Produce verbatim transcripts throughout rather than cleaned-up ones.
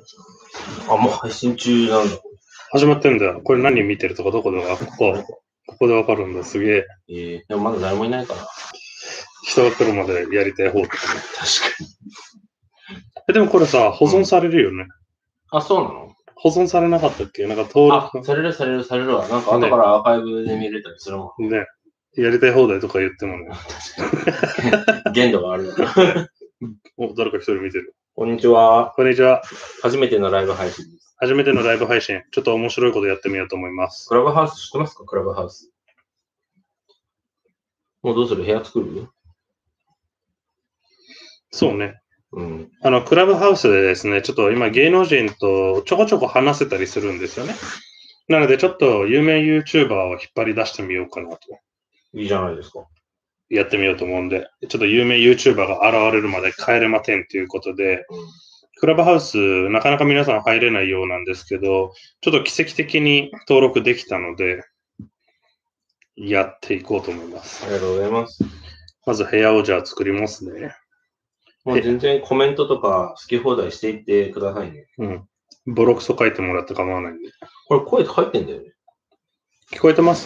あ、もう配信中なんだ。 始まってんだよ。これ何見てるとかどこでわかる？ここ、ここでわかるんだ。すげえ。 えー、でもまだ誰もいないから。 人が来るまでやりたい方とかね。 確かに。 え、でもこれさ、保存されるよね。 あ、そうなの？ 保存されなかったっけ？なんか登あ、 録。 されるされるされるわ。なんか後からアーカイブで見れたりするもん。 ね。やりたい放題とか言ってもね。 限度があるから。 お、誰か一人見てる。 こんにちは。 こんにちは。 初めてのライブ配信です。 初めてのライブ配信。ちょっと面白いことやってみようと思います。 クラブハウス知ってますか？クラブハウス。もうどうする？部屋作る？ そうね。 うん。 あの、クラブハウスでですね、ちょっと今芸能人とちょこちょこ話せたりするんですよね。なので、ちょっと有名 YouTuber を引っ張り出してみようかなと。 いいじゃないですか。 やってみようと思うんで、ちょっと有名 YouTuber が現れるまで帰れませんということで、 うん、 クラブハウスなかなか皆さん入れないようなんですけど、ちょっと奇跡的に登録できたので、やっていこうと思います。 ありがとうございます。 まず部屋をじゃあ作りますね。 もう全然コメントとか好き放題していってくださいね。 うん。ボロクソ書いてもらって構わないんで。 これ声入ってんだよね。 聞こえてます？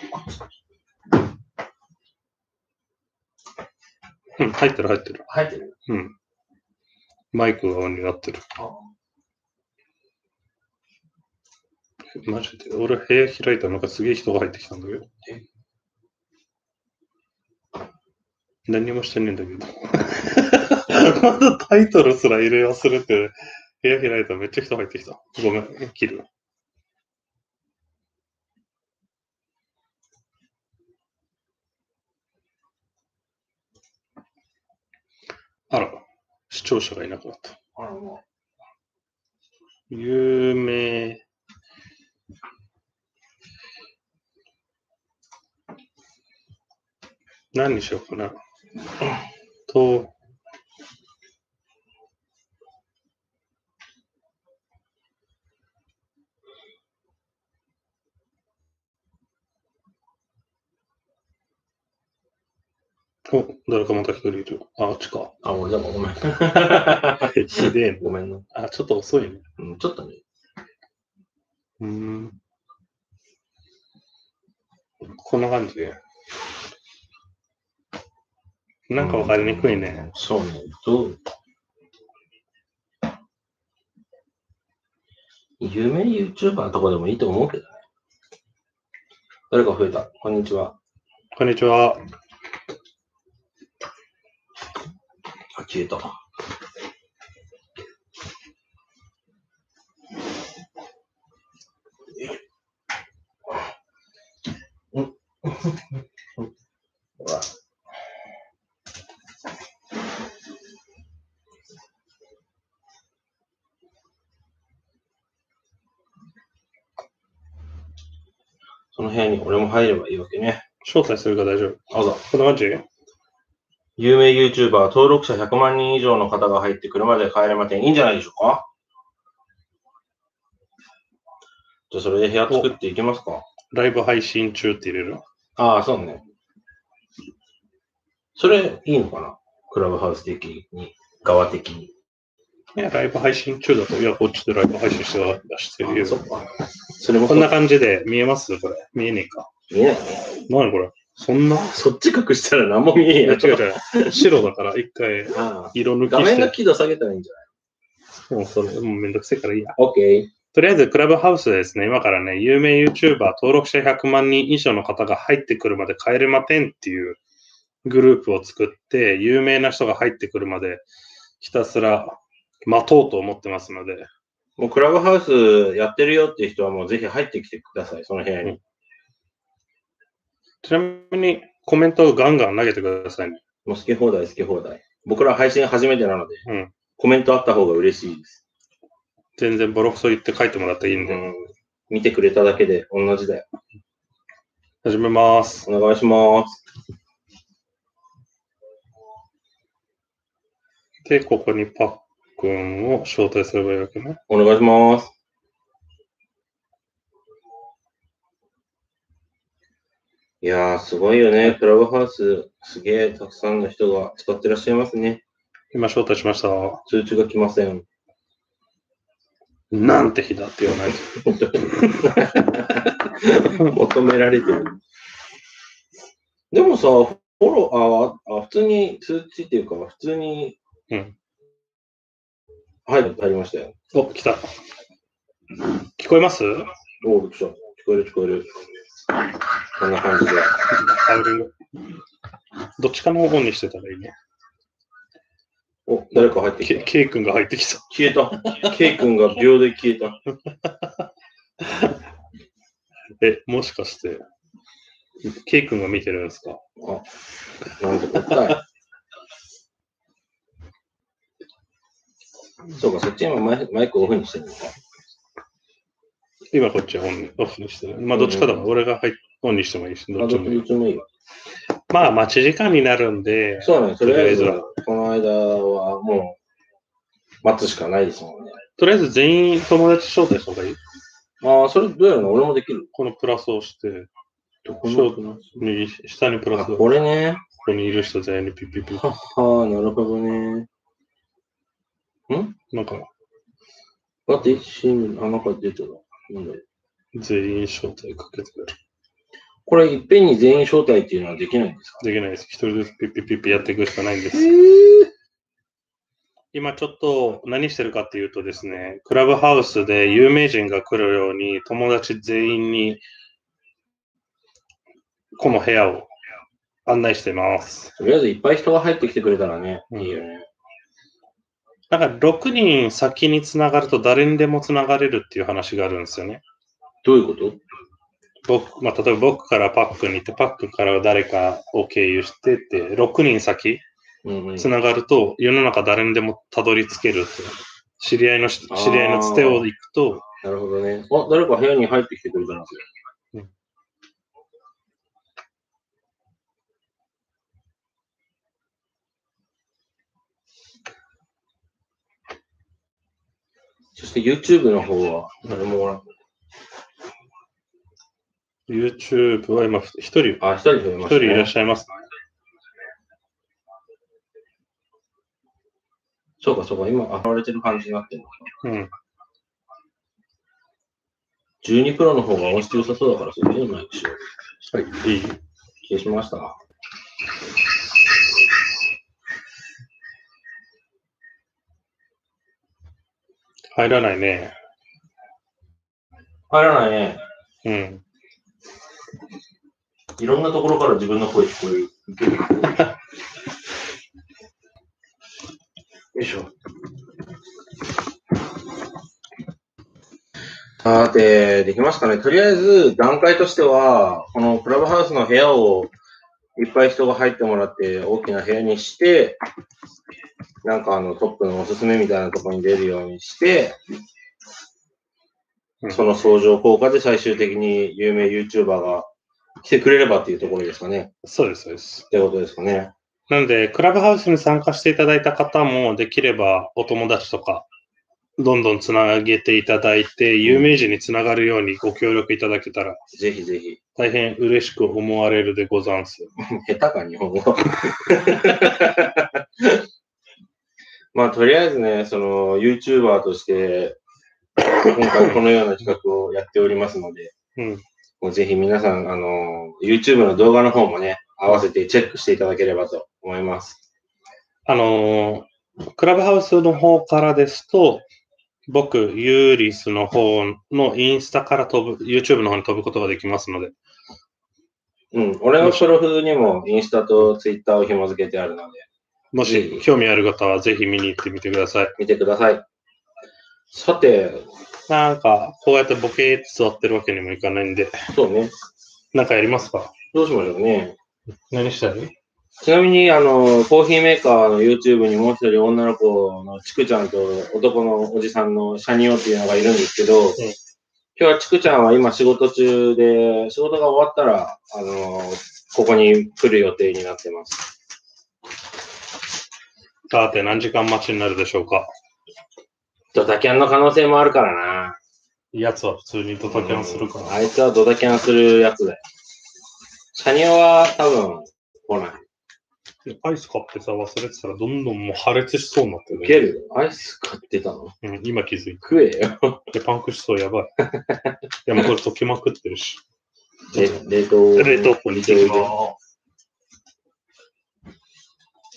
うん、入ってる入ってる。 入ってる？ うん。マイクがオンになってる。マジで。俺部屋開いたらなんかすげえ人が入ってきたんだけど。何もしてねえんだけど。まだタイトルすら入れ忘れて、部屋開いたらめっちゃ人入ってきた。ごめん、切る。あら、視聴者がいなくなった。 あらまあ、 有名。何にしようかな。と、お、誰かまた一人いる。あ、あっちか。 あ、俺だもん、ごめん。 ひでえな。 ごめんな。 あ、ちょっと遅いね。 うん、ちょっとね。 うーん。こんな感じで。なんかわかりにくいね。 そうね。どう？有名 YouTuber のとこでもいいと思うけどね。誰か増えた。こんにちは。 こんにちは。 あ、消えた。うん。ほら。その部屋に俺も入ればいいわけね。 招待するから大丈夫。 あざ。 こんな感じ？ 有名 YouTuber、登録者ひゃくまん人以上の方が入って車で帰れません。いいんじゃないでしょうか？じゃあそれで部屋作っていきますか？ ライブ配信中って入れる？ ああ、そうね。それいいのかな？クラブハウス的に、側的に。 いや、ライブ配信中だと、いや、こっちでライブ配信して出してるよ。 そっか。それもこんな感じで見えます？これ。見えねえか。 見えないね。 何これ？そんな？ そっち隠したら何も見えへんや違う違う。白だから一回色抜きして。 画面の輝度下げたらいいんじゃない？ もうそれ、もうめんどくせえからいいや。 OK。 とりあえず、クラブハウスでですね、今からね、有名 YouTuber 登録者ひゃくまん人以上の方が入ってくるまで帰れませんっていうグループを作って、有名な人が入ってくるまでひたすら待とうと思ってますので。 もうクラブハウスやってるよっていう人はもうぜひ入ってきてください、その部屋に。うん、 ちなみにコメントをガンガン投げてくださいね。 もう好き放題好き放題。僕ら配信初めてなので、 うん、 コメントあった方が嬉しいです。 全然ボロクソ言って書いてもらっていいんで。うん、 見てくれただけで同じだよ。 始めます。 お願いします。 で、ここにパックンを招待すればいいわけね。 お願いします。いやー、すごいよね。クラブハウス、すげえたくさんの人が使ってらっしゃいますね。 今招待しました。 通知が来ません。 なんて日だって言わないと。求められてる。でもさ、フォロー、あ、あ普通に通知っていうか、普通に、 うん。 はい、入りましたよ。 お、来た。聞こえます？ お、びっくりした。聞こえる聞こえる。こんな感じで。 ハウリング。どっちかのオンにしてたらいいね。 お、誰か入ってきた。 ケイ君が入ってきた。 消えた。ケイ君が秒で消えた。 え、もしかして、ケイ君が見てるんですか？ あ、なんてこったい。そうか、そっち今マイマイクオフにしてるのか。 今こっちはオンオフにしてる。まあどっちかだわ。うん、俺がオンにしてもいいし、どっちもいい。 どっちもいいよ。 まあ待ち時間になるんで。 そうね、とりあえずこの間はもう待つしかないですもんね。 とりあえず全員友達招待した方がいい？ ああ、それどうやるの？俺もできる。 このプラスをして、 どこの右下にプラスを。 これね。 ここにいる人全員にピッピッピッ。 はは、なるほどね。んなんか。 だって、シーン、あ、なんか出てた。なんだ全員招待かけてる。 これ、いっぺんに全員招待っていうのはできないんですか？ できないです。一人ずつピッピッピッピやっていくしかないんです。今ちょっと何してるかっていうとですね、クラブハウスで有名人が来るように友達全員にこの部屋を案内してます。 とりあえずいっぱい人が入ってきてくれたらね、うん、いいよね。 なんかろくにん先につながると誰にでもつながれるっていう話があるんですよね。 どういうこと？ 僕、まあ、例えば僕からパックに行って、パックから誰かを経由してって、ろくにん先つながると、世の中誰にでもたどり着けるって。知り合いの、知り合いのつてを行くと。 なるほどね。あ、誰か部屋に入ってきてくれたんですよ。うん、そして YouTube の方は誰もおらん。 YouTube は今一人、 あ、一人増えましたね。一人いらっしゃいます、ね。 そうか、そうか、今、現れてる感じになってるのか。うん。じゅうにプロの方が音質良さそうだから、そっちのマイクしよう。はい、いい。 消しました。 入らないね。 入らないね。 うん。 いろんなところから自分の声聞こえる。よいしょ。さて、できますかね。とりあえず、段階としては、このクラブハウスの部屋をいっぱい人が入ってもらって大きな部屋にして、なんかあのトップのおすすめみたいなところに出るようにして、うん、その相乗効果で最終的に有名 YouTuber が来てくれればっていうところですかね。 そうです、そうです。 ってことですかね。 なので、クラブハウスに参加していただいた方も、できればお友達とか、どんどんつなげていただいて、有名人につながるようにご協力いただけたら、 うん、ぜひぜひ。 大変嬉しく思われるでござんす。 下手か、日本語。まあ、とりあえずね、その、YouTuber として、今回このような企画をやっておりますので、うん、もうぜひ皆さん、あの、YouTube の動画の方もね、合わせてチェックしていただければと思います。 あのー、クラブハウスの方からですと、僕、ユーリスの方のインスタから飛ぶ、YouTube の方に飛ぶことができますので。 うん、俺のプロフにもインスタとツイッターを紐付けてあるので。 もし興味ある方はぜひ見に行ってみてください。 見てください。さて。 なんか、こうやってボケーって座ってるわけにもいかないんで。 そうね。 なんかやりますか？ どうしましょうね。 何したい？ ちなみに、あの、コーヒーメーカーの YouTube にもう一人女の子のちくちゃんと男のおじさんのシャニオっていうのがいるんですけど、うん、今日はちくちゃんは今仕事中で、仕事が終わったら、あの、ここに来る予定になってます。 さて、何時間待ちになるでしょうか？ ドタキャンの可能性もあるからな。 やつは普通にドタキャンするから。 あいつはドタキャンするやつだよ。シャニオは多分来ない。 アイス買ってさ、忘れてたらどんどんもう破裂しそうになってる、 ウケる。アイス買ってたの？ うん、今気づいた。 食えよ。 で、パンクしそう、やばい。いや、もうこれ溶けまくってるし。 れ冷凍。 冷凍庫に行きます。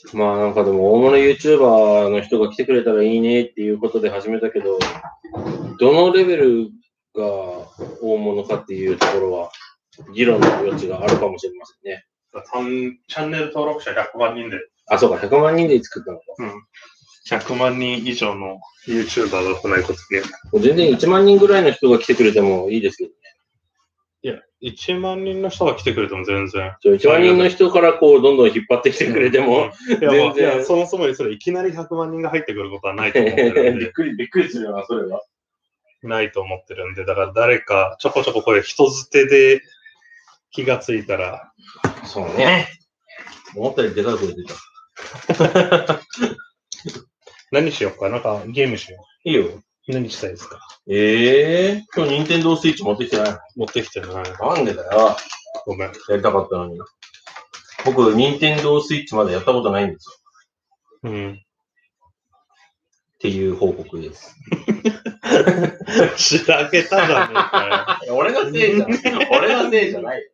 まあなんかでも大物 YouTuber の人が来てくれたらいいねっていうことで始めたけど、どのレベルが大物かっていうところは議論の余地があるかもしれませんね。 チャンネル登録者ひゃくまんにんで。 あ、そうか、ひゃくまんにんで作ったのか。 うん。ひゃくまんにん以上の YouTuber が来ないことで。 全然いちまんにんぐらいの人が来てくれてもいいですけどね。 いや、いちまんにんの人が来てくれても全然。 いちまんにんの人からこう、どんどん引っ張ってきてくれても、 うん、いや、全然いやそもそもそれいきなりひゃくまんにんが入ってくることはないと思ってるんで。 びっくり、びっくりするよな、それは。 ないと思ってるんで、だから誰かちょこちょここれ人づてで気がついたら。 そうね。思ったよりでかい声出た。 何しようか、なんかゲームしよう。いいよ。 何したいですか？ ええー、今日任天堂スイッチ持ってきてないの？ 持ってきてない。 なんでだよ。 ごめん。 やりたかったのに。僕、任天堂スイッチまだやったことないんですよ。うん。 っていう報告です。 しらけたじゃねえかよ。俺のせいじゃん。俺のせいじゃないよ。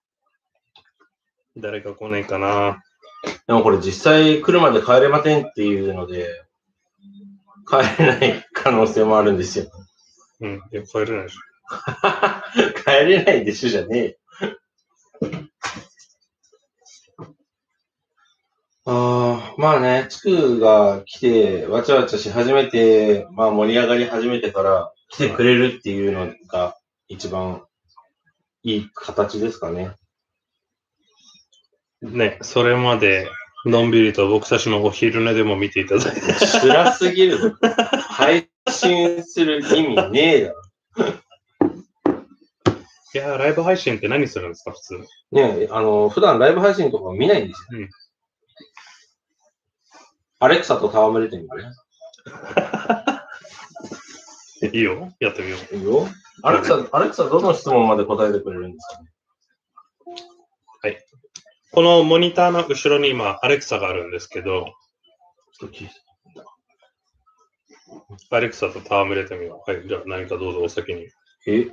誰か来ないかな。 でもこれ実際来るまで帰れませんっていうので、帰れない可能性もあるんですよ。 うん。いや、帰れないでしょ。帰れないでしょじゃねえ。ああ、まあね、地区が来て、わちゃわちゃし始めて、まあ盛り上がり始めてから来てくれるっていうのが一番いい形ですかね。 ね、それまでのんびりと僕たちのお昼寝でも見ていただいて。 辛すぎる。配信する意味ねえだろ。 いやー、ライブ配信って何するんですか、普通。 ね、あの、普段ライブ配信とか見ないんですよ。うん。アレクサと戯れてみるね。 いいよ、やってみよう。 いいよ。アレクサ、アレクサどの質問まで答えてくれるんですかね。 はい。このモニターの後ろに今、アレクサがあるんですけど、アレクサと戯れてみよう。はい、じゃあ何かどうぞお先に。 え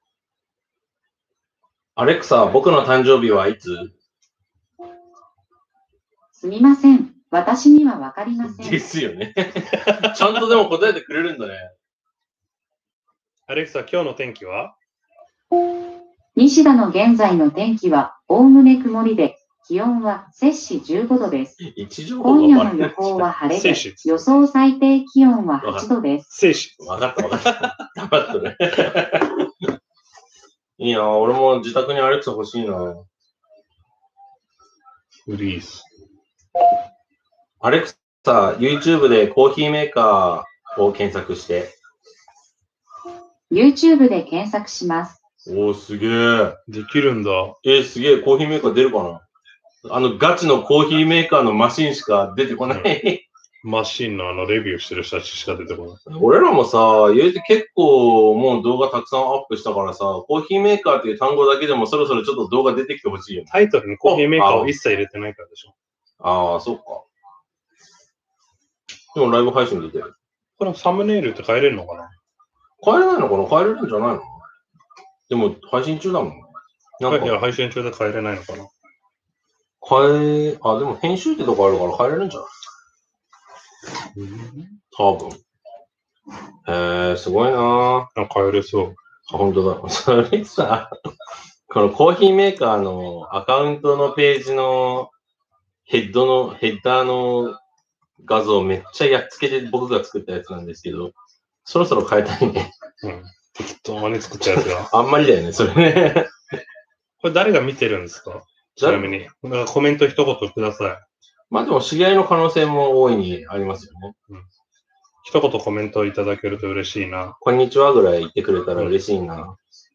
アレクサ、僕の誕生日はいつ？ すみません。私にはわかりません。 ですよね。ちゃんとでも答えてくれるんだね。 アレクサ、今日の天気は？ 西田の現在の天気は、おおむね曇りで、気温は摂氏じゅうごどです。今夜の予報は晴れで、予想最低気温ははちどです。 摂氏。 わかったわかった。黙ってね。いいな、俺も自宅にアレクサ欲しいな。 フリーズ。 アレクサ、YouTube でコーヒーメーカーを検索して。 YouTube で検索します。 おー、すげえ。 できるんだ。 えー、すげえ。コーヒーメーカー出るかな？あの、ガチのコーヒーメーカーのマシンしか出てこない。 うん、マシンのあの、レビューしてる人たちしか出てこない。 俺らもさ、言うて結構もう動画たくさんアップしたからさ、コーヒーメーカーっていう単語だけでもそろそろちょっと動画出てきてほしいよ。 タイトルにコーヒーメーカーを一切入れてないからでしょ。 ああ、そっか。でもライブ配信出てる。 これサムネイルって変えれるのかな？ 変えれないのかな？変えれるんじゃないの？でも配信中だもん。 なんかいや、配信中で変えれないのかな？ 変え、あ、でも編集ってとこあるから変えれるんじゃない？うん、多分。へえー、すごいなぁ。 あ、変えれそう。 あ、本当だ。それさ、このコーヒーメーカーのアカウントのページのヘッドの、ヘッダーの画像めっちゃやっつけて僕が作ったやつなんですけど、そろそろ変えたいね。 うん。適当に作ったやつが。 あんまりだよね、それね。 これ誰が見てるんですか？ちなみに。だからコメント一言ください。 まあでも知り合いの可能性も大いにありますよね。 うん、一言コメントいただけると嬉しいな。 こんにちはぐらい言ってくれたら嬉しいな。うん、も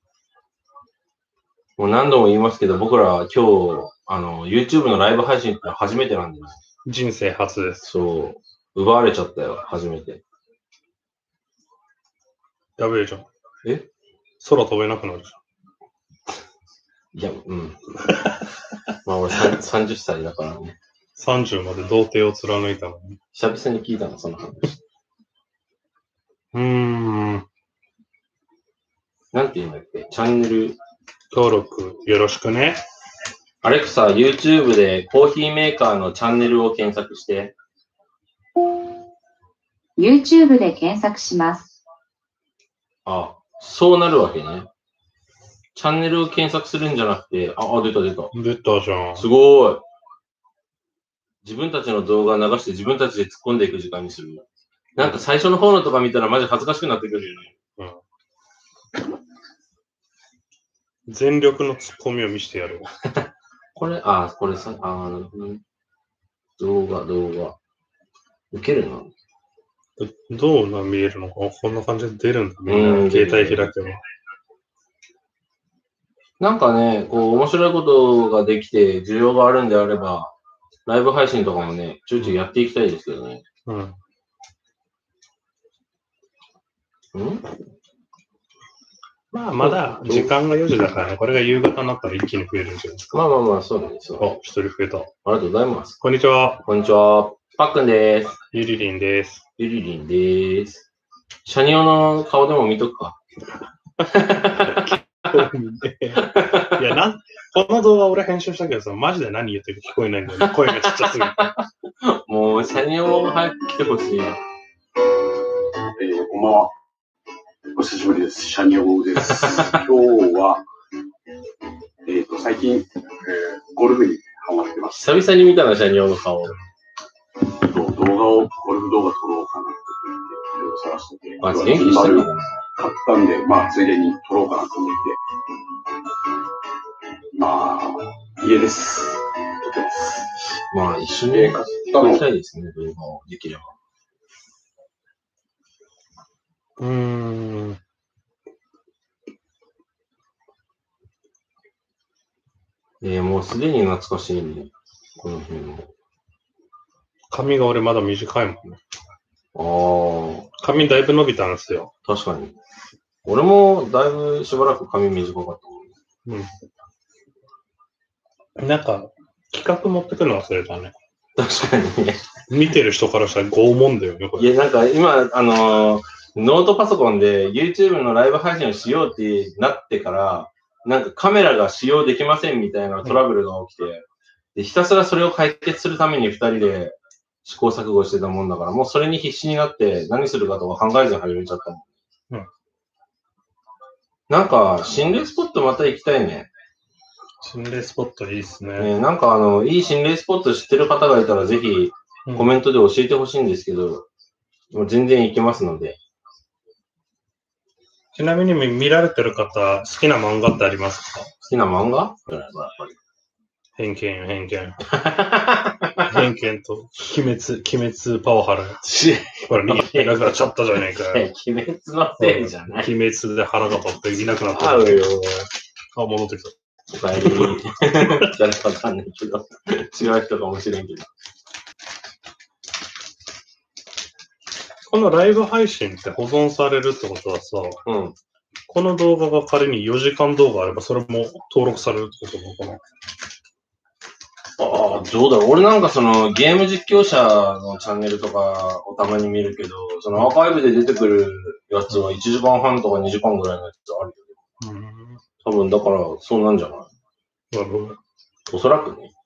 う何度も言いますけど、僕ら今日、あの、YouTube のライブ配信って初めてなんです。 人生初です。 そう。奪われちゃったよ、初めて。 やべえじゃん。 え？ 空飛べなくなるじゃん。 いや、うん。まあ俺さんじゅっさいだからね。 さんじゅうまで童貞を貫いたのに。 久々に聞いたの、その話。 うーん。 なんて言うんだっけ、チャンネル。 登録よろしくね。 アレクサ、YouTube でコーヒーメーカーのチャンネルを検索して。 YouTube で検索します。 あ、そうなるわけね。チャンネルを検索するんじゃなくて、あ、あ出た出た。 出たじゃん。 すごい。自分たちの動画流して自分たちで突っ込んでいく時間にする。なんか最初の方のとか見たらマジ恥ずかしくなってくるよね。 うん。全力の突っ込みを見せてやる。 これ、あ、これさ、あ、なるほどね。動画、動画。受けるな。 どうな見えるのかこんな感じで出るんだ。みんな携帯開けば。 なんかね、こう、面白いことができて、需要があるんであれば、ライブ配信とかもね、ちょいちょいやっていきたいですけどね。うん。んまあ、まだ時間がよじだからね、これが夕方になったら一気に増えるんじゃないですか。 まあまあまあ、そうですよ。 あ、一人増えた。ありがとうございます。 こんにちは。 こんにちは。パックンです。 ゆりりんです。 ゆりりんです。シャニオの顔でも見とくか。 いや、なん、この動画俺編集したけどさ、マジで何言ってるか聞こえないんだよね。声がちっちゃすぎて。 もう、シャニオも早く来てほしいな。えー、 こんばんは。お久しぶりです。シャニオです。今日は、えっと、最近、えー、ゴルフにハマってます。 久々に見たな、シャニオの顔。 動画を、ゴルフ動画撮ろうかなと思って、いろいろ探してて。 あ、元気してるのかな？ 買ったんで、まあ、ついでに撮ろうかなと思って。まあ、家です。撮ってます。 まあ、一緒に買いたいですね、動画をできれば。 うーん。 えー、もうすでに懐かしいね。この辺も。 髪が俺まだ短いもんね。 ああ。髪だいぶ伸びたんですよ。 確かに。俺もだいぶしばらく髪短かったもん。 うん。なんか、企画持ってくるの忘れたね。 確かにね。 見てる人からしたら拷問だよね、これ。いや、なんか今、あのー、ノートパソコンで YouTube のライブ配信をしようってなってから、なんかカメラが使用できませんみたいなトラブルが起きて、うん、でひたすらそれを解決するために二人で試行錯誤してたもんだから、もうそれに必死になって何するかとか考えずに始めちゃったもん。うん。なんか、心霊スポットまた行きたいね。 心霊スポットいいっすね。 ね、なんかあの、いい心霊スポット知ってる方がいたらぜひコメントで教えてほしいんですけど、うん、もう全然行けますので。 ちなみに見られてる方、好きな漫画ってありますか？ 好きな漫画？やっぱり。偏見よ、偏見。偏見と、鬼滅、鬼滅パワハラやつ。ほら、いなくなっちゃったじゃねえかよ。 鬼滅のせいじゃない。 鬼滅で腹が立っていなくなった。 あるよ。 あ、戻ってきた。 おかえり。誰かわかんないけど、違う人かもしれんけど。 このライブ配信って保存されるってことはさ、うん、この動画が仮によじかん動画あれば、それも登録されるってことなのかな？ ああ、どうだろう。俺なんかそのゲーム実況者のチャンネルとかをたまに見るけど、そのアーカイブで出てくるやつはいちじかんはんとかにじかんぐらいのやつあるよね。うん、多分だからそうなんじゃない？ なるほど。 おそらくね。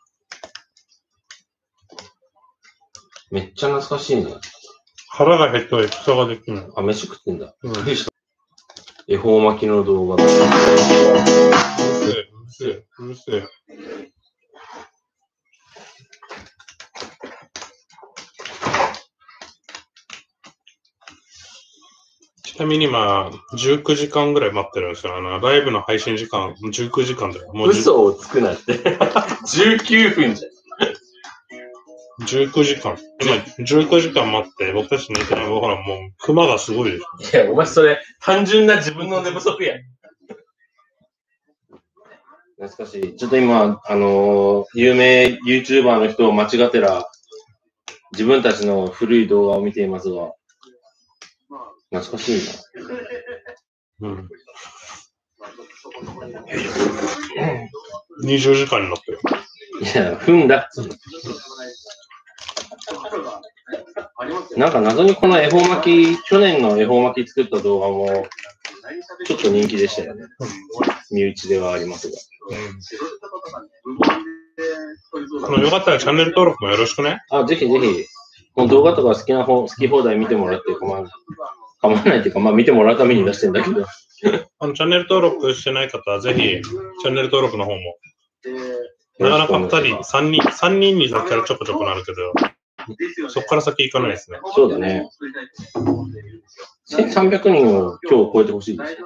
めっちゃ懐かしいね。 腹が減ったら戦ができる。 あ、飯食ってんだ。うん、恵方巻きの動画。うるせえ、うるせえ、うるせえ。ちなみに今、じゅうくじかんぐらい待ってるんですよ。あの、ライブの配信時間、じゅうくじかんだよ。 もう嘘をつくなって。じゅうきゅうふんじゃん。 じゅうくじかん。今、じゅうくじかん待って、僕たち寝てない。ほら、もう、熊がすごいでしょ。いや、お前それ、単純な自分の寝不足や。懐かしい。ちょっと今、あのー、有名 YouTuber の人を間違ってら、自分たちの古い動画を見ていますが、懐かしいな。うん。 にじゅうじかんになってる。 や、踏んだ。なんか謎にこの恵方巻き、去年の恵方巻き作った動画も、ちょっと人気でしたよね。身内ではありますが。 うん、よかったらチャンネル登録もよろしくね。 あ、ぜひぜひ。もう動画とか好きな方、好き放題見てもらって構わない。構わないっていうか、まあ見てもらうために出してるんだけど。 あのチャンネル登録してない方はぜひ、チャンネル登録の方も。なかなかふたり、さんにん、さんにんにだったらちょこちょこなるけど、そこから先行かないですね。 そうだね。せんさんびゃくにんを今日超えてほしいですよ。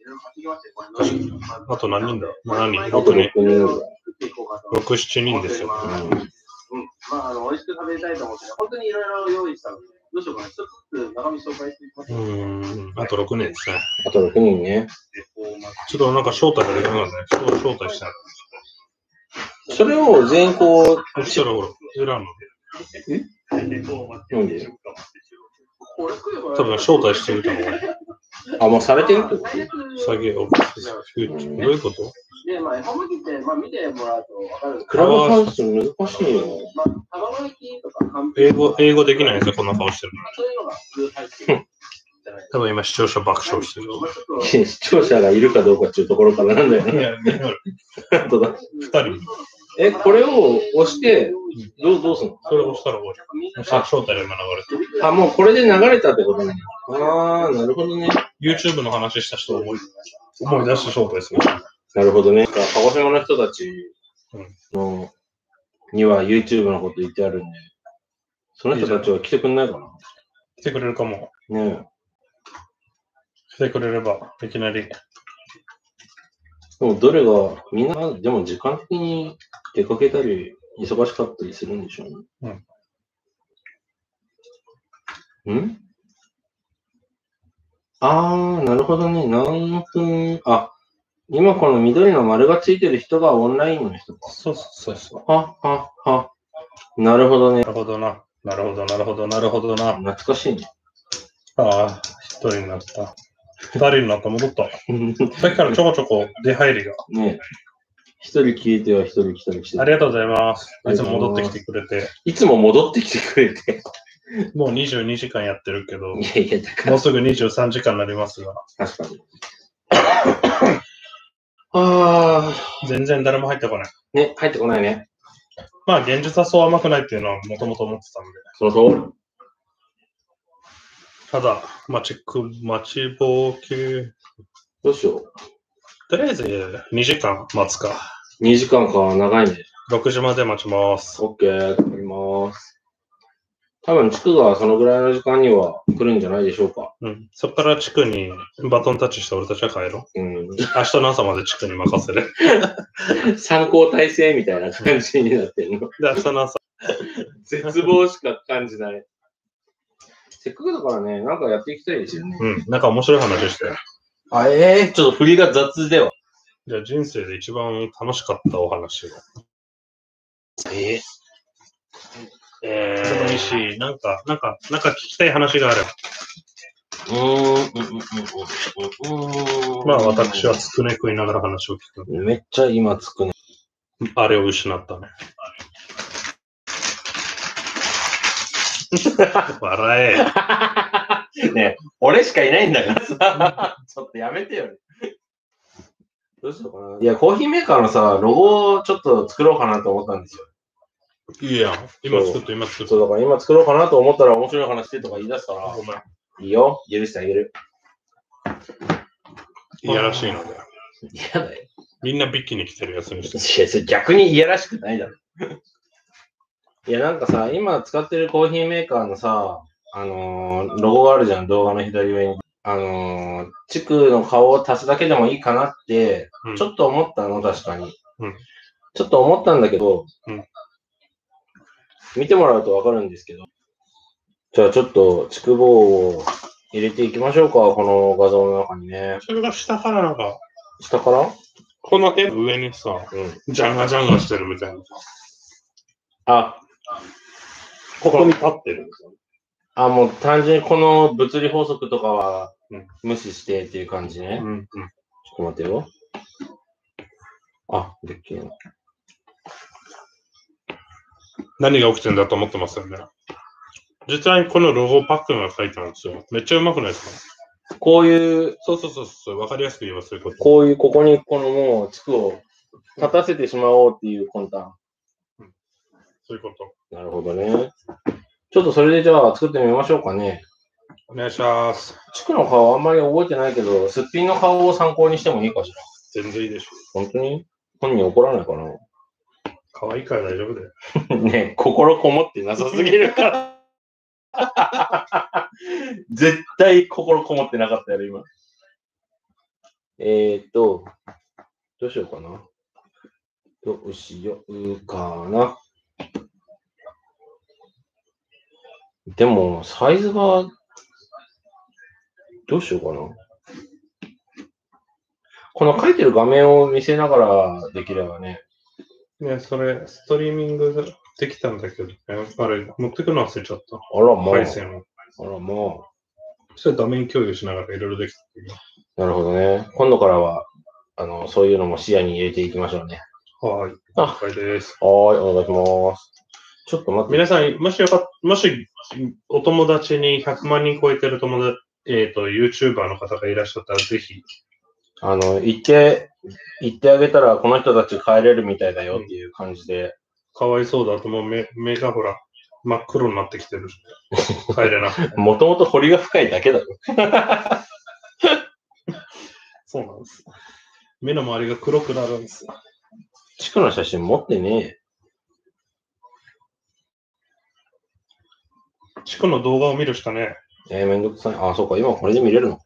あと何人だ ?しち 人。 あとろくにん。 ろく、しちにんですよ。 うんまあ、あの、美味しく食べたいと思って、本当にいろいろ用意したので、どうしようかな。一つずつ中身紹介していきます。 うん、あとろくにんですね。 あとろくにんね。 ちょっとなんか招待ができなかったね。招待したい。 それを全員こう、 そしたらほら、選んの。 えなんで多分招待してると思う。 あ、もうされてるってこと下げを。どういうことで、まあ、恵方巻きって、まあ、見てもらうと分かる。 クラブハウス難しいよ。 まあ、卵焼きとか、 英語、英語できないんですよ、こんな顔してる。 そういうのが普通入ってる。 多分今視聴者爆笑して視る。 聴者がいるかどうかっていうところからなんだよね。 いや、 本当だ。 ふたり。 え、これを押して、どう、どうすんのそれを押したら終わり。あ、招待が今流れてる。 あ、もうこれで流れたってことね。あー、なるほどね。 YouTube の話した人を思い、思い出して招待する。 なるほどね。鹿児島の人たちの、には YouTube のこと言ってあるんで、その人たちは来てくんないかな。 来てくれるかも。 ねえ。 来てくれれば、いきなり。 でもどれが、みんな、でも時間的に出かけたり、忙しかったりするんでしょうね。うん。んあー、なるほどね。何分、あ、今この緑の丸がついてる人がオンラインの人か。 そうそうそう。 は、は、は。なるほどね。 なるほどな。なるほど、なるほど、なるほどな。 懐かしいね。 ああ、一人になった。二人になった、戻った。さっきからちょこちょこ出入りが。 ねえ。一人消えては一人来たりして。 ありがとうございます。いつも戻ってきてくれて。 いつも戻ってきてくれて。 もうにじゅうにじかんやってるけど、 いやいや、だからもうすぐにじゅうさんじかんになりますが。 確かに。ああ、全然誰も入ってこない。 ね、入ってこないね。 まあ、現実はそう甘くないっていうのはもともと思ってたんで。 その通り。 ただ、待ちく、待ちぼうけ。 どうしよう。 とりあえずにじかん待つか。 にじかんか、長いね。 ろくじまで待ちます。 オッケー、頑張ります。多分、地区がそのぐらいの時間には来るんじゃないでしょうか。 うん。そこから地区にバトンタッチして俺たちは帰ろう。うん。明日の朝まで地区に任せる。 参考体制みたいな感じになってるの。 で、明日の朝。 絶望しか感じない。せっかくだからね、なんかやっていきたいですよね。 うん。なんか面白い話して。 あ、ええー、ちょっと振りが雑では。 じゃあ人生で一番楽しかったお話を。えー、えー、でもいいし、なんか、なんか、なんか聞きたい話があれば。 うーん、うん、うん、うん。 まあ私はつくね食いながら話を聞く。 めっちゃ今つくね。 あれを失ったね。笑え。ねえ、俺しかいないんだからさ。ちょっとやめてよね。どうしようかな。いや、コーヒーメーカーのさ、ロゴをちょっと作ろうかなと思ったんですよ。 いいやん。今作った、今作った。 そう、だから今作ろうかなと思ったら面白い話してとか言い出すから。 ごめん。 いいよ。許してあげる。 いやらしいのだよ。 嫌だよ。 みんなビッキに来てるやつにして。 いや、それ逆にいやらしくないだろ。いや、なんかさ、今使ってるコーヒーメーカーのさ、あのー、ロゴがあるじゃん、動画の左上に。あのー、地区の顔を足すだけでもいいかなって、うん、ちょっと思ったの、確かに。うん、ちょっと思ったんだけど、うん、見てもらうとわかるんですけど。じゃあちょっと、地区棒を入れていきましょうか、この画像の中にね。 それが下からなんか、 下からこの絵の上にさ、うん、ジャンガジャンガしてるみたいな。 あ、 ここに立ってるんですよ。 あ、もう単純にこの物理法則とかは無視してっていう感じね。うんうん、ちょっと待ってよ。あ、でっけえな。 何が起きてんだと思ってますよね。実際にこのロゴパックンが書いてあるんですよ。めっちゃうまくないですか？ こういう、 そうそうそうそう、わかりやすく言えばそういうこと。 こういう、ここにこのもう地区を立たせてしまおうっていう魂胆。 うん、そういうこと。 なるほどね。ちょっとそれでじゃあ作ってみましょうかね。 お願いします。 地区の顔あんまり覚えてないけど、すっぴんの顔を参考にしてもいいかしら。 全然いいでしょ。 本当に？本人怒らないかな？ 可愛いから大丈夫だよ。 ねえ、心こもってなさすぎるから。絶対心こもってなかったやろ、今。えーっと、どうしようかな。どうしようかな。でも、サイズが、どうしようかな。この書いてる画面を見せながらできればね。 ね、それ、ストリーミングできたんだけど、ね、あれ、持ってくの忘れちゃった。 あら、まあ。 配線を。 あら、まあ。 それ画面共有しながらいろいろできた。 なるほどね。今度からは、あの、そういうのも視野に入れていきましょうね。 はい。 あ、 了解です。 はい、お願いします。ちょっと待って。 皆さん、もしよかもし、お友達にひゃくまんにん超えてる友達、えっと、YouTuber の方がいらっしゃったら、ぜひ。 あの、言って、言ってあげたら、この人たち帰れるみたいだよっていう感じで。 かわいそうだと、もう目、目がほら、真っ黒になってきてる。帰れなくて。 もともと彫りが深いだけだろ。 そうなんです。目の周りが黒くなるんです。 地区の写真持ってねえ。地区の動画を見るしかねえ。えー、めんどくさい。あ、そうか、今これで見れるの。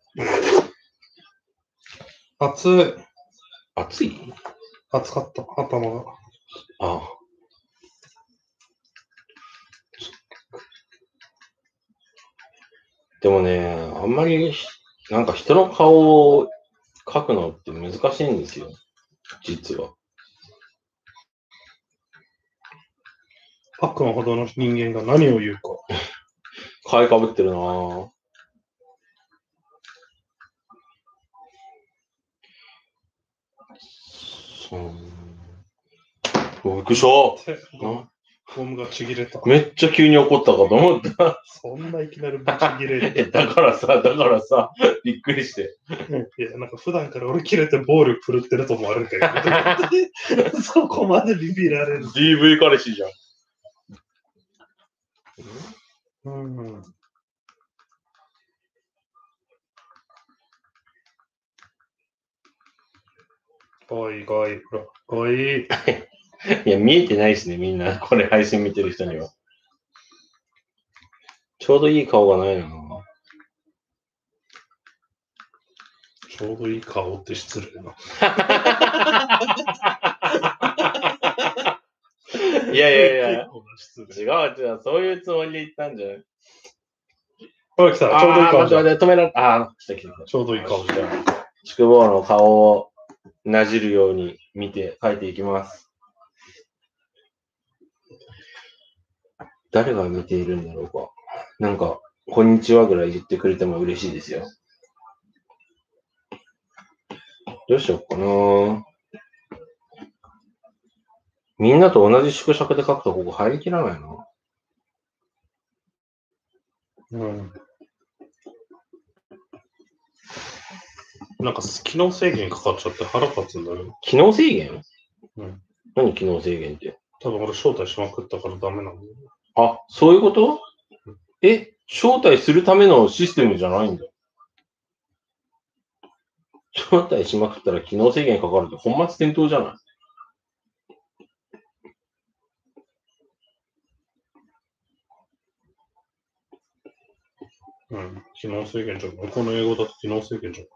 暑い。 暑い？ 暑かった、頭が。 ああ。でもね、あんまり、なんか人の顔を描くのって難しいんですよ。実は。 パックンほどの人間が何を言うか。 買いかぶってるなぁ。うん。お、びっくりした。 フォームがちぎれた。 めっちゃ急に怒ったかと思った。 そんないきなりぶち切れる。 だからさ、だからさ、びっくりして。 いや、なんか普段から俺切れて暴力振るってると思われるけど、そこまでビビられる。 ディーブイ 彼氏じゃん。 うん。かわいい、かわいい。ほら、かわいい。 いや、見えてないですね、みんな。これ配信見てる人には。ちょうどいい顔がないな。 ちょうどいい顔って失礼な。 いやいやいや。違う違う、そういうつもりで言ったんじゃない。 ほら来た、ちょうどいい顔じゃん。 止められた。あ、来た来た。 ちょうどいい顔じゃん。 宿坊の顔をなじるように見て描いていきます。誰が見ているんだろうか。なんか、こんにちはぐらい言ってくれても嬉しいですよ。どうしようかな。みんなと同じ縮尺で描くとここ入りきらないな。 うん。なんか機能制限かかっちゃって腹立つんだよ。 機能制限？ うん。 何機能制限って？ 多分俺招待しまくったからダメなんだよ。 あ、そういうこと？え、招待するためのシステムじゃないんだ。招待しまくったら機能制限かかるって本末転倒じゃない？ うん。機能制限じゃん。この英語だと機能制限じゃん。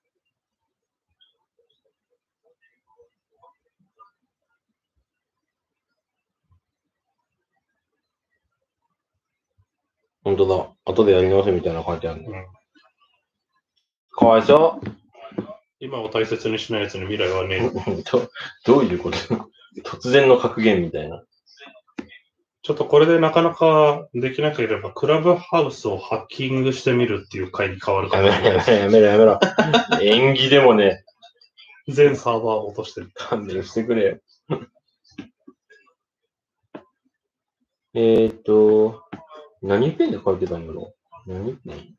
本当だ。後でやり直せみたいな感じある、 うん。 かわいそう。 今を大切にしないやつに未来はねえ。 ど, どういうこと？突然の格言みたいな。 ちょっとこれでなかなかできなければ、クラブハウスをハッキングしてみるっていう回に変わるかもしれない。 やめろやめろやめろ。演技でもね。 全サーバーを落としてる。 勘弁してくれよ。 えーっと、何ペンで書いてたんだろう何ペン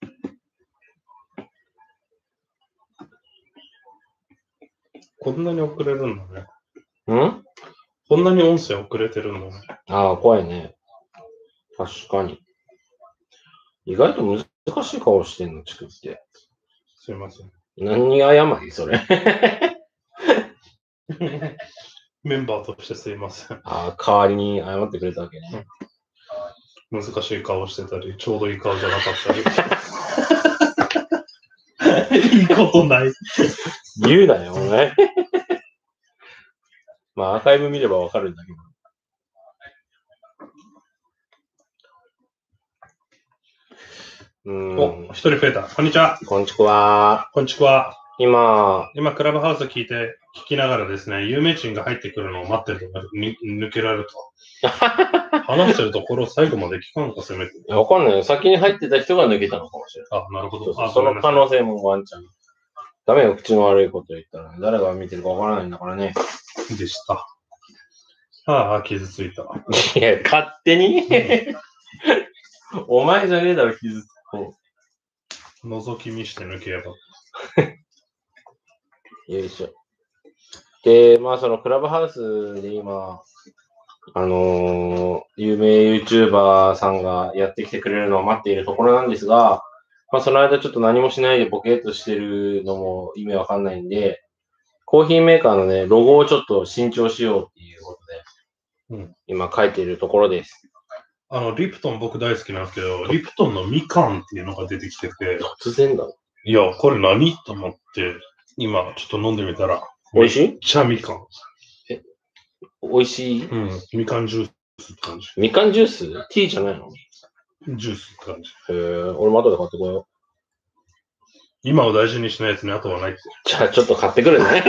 こんなに遅れるんだね。 んこんなに音声遅れてるんだね。 ああ、怖いね。確かに。意外と難しい顔してんの、作って。 すいません。 何がやまいそれ。 メンバーとしてすいません。 ああ、代わりに謝ってくれたわけね。 うん、難しい顔してたり、ちょうどいい顔じゃなかったり。いいことない。 言うなよ、お前。まあ、アーカイブ見ればわかるんだけど。 うん。お、一人増えた。こんにちは。 こんにちは。 こんにちは。 今、 今、クラブハウス聞いて、聞きながらですね、有名人が入ってくるのを待ってると抜けられると。話してるところを最後まで聞かんか、せめて。 わかんない。先に入ってた人が抜けたのかもしれない。 あ、なるほど。 そうそうその可能性もワンチャン。ダメよ、口の悪いこと言ったら、ね。誰が見てるかわからないんだからね。 でした。ああ、傷ついた。 いや、勝手にお前じゃねえだろ、傷つく。 覗き見して抜けやがった。 よいしょ。で、まあ、そのクラブハウスで今、あのー、有名 YouTuber さんがやってきてくれるのを待っているところなんですが、まあ、その間ちょっと何もしないでボケっとしてるのも意味わかんないんで、コーヒーメーカーのね、ロゴをちょっと新調しようっていうことで、うん、今書いているところです。 あの、リプトン僕大好きなんですけど、リプトンのみかんっていうのが出てきてて。 突然だ。 いや、これ何と思って、今ちょっと飲んでみたら。 美味しい？ めっちゃみかん。 え、美味しい？ うん、みかんジュースって感じ。 みかんジュース？ティーじゃないの？ ジュースって感じ。 へぇ、俺も後で買ってこよう。今を大事にしないやつに後はないって。 じゃあちょっと買ってくるね。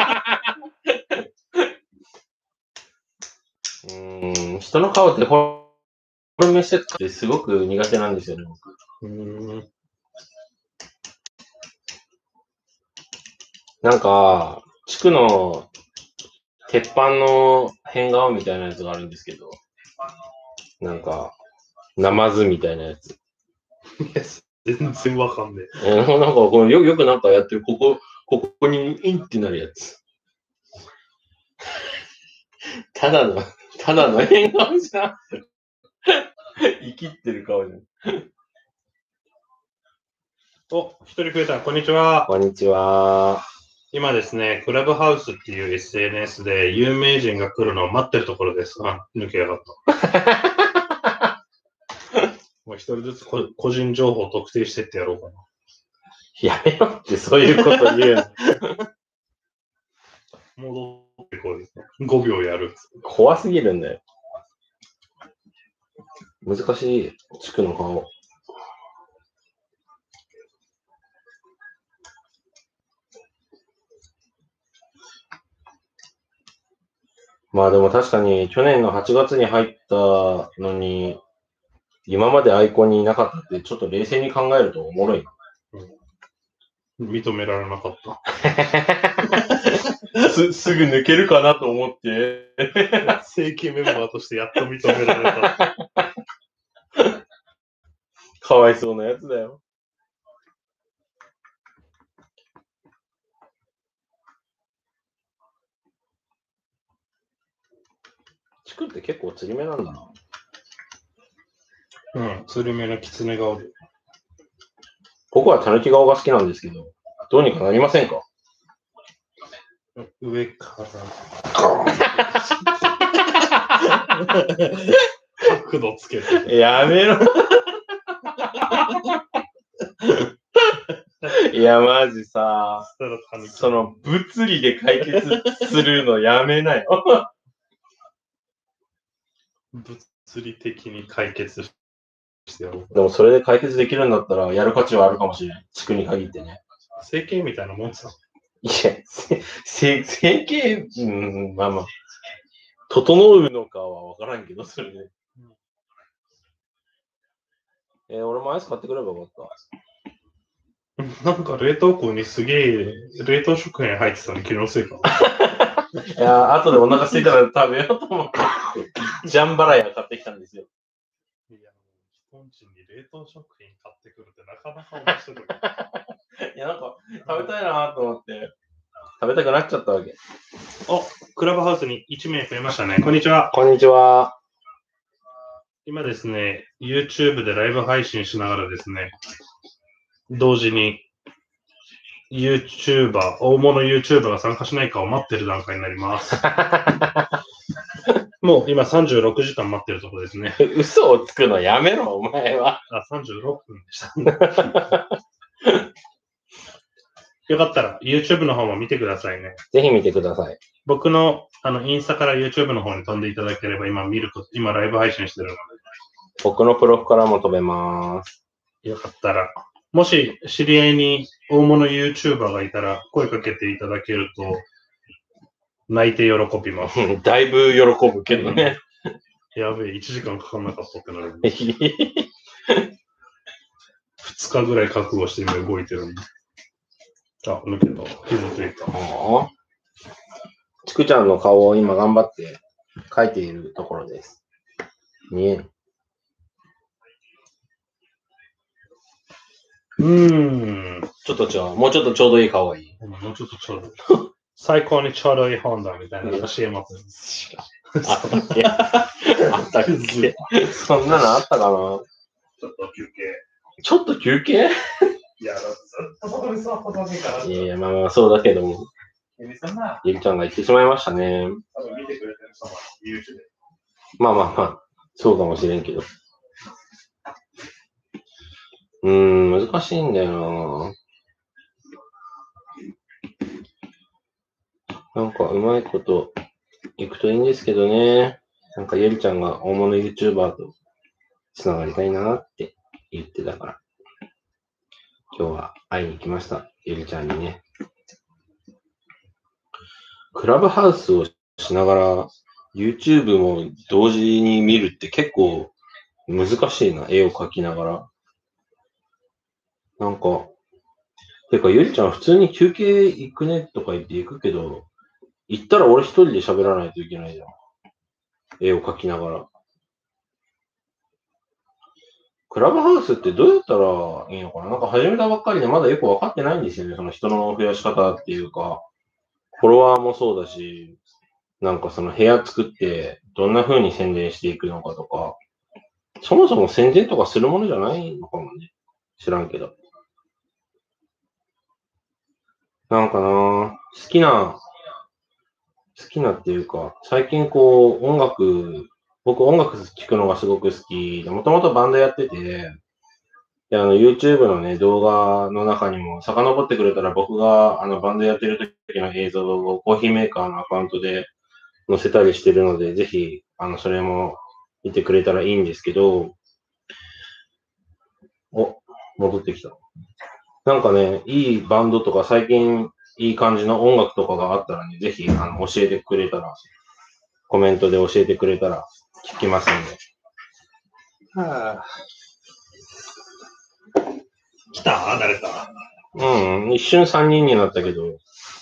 うーん、人の顔ってほデフォルメしてってすごく苦手なんですよね、僕。うーん。なんか、地区の鉄板の変顔みたいなやつがあるんですけど、なんか、ナマズみたいなやつ。 全然わかんねえ。なんかこうよ、よくなんかやってる、ここ、ここにインってなるやつ。ただの、ただの変顔じゃん。生きってる顔じゃん。 お、一人増えた。こんにちは。 こんにちは。 今ですね、クラブハウスっていう エスエヌエス で有名人が来るのを待ってるところです。あ、抜けやがった。もう一人ずつこ個人情報を特定してってやろうかな。 やめろってそういうこと言うの。戻ってこい。ごびょうやる。 怖すぎるんだよ。難しい、地区の顔。まあでも確かに去年のはちがつに入ったのに、今までアイコンにいなかったってちょっと冷静に考えるとおもろいな。 うん、認められなかった。 す、すぐ抜けるかなと思って。 正規メンバーとしてやっと認められた。 かわいそうなやつだよ。チクって結構釣り目なんだな。 うん、釣り目のキツネ顔で。 僕はタヌキ顔が好きなんですけど、どうにかなりませんか？ 上から。角度つけて。 やめろ。いや、マジさ、その物理で解決するのやめなよ。 物理的に解決してやろう。 でもそれで解決できるんだったらやる価値はあるかもしれない。地区に限ってね。 整形みたいなもんさ。 いや、整形、うん、まあまあ、整うのかはわからんけど、それで。えー、俺もアイス買ってくればよかった。 なんか冷凍庫にすげえ冷凍食品入ってたの気のせいかな。いや、後でお腹空いたら食べようと思って、ジャンバラヤ買ってきたんです。 いや、なんか、食べたいなと思って、食べたくなっちゃったわけ。 お、クラブハウスにいちめい増えましたね。こんにちは。 こんにちは。 今ですね、YouTube でライブ配信しながらですね、同時に YouTuber、大物 YouTuber が参加しないかを待ってる段階になります。もう今さんじゅうろくじかん待ってるところですね。 嘘をつくのやめろ、お前は。 あ、さんじゅうろっぷんでした。よかったら YouTube の方も見てくださいね。 ぜひ見てください。 僕のあのインスタから YouTube の方に飛んでいただければ今見ること、今ライブ配信してるので。 僕のプロフからも飛べます。 よかったら。もし知り合いに大物 YouTuber がいたら声かけていただけると泣いて喜びます。 だいぶ喜ぶけどね。 やべえ、いちじかんかかんなかったってなる。ふつかぐらい覚悟して今動いてるんで。あ、抜けた。傷ついた。 ああ。ちくちゃんの顔を今頑張って描いているところです。見える。 うーん。 ちょっとちょ、もうちょっとちょうどいい顔がいい。 もうちょっとちょうど。最高にちょうどいい本だみたいな シーエム あった。 あったっけあったっけそんなのあったかな。ちょっと休憩。 ちょっと休憩いや、ずっとそこに座っただけから。 いやいや、まあまあそうだけども。ゆりちゃんが言ってしまいましたね。 多分見てくれてる人も優秀で。 まあまあまあ、そうかもしれんけど。うーん、難しいんだよな。なんかうまいこといくといいんですけどね。なんかゆりちゃんが大物 YouTuber とつながりたいなって言ってたから。今日は会いに来ました。ゆりちゃんにね。クラブハウスをしながら YouTube も同時に見るって結構難しいな。絵を描きながら。なんか、てかゆりちゃん普通に休憩行くねとか言って行くけど、行ったら俺一人で喋らないといけないじゃん。絵を描きながら。クラブハウスってどうやったらいいのかな。なんか始めたばっかりでまだよくわかってないんですよね。その人の増やし方っていうか、フォロワーもそうだし、なんかその部屋作ってどんな風に宣伝していくのかとか、そもそも宣伝とかするものじゃないのかもね。知らんけど。なんかなぁ、好きな、好きなっていうか、最近こう音楽、僕音楽聴くのがすごく好きで、もともとバンドやってて、で、あの YouTube のね、動画の中にも遡ってくれたら僕があのバンドやってる時の映像をコーヒーメーカーのアカウントで載せたりしてるので、ぜひ、あの、それも見てくれたらいいんですけど、お、戻ってきた。なんかね、いいバンドとか最近いい感じの音楽とかがあったらね、ぜひ、あの、教えてくれたら、コメントで教えてくれたら聞きますんで。はぁ。 来た誰か。 うん、一瞬さんにんになったけど。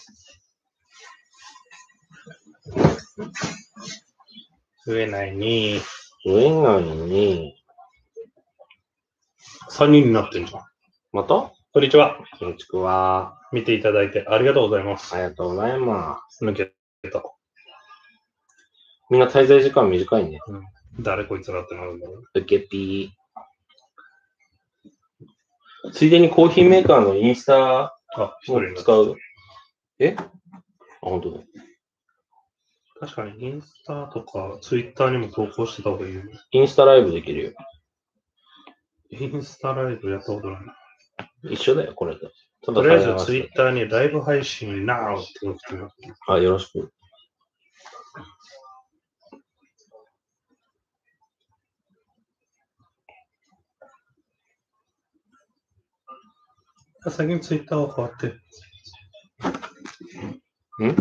増えないに。 増えないに。 さんにんになってんじゃん。 またこんにちは。 こんにちは。 見ていただいてありがとうございます。 ありがとうございます。 抜けた。 みんな滞在時間短いね。 うん、誰こいつらってなるんだろう。 ウケピー。ついでにコーヒーメーカーのインスタを使う。えあ、本当だ。 確かにインスタとかツイッターにも投稿してた方がいいよね。 インスタライブできるよ。 インスタライブやったことない。 一緒だよ、これと。 とりあえずツイッターにライブ配信 Now って送ってみます。 あ、よろしく。 最近ツイッターは変わって。 ん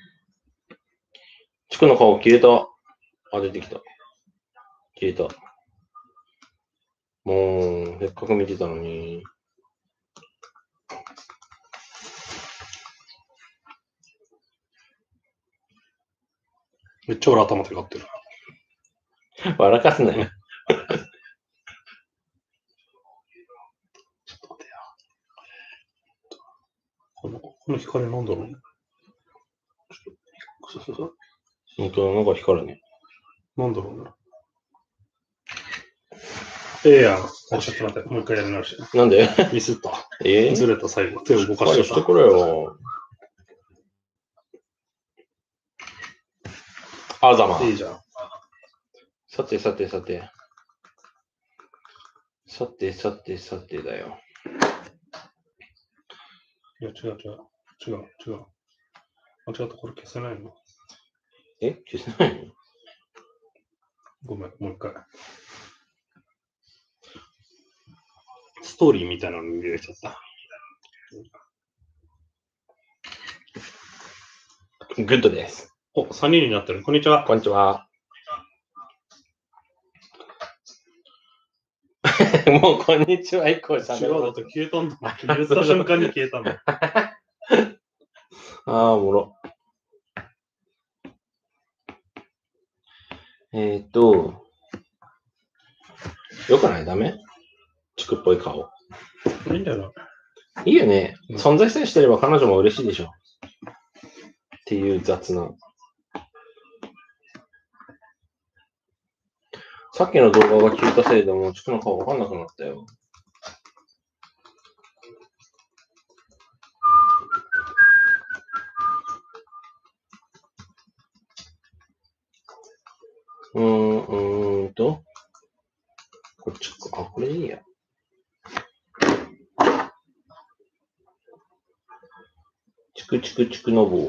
地区の顔消えた。あ、出てきた。消えた。もう、せっかく見てたのに。 めっちゃ俺頭でかってる。 笑かすなよ。 ちょっと待ってよ。 この、この光なんだろうね。 そうそうそう。本当だ、なんか光るね。 なんだろうね。ええやん。あ、ちょっと待って、もう一回やり直して。 なんでミスった。 えー、 ずれた最後。手を動かしてしてくれよ。あざま。 いいじゃん。 さてさてさて。さてさてさてだよ。 いや、違う違う。違う違う。間違った、これ消せないの。 え消せないの？ ごめん、もう一回。ストーリーみたいなのに入れちゃった。 グッドです。 お、さんにんになってる。こんにちは。 こんにちは。もうこんにちは以降しゃべる。違う、だって消えたんだ。言った瞬間に消えたんだ。 ああ、おもろ。えっと、よくない？ダメ？地区っぽい顔。 いいんだよな。いいよね。うん、存在さえしてれば彼女も嬉しいでしょ。っていう雑な。さっきの動画が消えたせいでもう地区の顔わかんなくなったよ。うーん、うーんと。こっちか。あ、これいいや。チクチクチクの棒。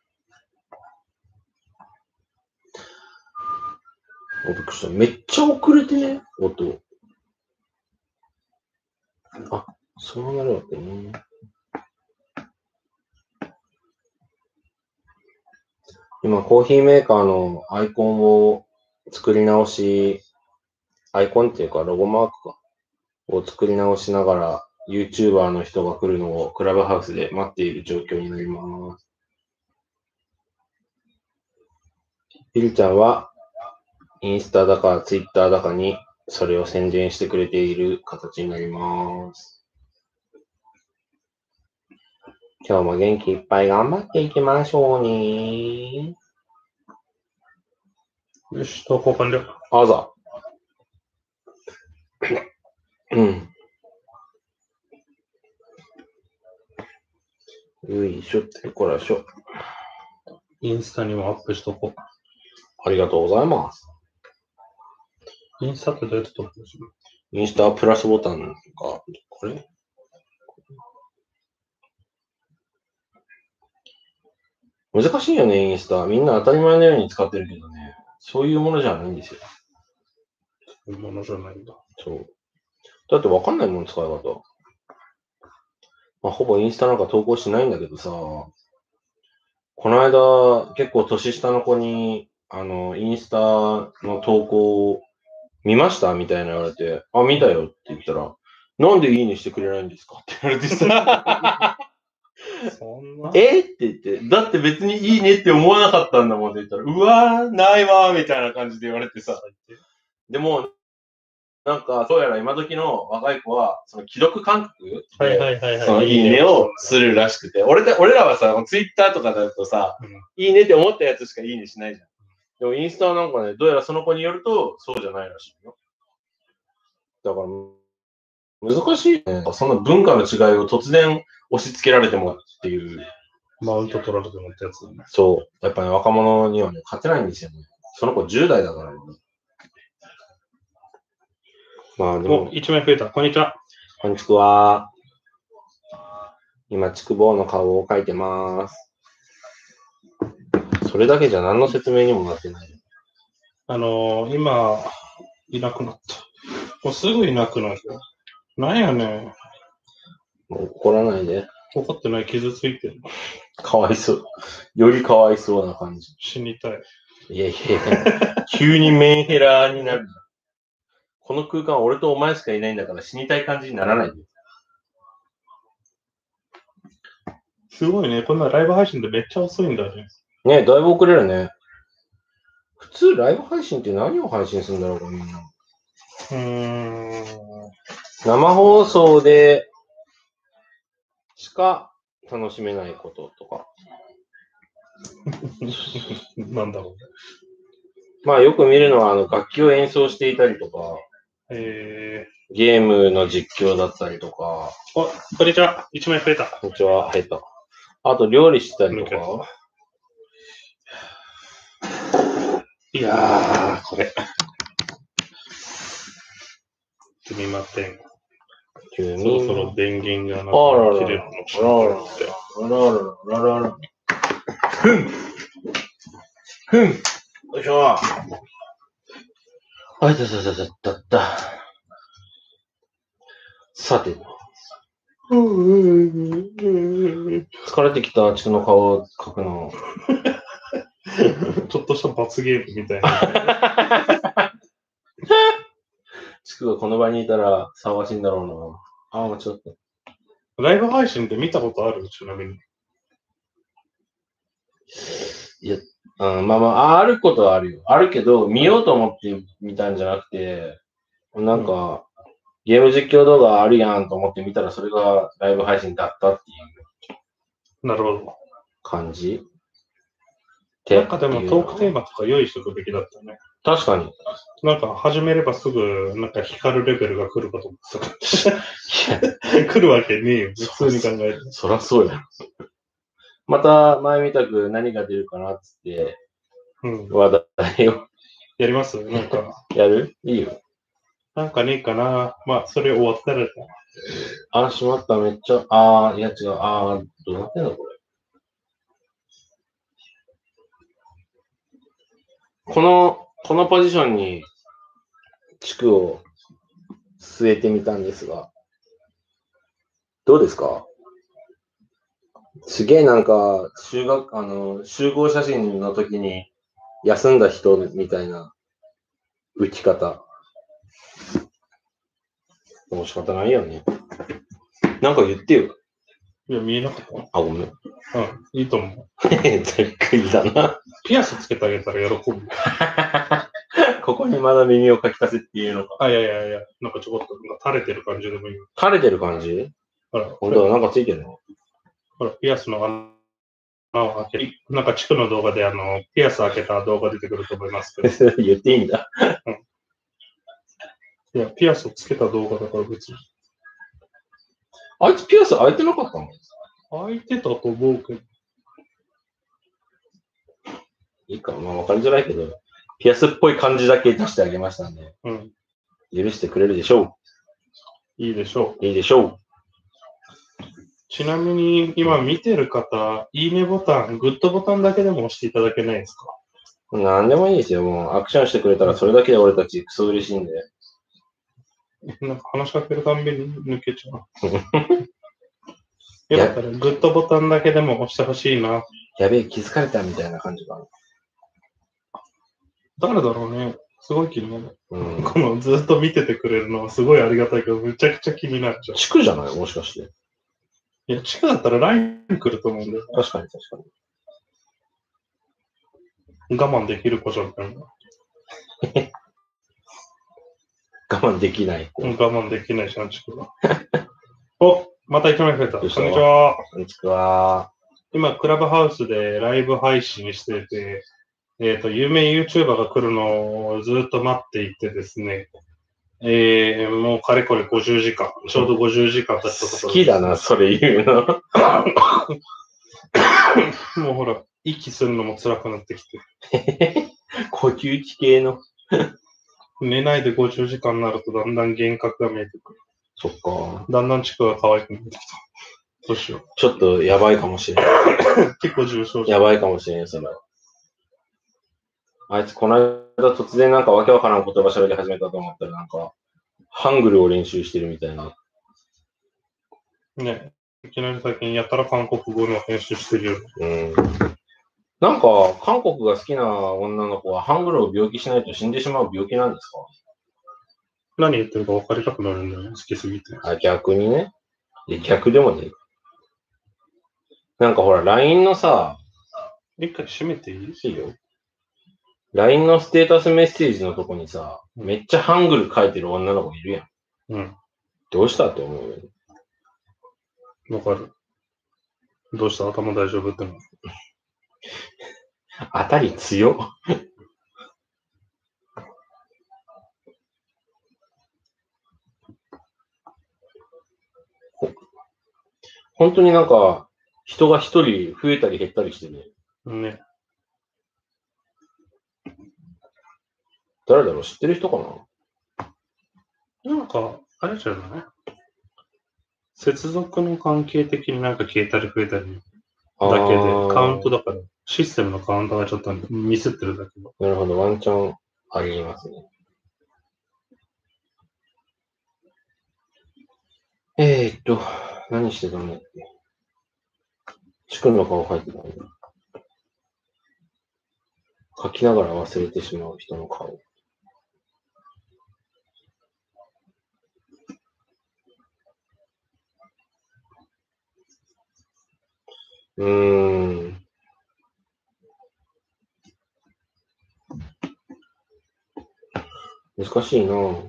びっくりした。めっちゃ遅れてね、音。あ、そうなるわけね。今、コーヒーメーカーのアイコンを作り直し、アイコンっていうかロゴマークか、を作り直しながら、YouTuber の人が来るのをクラブハウスで待っている状況になります。ビルちゃんは、インスタだかツイッターだかにそれを宣伝してくれている形になります。今日も元気いっぱい頑張っていきましょうね。 よし、投稿完了。 あざ。うん。よいしょってこらしょ。 インスタにもアップしとこう。 ありがとうございます。 インスタってどうやって撮るんですか？ インスタプラスボタンが、これ難しいよね、インスタ。みんな当たり前のように使ってるけどね。そういうものじゃないんですよ。 そういうものじゃないんだ。 そう。だってわかんないもん、使い方。まあ、ほぼインスタなんか投稿しないんだけどさ、この間、結構年下の子に、あの、インスタの投稿を見ましたみたいな言われて、あ、見たよって言ったら、なんでいいねしてくれないんですかって言われてさ、 そんなえって言って、だって別にいいねって思わなかったんだもんって言ったら、うわー、ないわーみたいな感じで言われてさ、でも、なんか、そうやら今時の若い子は、その既読感覚で、そのいいねをするらしくて、俺だ俺らはさ、ツイッターとかだとさ、うん、いいねって思ったやつしかいいねしないじゃん。でもインスタはなんかね、どうやらその子によると、そうじゃないらしいよ。だから、難しいね。そんな文化の違いを突然押し付けられてもっていう。 マウント取られてもってやつだね。 そう。やっぱり、ね、若者にはね、勝てないんですよね。その子じゅう代だからね。まあでも。 いちまい増えた。こんにちは。 こんにちは。今、筑房の顔を描いてます。それだけじゃ何の説明にもなってない。 あのー、今、いなくなった。もうすぐいなくなるよ。なんやねん。 もう怒らないで。 怒ってない、傷ついてる。 かわいそう。よりかわいそうな感じ。 死にたい。 いやいや急にメンヘラになる。この空間は俺とお前しかいないんだから死にたい感じにならないで。 すごいね。こんなライブ配信でめっちゃ遅いんだね。 ね、だいぶ遅れるね。普通ライブ配信って何を配信するんだろうか、みんな。 うーん。 生放送でしか楽しめないこととか。 なんだろうね。 まあよく見るのはあの楽器を演奏していたりとか、 えー、ゲームの実況だったりとか。 お、こんにちは。一枚増えた。 こんにちは。減った。あと料理したりとか。 いやー、これ。すみません。そろそろ電源がなく切れるのかなって。 あらららららら。ふんふんよいしょ。あいたたたたたた。さて。疲れてきた地区の顔を描くの。 ちょっとした罰ゲームみたいな。 地区がこの場にいたら騒がしいんだろうな。ああ、もうちょっと。 ライブ配信って見たことある？ちなみに。 いや、うん、まあまあ、あることはあるよ。あるけど、見ようと思って見たんじゃなくて、なんか、うん、ゲーム実況動画あるやんと思って見たら、それがライブ配信だったっていう。 なるほど。 感じ。 なんかでもトークテーマとか用意しとくべきだったね。 確かに。 なんか始めればすぐ、なんか光るレベルが来るかと思ってた。来るわけねえよ。普通に考えて。 そらそうや。また前みたく何が出るかなっつって、うん、話題を。 やりますなんか。 やるいいよ。 なんかねえかな。まあ、それ終わったら。 あ、しまった。めっちゃ。あー、いや違う。あー、どうなってんのこれ。この、このポジションに地区を据えてみたんですが、どうですか？すげえなんか、修学、あの、集合写真の時に休んだ人みたいな浮き方。もう仕方ないよね。なんか言ってよ。 いや、見えなかった。 あ、ごめん。うん、 いいと思う。 ざっくりだな。 ピアスつけてあげたら喜ぶ。 ここにまだ耳をかきかせっていうのか。 あ、いやいやいや、なんかちょこっと垂れてる感じでもいい。 垂れてる感じ？ほら、本当だ、なんかついてるの？ ほら、ピアスの穴を開ける。なんか地区の動画で、あの、ピアス開けた動画出てくると思いますけど。 言っていいんだ。 うん。いや、ピアスをつけた動画だから別に。 あいつピアス開いてなかったの？ 開いてたと思うけど。 いいか、まあ分かりづらいけど、ピアスっぽい感じだけ出してあげましたんで、 うん、 許してくれるでしょう。 いいでしょう。いいでしょう。 ちなみに、今見てる方、いいねボタン、グッドボタンだけでも押していただけないですか？ なんでもいいですよ。もうアクションしてくれたらそれだけで俺たちクソ嬉しいんで。 なんか話しかけるたんびに抜けちゃう。よかったらグッドボタンだけでも押してほしいな。 やべえ、気づかれたみたいな感じかな。 誰だろうね。すごい気になる。うん、このずっと見ててくれるのはすごいありがたいけど、めちゃくちゃ気になっちゃう。 地区じゃないもしかして。 いや、地区だったらライン来ると思うんだよ。 確かに確かに。我慢できる子じゃん。 我慢できない子。 我慢できないじゃん、地区は。お、また一枚増えた。こんにちは。 こんにちは。 今、クラブハウスでライブ配信してて、えっと、有名 YouTuber が来るのをずっと待っていてですね、えー、もうかれこれごじゅうじかん、ちょうどごじゅうじかん経ったところ。 好きだな、それ言うの。 もうほら、息するのも辛くなってきて。 呼吸器系の。 寝ないでごじゅうじかんになるとだんだん幻覚が見えてくる。 そっか。 だんだん地区が可愛くなってきた。どうしよう。 ちょっとやばいかもしれない。 結構重症じゃん。やばいかもしれない、それは。あいつ、この間突然なんかわけわからん言葉喋り始めたと思ったら、なんか、ハングルを練習してるみたいな。 ね。いきなり最近やったら韓国語の編集してるよ。 うん。なんか、韓国が好きな女の子はハングルを病気しないと死んでしまう病気なんですか？ 何言ってるか分かりたくなるんだよね、好きすぎて。 あ、逆にね。いや、逆でもね。なんかほら、ライン のさ、 一回閉めていい？ いいよ。ライン のステータスメッセージのとこにさ、めっちゃハングル書いてる女の子いるやん。 うん。 どうしたと思うよ。 わかる。 どうした頭大丈夫っての？ 当たり強っ。本当になんか、人が一人増えたり減ったりしてね。 ね。 誰だろう、知ってる人かな？なんか、あれじゃない？接続の関係的になんか消えたり増えたりだけで、カウントだから、システムのカウントがちょっとミスってるだけど。 なるほど、ワンチャンありますね。えー、っと、何してたんだっけ。チクンの顔描いてたんだ。描きながら忘れてしまう人の顔。うーん。難しいなぁ。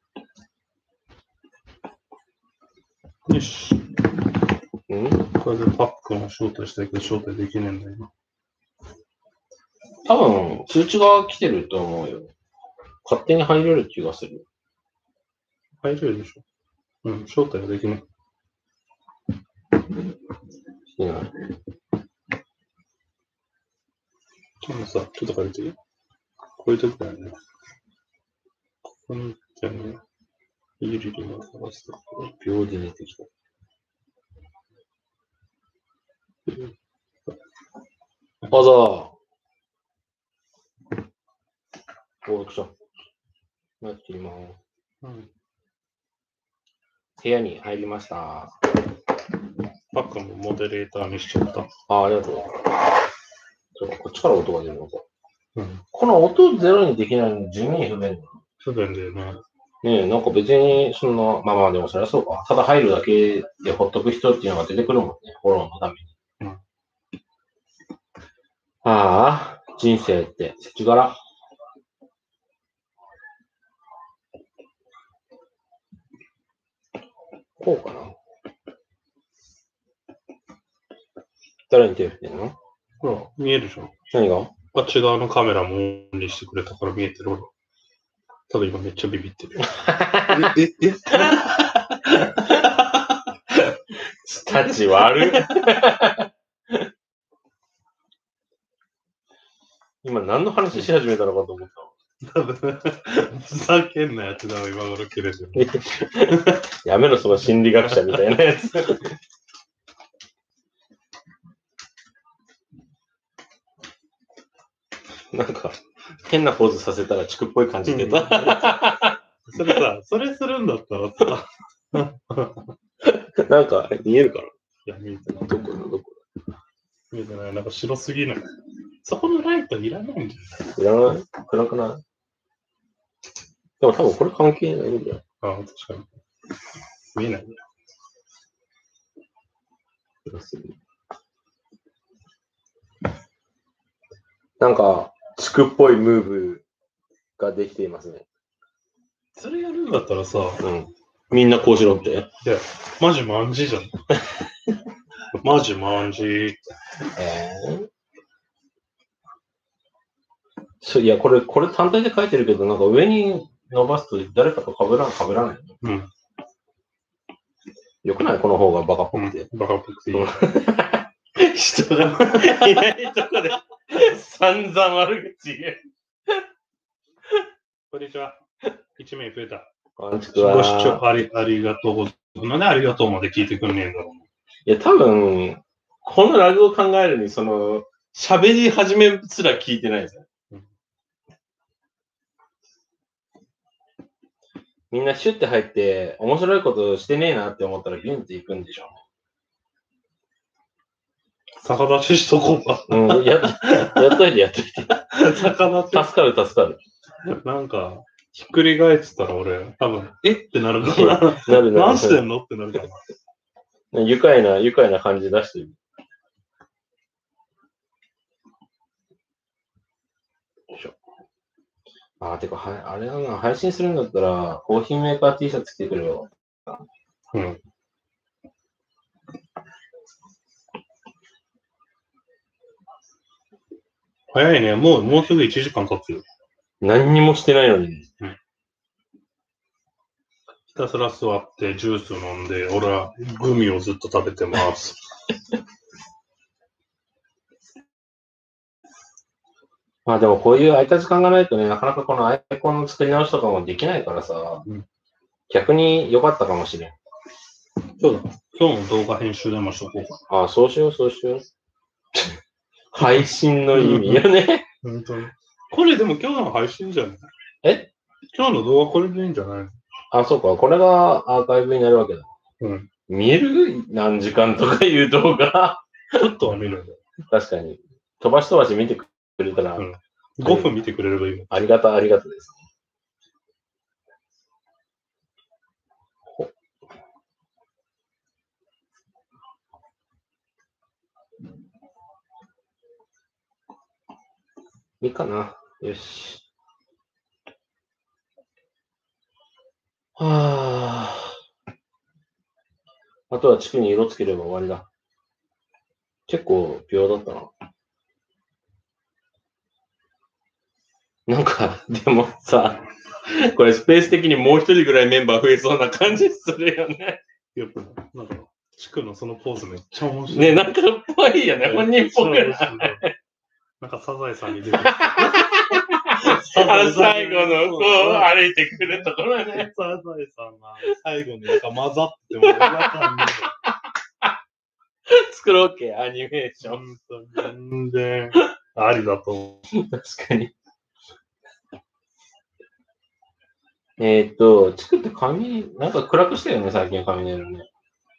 よし。 ん？ これでパックの招待したいけど招待できねえんだよ。 多分、通知が来てると思うよ。勝手に入れる気がする。 入れるでしょ。うん、招待はできない。 いない。 あのさ、ちょっと借りていい？こういう時だよね。ここに行ってね、ゆりりが探すところ。 秒で出てきた。あざー。お、来た。マイク切ります。うん。部屋に入りました。 パックもモデレーターにしちゃった。 あ、ありがとう。そうか、こっちから音が出るのか。 うん。 この音ゼロにできないの地味に不便だな。 不便だよね。 ねえ、なんか別に、そんな、まあまあでもそりゃそうか。ただ入るだけでほっとく人っていうのが出てくるもんね。フォローのために。うん。ああ、人生って世知辛。こうかな。誰に手振ってんの？ ほら、見えるでしょ。 何が？ あっち側のカメラもオンにしてくれたから見えてる。ほら。ただ今めっちゃビビってる。え、え、えタチ悪い。今何の話し始めたのかと思った。 多分、ふざけんなやつだろ、今頃切れてる。 やめろ、その心理学者みたいなやつ。なんか、変なポーズさせたら地区っぽい感じでた。うん、 それさ、それするんだったらさ。 なんか、見えるかな？いや、見えてない。 どこだ、どこだ。 見えてない。なんか白すぎない。そこのライトいらないんじゃない？いらない？暗くない？でも多分これ関係ないんだよ。 ああ、確かに。見えないね。 なんか、地区っぽいムーブができていますね。 それやるんだったらさ、 うん。みんなこうしろって。 いや、マジマンジじゃん。マジマンジ。えー、そいや、これ、これ単体で書いてるけど、なんか上に伸ばすと誰かと被らん、被らない。 うん。 よくない？この方がバカっぽくて。 うん、バカっぽくていい。 人がいないとこで散々悪口言う。 こんにちは。一名増えた。 こんにちは。 ご視聴ありありがとうございます。なんでありがとうまで聞いてくんねえんだろう。 いや、多分、このラグを考えるに、その、喋り始めすら聞いてないですよ。うん、みんなシュッて入って、面白いことしてねえなって思ったらビュンっていくんでしょうね。 逆立ちしとこうか。 うん、や、やっといてやっといて。 逆立ち。 助かる助かる。 なんか、ひっくり返ってたら俺、多分、えってなるから。なるなる。何してんのってなるから。 愉快な、愉快な感じ出してる。よいしょ。あー、てか、はあれだな、配信するんだったら、コーヒーメーカー T シャツ着てくれよ。 うん。 早いね。もう、もうすぐいちじかん経つよ。 何にもしてないのにね。 うん。ひたすら座ってジュース飲んで、俺はグミをずっと食べてます。 まあでもこういう空いた時間がないとね、なかなかこのアイコンの作り直しとかもできないからさ、うん、逆に良かったかもしれん。 そうだ。今日の動画編集でもしとこうかな。ああ、そうしよう、そうしよう。配信の意味よね。 本当に。これでも今日の配信じゃない？ え？ 今日の動画これでいいんじゃない？ あ、そうか。これがアーカイブになるわけだ。 うん。 見える？何時間とかいう動画。 ちょっとは見るんだよ。 確かに。飛ばし飛ばし見てくれたら、うん、 ごふん見てくれればいいよ。 ありがた、ありがたです。いいかな。よし。はぁ。あとは地区に色つければ終わりだ。結構秒だったな。なんか、でもさ、これスペース的にもう一人ぐらいメンバー増えそうな感じするよね。 やっぱ、なんか、地区のそのポーズめっちゃ面白い。 ね、なんかっぽいよね。本人っぽくない。 なんかサザエさんに出てきた。 あの最後のこう歩いてくるところね。 サザエさんが最後になんか混ざってもかんない。 作ろうけ、アニメーション。 全然ありだと思う。確かに。えーっと、作って紙、なんか暗くしたよね、最近紙の色ね。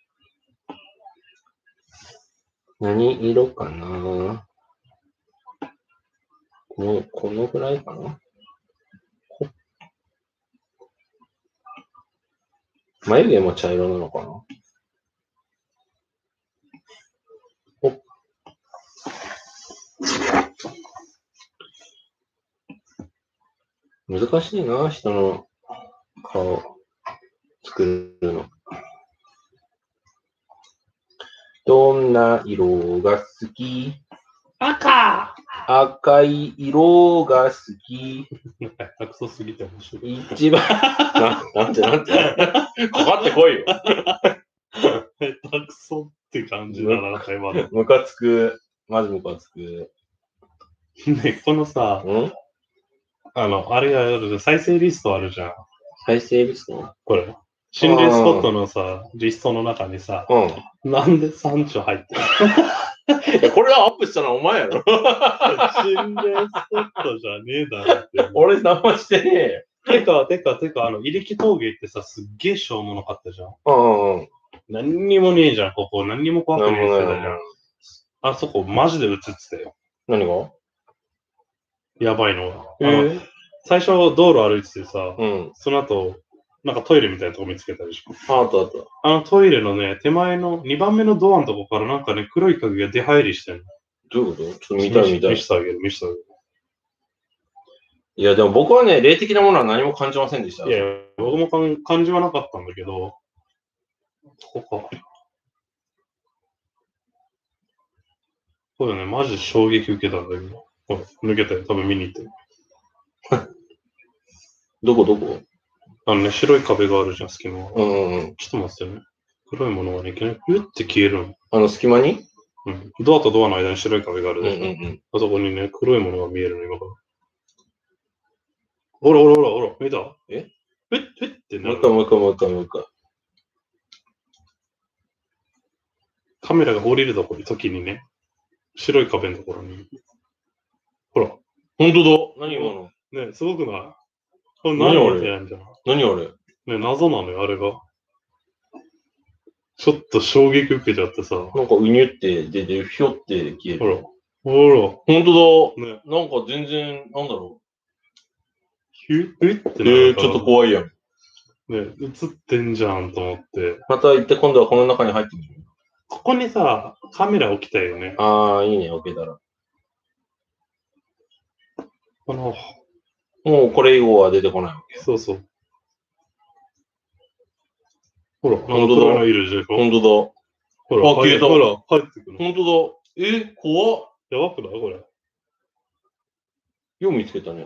何色かな？この、このぐらいかな？眉毛も茶色なのかな？お難しいな、人の顔作るの。どんな色が好き？ 赤赤い色が好き。 下手くそすぎて面白い。 一番な、なんてなんて。かかってこいよ。 下手くそって感じだな、会話で。 ムカつく。マジムカつく。 ね、このさ、 んあの、あれがある、再生リストあるじゃん。 再生リスト？ これ。心霊スポットのさ、リストの中にさ、 うん、 なんでサンチョ入ってるこれはアップしたのはお前やろ。 心霊スポットじゃねえだろって。 俺何もしてねえよ。 てか、てか、てか、あの、入力峠ってさ、すっげえしょうもなかったじゃん。 うんうん。 何にもねえじゃん、ここ。何にも怖くねえってたじゃん。あそこ、マジで映ってたよ。 何が？ やばいのが。 えー、 最初、道路歩いててさ、 うん、 その後、なんかトイレみたいなとこ見つけたでしょ。 あったあった。 あのトイレのね、手前のにばんめのドアのとこからなんかね、黒い影が出入りしてんの。 どういうこと？ちょっと見たい見たい。 見せてあげる、見せてあげる。 いや、でも僕はね、霊的なものは何も感じませんでした。 いや、僕もかん感じはなかったんだけど、ここか。そうだね、マジ衝撃受けたんだけど。ほら、抜けたよ、多分見に行ってる。 どこどこ？ あのね、白い壁があるじゃん、隙間。 うんうん。 ちょっと待ってね。黒いものがね、いきなりピュって消えるの。 あの隙間に？ うん。ドアとドアの間に白い壁があるでしょ。 うんうんうん。 あそこにね、黒いものが見えるの、今から。ほらほらほらほら、見た？ え？ えっえってなる。 もう一回もう一回もう一回もう一回。 カメラが降りるところ、時にね、白い壁のところに。ほら。 ほんとだ。何今の？ ね、すごくない？これ何あれ？ やんじゃん。 何あれ？ ね、謎なのよ、あれが。ちょっと衝撃受けちゃってさ。 なんかうにゅって出て、ひょって消える。 ほら。ほら。 ほんとだ。 ね。 なんか全然、なんだろう。 ヒュッえってなる。えー、ちょっと怖いやん。 ね、映ってんじゃんと思って。 また行って今度はこの中に入ってみる。 ここにさ、カメラ置きたいよね。 ああ、いいね、置けたら。 この、 もうこれ以後は出てこないわけ。 そうそう。ほら、 ほんとだ。 いるじゃん。 ほんとだ。 ほら、 あ、消えた。 ほら、入ってくる。 ほんとだ。え、怖っ。 やばくないこれ。 よう見つけたね。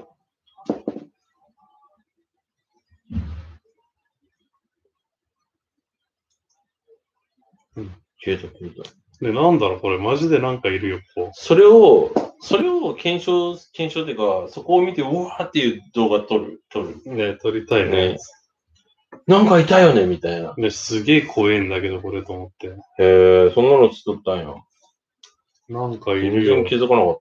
うん。 消えた、消えた。 で、なんだろう、これ、マジでなんかいるよ、こう。 それを、それを検証、検証っていうか、そこを見て、うわーっていう動画撮る、撮る。 ね、撮りたいね。 ねなんかいたよね、みたいな。 ね、すげえ怖えんだけど、これと思って。 へえ、そんなの作ったんや。 なんかいるよ。 全然気づかなかった。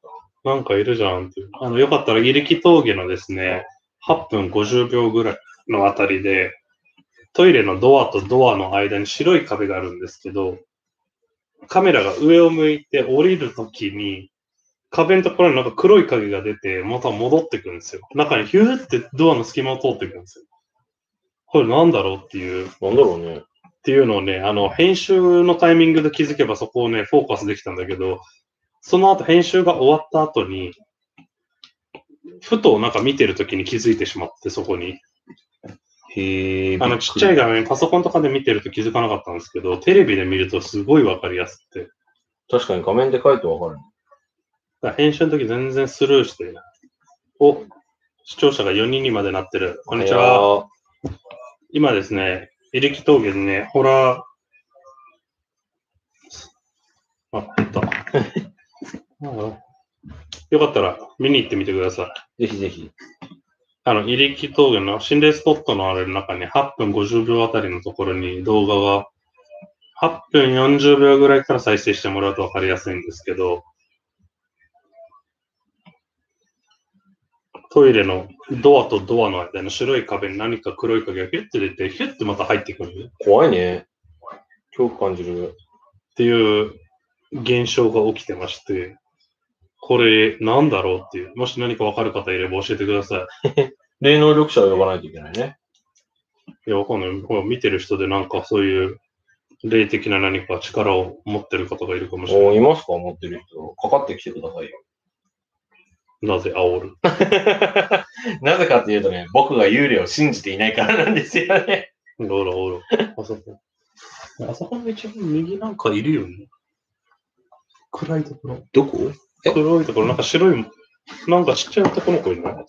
なんかいるじゃんって。あの、よかったら、入力峠のですね、はっぷんごじゅうびょうぐらいのあたりで、トイレのドアとドアの間に白い壁があるんですけど、カメラが上を向いて降りるときに、壁のところになんか黒い影が出て、また戻ってくるんですよ。中にヒューってドアの隙間を通ってくるんですよ。これなんだろうっていう。 なんだろうね。 っていうのをね、あの、編集のタイミングで気づけばそこをね、フォーカスできたんだけど、その後編集が終わった後に、ふとなんか見てるときに気づいてしまって、そこに。 へー。 あの、ちっちゃい画面、パソコンとかで見てると気づかなかったんですけど、テレビで見るとすごいわかりやすくて。 確かに画面で書いてわかる。 だから編集の時全然スルーして、お、視聴者がよにんにまでなってる。こんにちは。今ですね、エレキ峠でね、ホラー、あ、あった。よかったら見に行ってみてください。ぜひぜひ。 あの、入力峠の心霊スポットのある中にはっぷんごじゅうびょうあたりのところに動画がはっぷんよんじゅうびょうぐらいから再生してもらうとわかりやすいんですけど、トイレのドアとドアの間の白い壁に何か黒い影がヒュッて出て、ヒュッてまた入ってくる。 怖いね。恐怖感じる。 っていう現象が起きてまして、これなんだろうっていう、もし何かわかる方いれば教えてください。 霊能力者を呼ばないといけないね。 いや、わかんない。ほら見てる人でなんかそういう霊的な何か力を持ってる方がいるかもしれない。 おいますか持ってる人。かかってきてくださいよ。 なぜ煽るなぜかっていうとね、僕が幽霊を信じていないからなんですよね。 ほらほら。あそこ。あそこの一番右なんかいるよね。暗いところ。 どこ？ 黒いところ、なんか白い、なんかちっちゃい男の子いるね。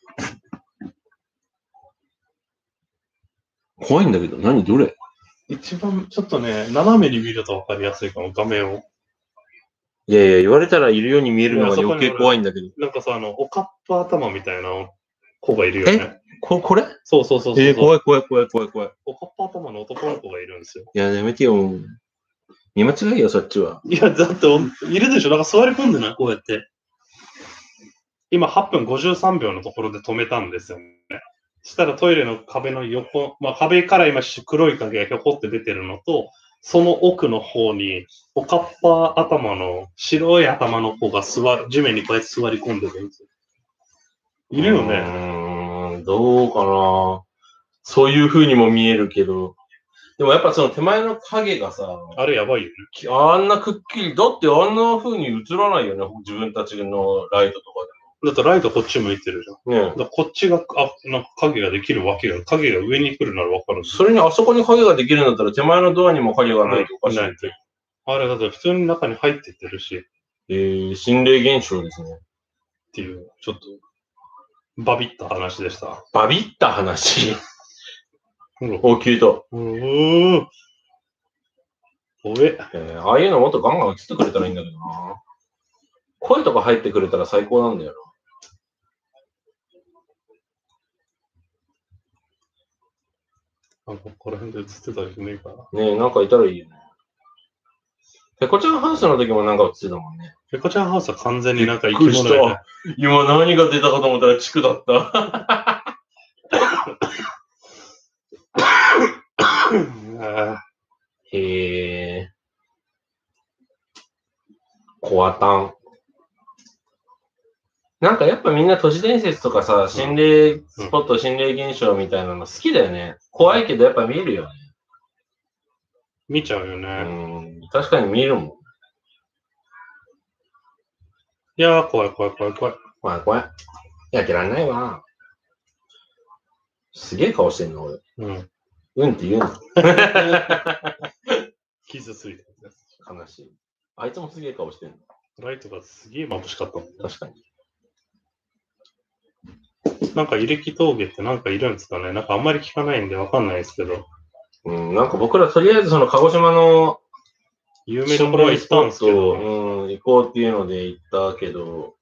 怖いんだけど、何どれ？ 一番、ちょっとね、斜めに見るとわかりやすいかも、画面を。 いやいや、言われたらいるように見えるのが余計怖いんだけど。 なんかさ、あの、おかっぱ頭みたいな子がいるよね。 えここれそうそうそうそう。 えー、怖い怖い怖い怖い怖い。 おかっぱ頭の男の子がいるんですよ。 いや、やめてよ。見間違いよ、そっちは。 いや、だって、いるでしょ。なんか座り込んでないこうやって。今、はっぷんごじゅうさんびょうのところで止めたんですよね。したらトイレの壁の横、まあ壁から今黒い影がひょこって出てるのと、その奥の方に、おかっぱ頭の白い頭の子が座る、地面にこうやって座り込んでるんですよ。いるよね。うーん、どうかな。そういう風にも見えるけど。でもやっぱその手前の影がさ、 あれやばいよね。 あんなくっきり、だってあんな風に映らないよね、自分たちのライトとかだってライトこっち向いてるじゃん。 ねえ。 だこっちが、あ、なんか影ができるわけが、影が上に来るならわかる。 それにあそこに影ができるんだったら手前のドアにも影がないとおかしい。 ないって。あれだって普通に中に入ってってるし。 えー、心霊現象ですね。 っていう、ちょっと、バビった話でした。 バビった話うんお、聞いた。 うーん。おえ。 えー、ああいうのもっとガンガン映ってくれたらいいんだけどな。声とか入ってくれたら最高なんだよなんかここら辺で映ってたりしねえかな。 な。ねえ、なんかいたらいいよね。ペコちゃんハウスの時もなんか映ってたもんね。 ペコちゃんハウスは完全になんか生きびっくり物だよね。 今何が出たかと思ったら地区だった。へえ。コアタン。なんかやっぱみんな都市伝説とかさ、心霊スポット、心霊現象みたいなの好きだよね。怖いけどやっぱ見えるよね。 見ちゃうようね。 ん、確かに見えるもん。 いやー、怖い怖い怖い怖い。 怖い怖い。やってらんないわ。すげえ顔してんの、俺。 うん。 うんって言うの。 傷ついてるやつ。 悲しい。あいつもすげえ顔してんの。 ライトがすげえ眩しかったもん。 確かに。 なんか、入力峠ってなんかいるんですかね。なんかあんまり聞かないんでわかんないですけど。 うん、なんか僕らとりあえずその鹿児島の有名どころは行ったんですけど、 うん、行こうっていうので行ったけど。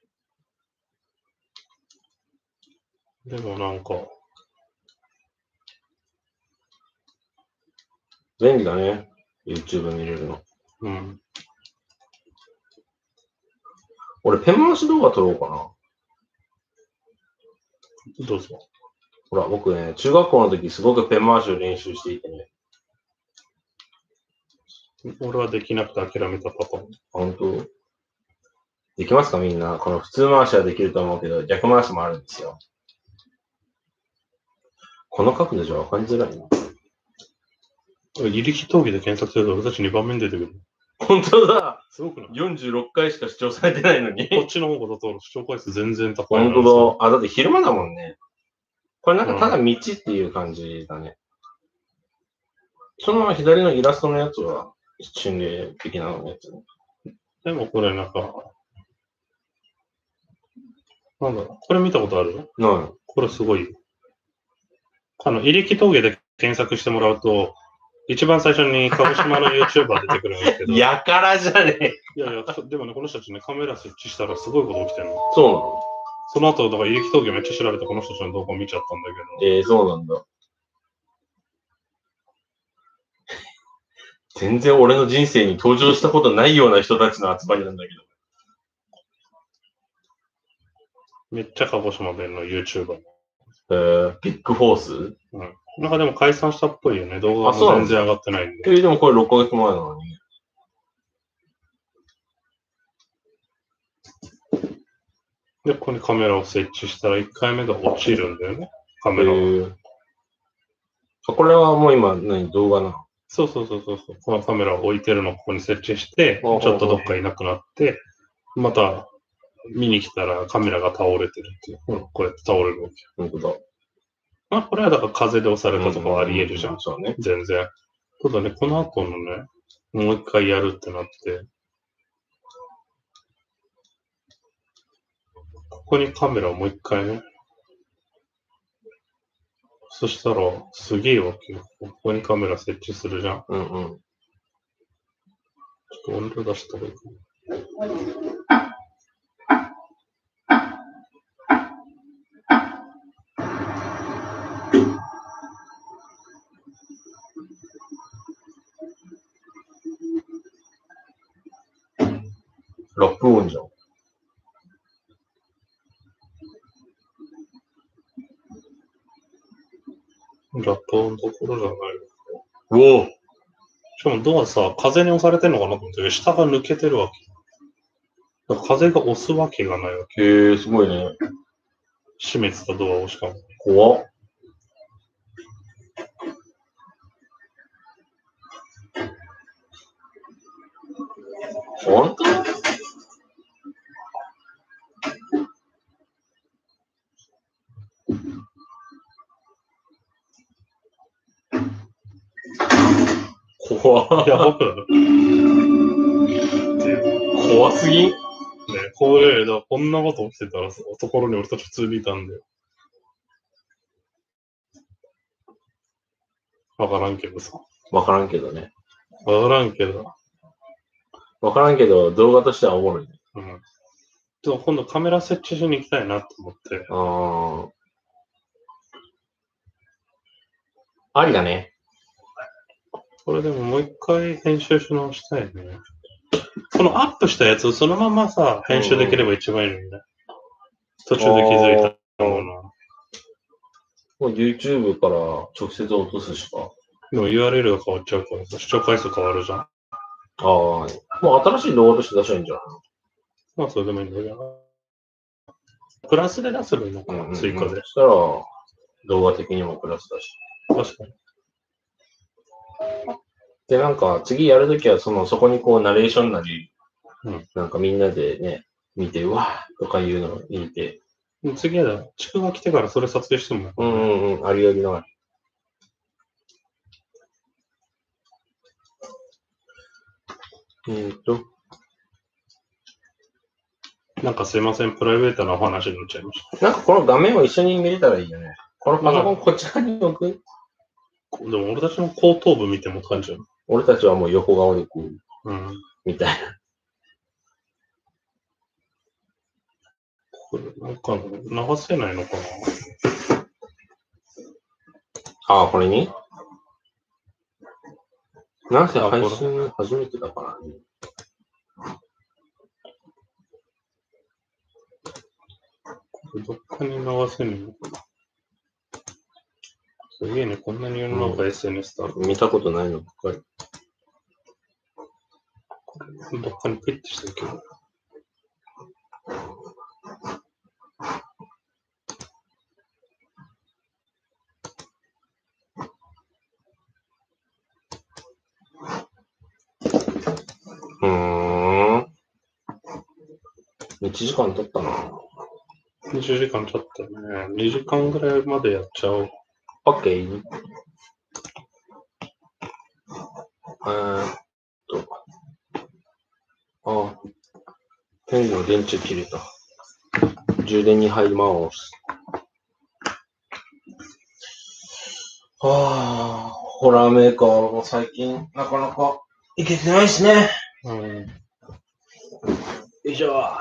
でもなんか。 便利だね。YouTube 見れるの。 うん。 俺、ペン回し動画撮ろうかな。どうぞ。 ほら、僕ね、中学校の時すごくペン回しを練習していてね。 俺はできなくて諦めたパターン。 本当？できますかみんな。この普通回しはできると思うけど、逆回しもあるんですよ。この角度じゃ分かりづらいな。 入力峠で検索すると俺たちにばんめに出てくる。 本当だ。 すごくない？ よんじゅうろっかいしか視聴されてないのに。 こっちの方がだと視聴回数全然高い。 本当だ。あ、だって昼間だもんね。これなんかただ道っていう感じだね。うん、その左のイラストのやつは一瞬で的なやつ、ね。 でもこれなんか、なんだろう、これ見たことある？ ない。 これすごい。あの、入力峠で検索してもらうと、一番最初に鹿児島の YouTuber 出てくるんですけど。 やからじゃねえ。 いやいや、でもね、この人たちね、カメラ設置したらすごいこと起きてるの。 そうなの？ その後、だから入力峠めっちゃ調べてこの人たちの動画を見ちゃったんだけど。ええー、そうなんだ。全然俺の人生に登場したことないような人たちの集まりなんだけど。 めっちゃ鹿児島弁の YouTuber。 えー、ビッグフォース？うん。 なんかでも解散したっぽいよね。動画も全然上がってないんで。 えー、でもこれろっかげつまえなのに。 で、ここにカメラを設置したらいっかいめが落ちるんだよね。カメラが。えー、 これはもう今何動画なの？ そうそうそうそう。このカメラを置いてるのをここに設置して、ちょっとどっかいなくなって、また見に来たらカメラが倒れてるっていう。こうやって倒れるわけ。 本当だ。 まあ、これはだから風で押されたとかはあり得るじゃん。 そうね。 全然。ただね、この後のね、もう一回やるってなって、ここにカメラをもう一回ね。そしたら、すげえわけよ。ここにカメラ設置するじゃん。 うんうん。ちょっと音量出した方がいいかな。 ラップ音じゃん。 ラップ音のところじゃない。 うお！ しかもドアさ、風に押されてんのかなと思って、下が抜けてるわけ。だから風が押すわけがないわけ。 へえー、すごいね。 閉めてたドアをしかも。 怖っ。本当？怖っ。 やばくなる。 怖すぎん？ ね、これ、だこんなこと起きてたら、ところに俺たち普通にいたんだよ。わからんけどさ。 わからんけどね。 わからんけど。 わからんけど、動画としてはおもろいね。 うん。でも今度カメラ設置しに行きたいなと思って。 ああ。ありだね。 これでももう一回編集し直したいね。このアップしたやつをそのままさ、編集できれば一番いいのにね。途中で気づいたもの。もう YouTube から直接落とすしか。 でも ユーアールエル が変わっちゃうからさ、視聴回数変わるじゃん。ああ。もう新しい動画として出したらいいんじゃないの？ まあそれでもいいんだけど。プラスで出せばいいのかな、うんうんうん、追加で。 そしたら、動画的にもプラスだし。 確かに。 で、なんか、次やるときは、その、そこにこう、ナレーションなり、 うん、 なんかみんなでね、見て、うわーとかいうのを見て。 次は、地区が来てからそれ撮影してもらう。 うんうんうん、ありありのあり。えーと。 なんかすいません、プライベートなお話になっちゃいました。 なんかこの画面を一緒に見れたらいいよね。このパソコンこっち側に置く。 でも俺たちの後頭部見ても感じる。 俺たちはもう横顔でこう、 うん、 みたいな。 これなんか流せないのかな。 ああ、これになんせ配信初めてだからね。 これどっかに流せるのかな。すげえね、こんなに世の中 エスエヌエス だ、 うん。見たことないのばっかり。 どっかにピッてしてるけど。 うーん。いちじかん経ったな。 にじゅうじかん経ったね。にじかんぐらいまでやっちゃおう。 オッケー。えーっと。あ、ペンの電池切れた。充電に入ります。はあ、ホラーメーカーも最近なかなかいけてないしね。 うん。 よいしょ。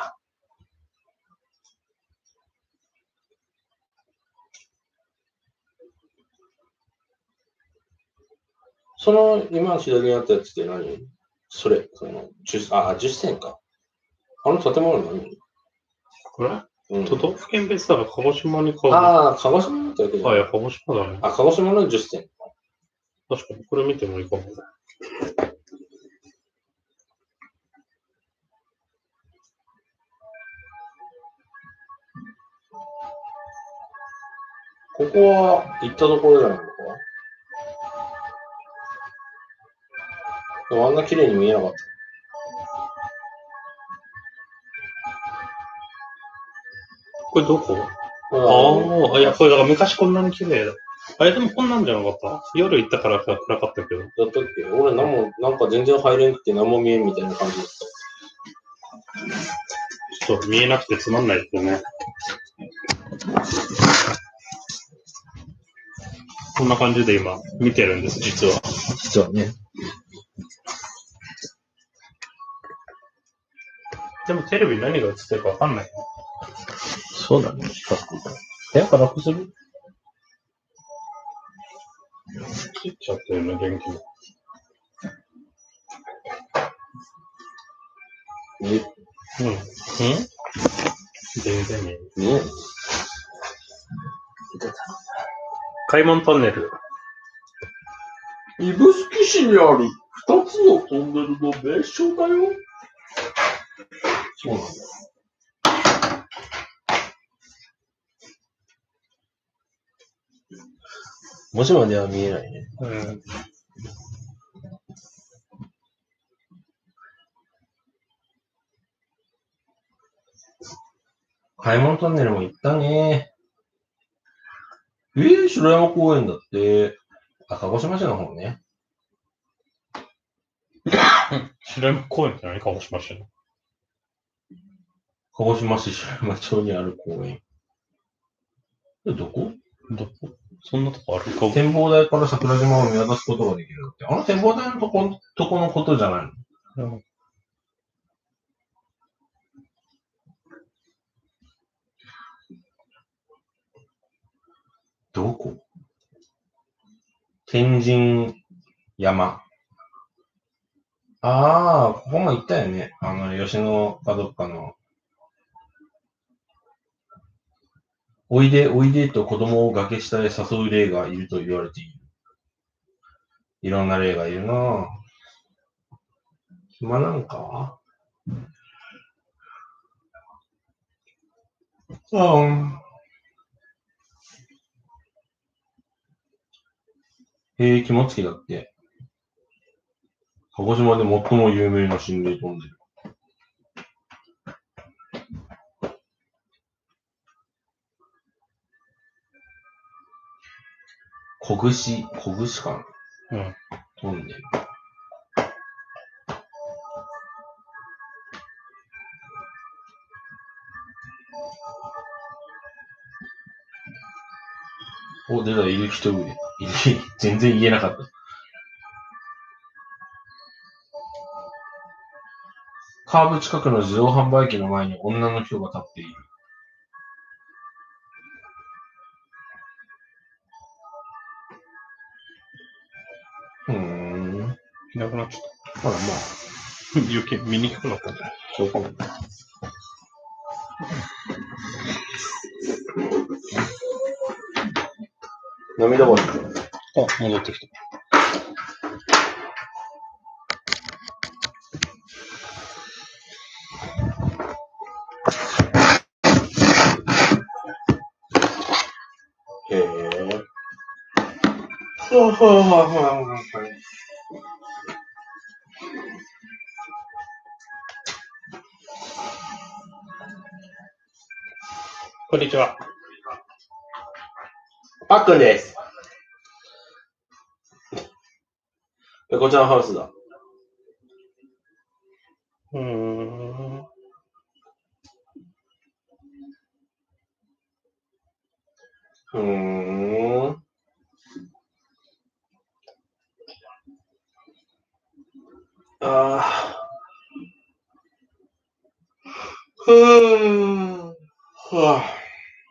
その、今左にあったやつって何それ、その、あ、じゅっせんか。あの建物何これ、うん、都道府県別だから鹿児島に買う。 ああ、鹿児島だったわけじゃない。あ、いや、鹿児島だね。 あ、鹿児島のじゅっせん。 確かに、これ見てもいいかもね。 ここは行ったところじゃないのかでもあんな綺麗に見えなかった。 これどこ？ああ、いや、これだから昔こんなに綺麗だ。あれでもこんなんじゃなかった？夜行ったから暗かったけど。 だったっけ？俺何も、なんか全然入れんくて何も見えんみたいな感じだった。 ちょっと見えなくてつまんないですよね。こんな感じで今見てるんです、実は。 実はね。 でもテレビ何が映ってるかわかんない。 そうだね。部屋から楽する？ 切っちゃってるね、電気も。 え？ うん。うん？全然見える。 ね開門トンネル。 指宿市にある二つのトンネルの名称だよ。そうなんだ。文字までは見えないね。 うん。 開門トンネルも行ったね。えー、城山公園だって。あ、鹿児島市の方ね。 城山公園って何？鹿児島市の。 鹿児島市城山町にある公園。え、どこ？ どこ？そんなとこある？ 展望台から桜島を見渡すことができるって。あの展望台のとこ、とこのことじゃないの？うん。どこ？天神山。ああ、ここも行ったよね。あの、吉野かどっかの。おいで、おいでと子供を崖下へ誘う霊がいると言われている。いろんな霊がいるなぁ。暇なんかうん。へえ、肝付きだって。鹿児島で最も有名な心霊トンネル。小串、小串かな？うん。トンネル。 お、出た、いる人上。全然言えなかった。カーブ近くの自動販売機の前に女の人が立っている。うーん。 いなくなっちゃっほら、まあ。 た。余計見にくくなったんじゃない？ そうかも。涙橋。 あ、戻ってきた。 へえ。ほうほうほうほうほう。 こんにちは。 パックンです。ペコちゃんハウスだ。 うーん。 うーん。ああ。ふーん。はあ。